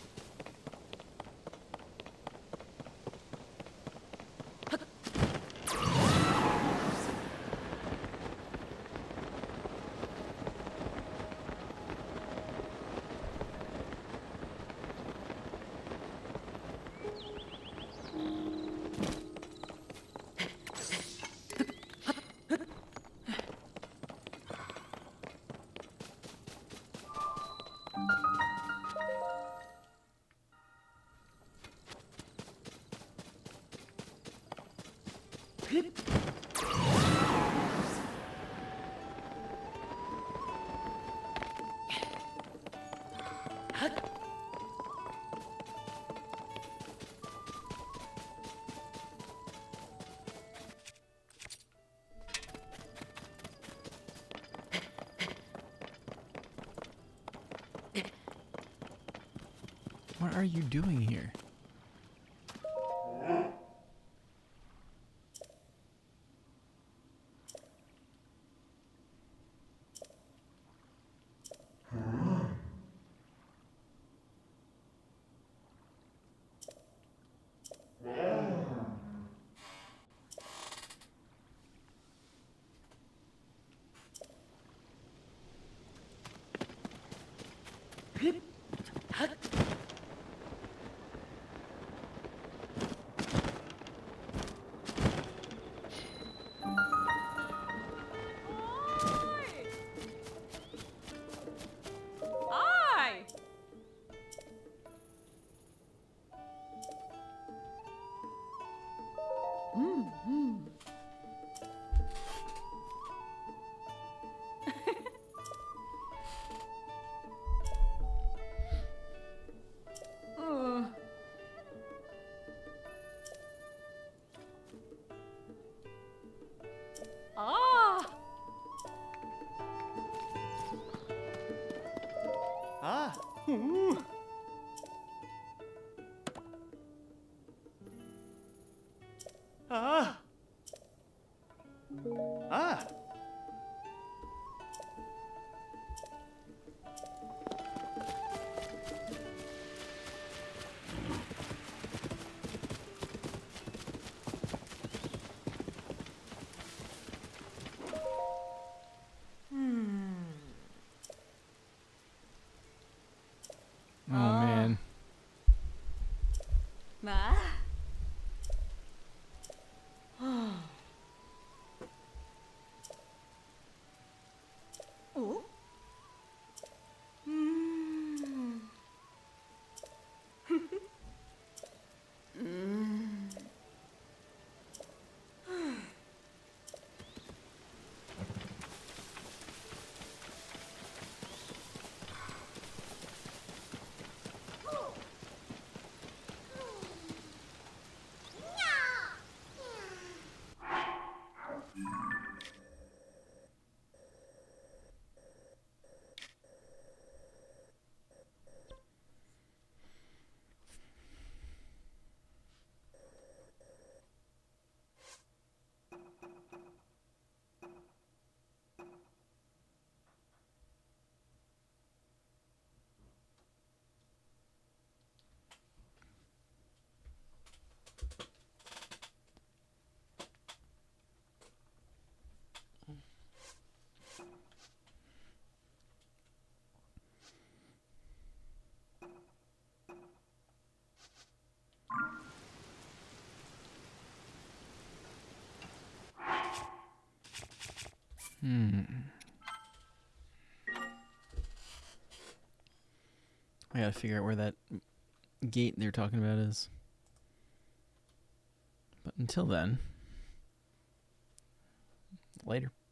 What are you doing here? Ah. Ooh. Ah. Ah. Oh man. Ah. Oh. Mm. Mm. Hmm. I gotta figure out where that gate they're talking about is. But until then, later.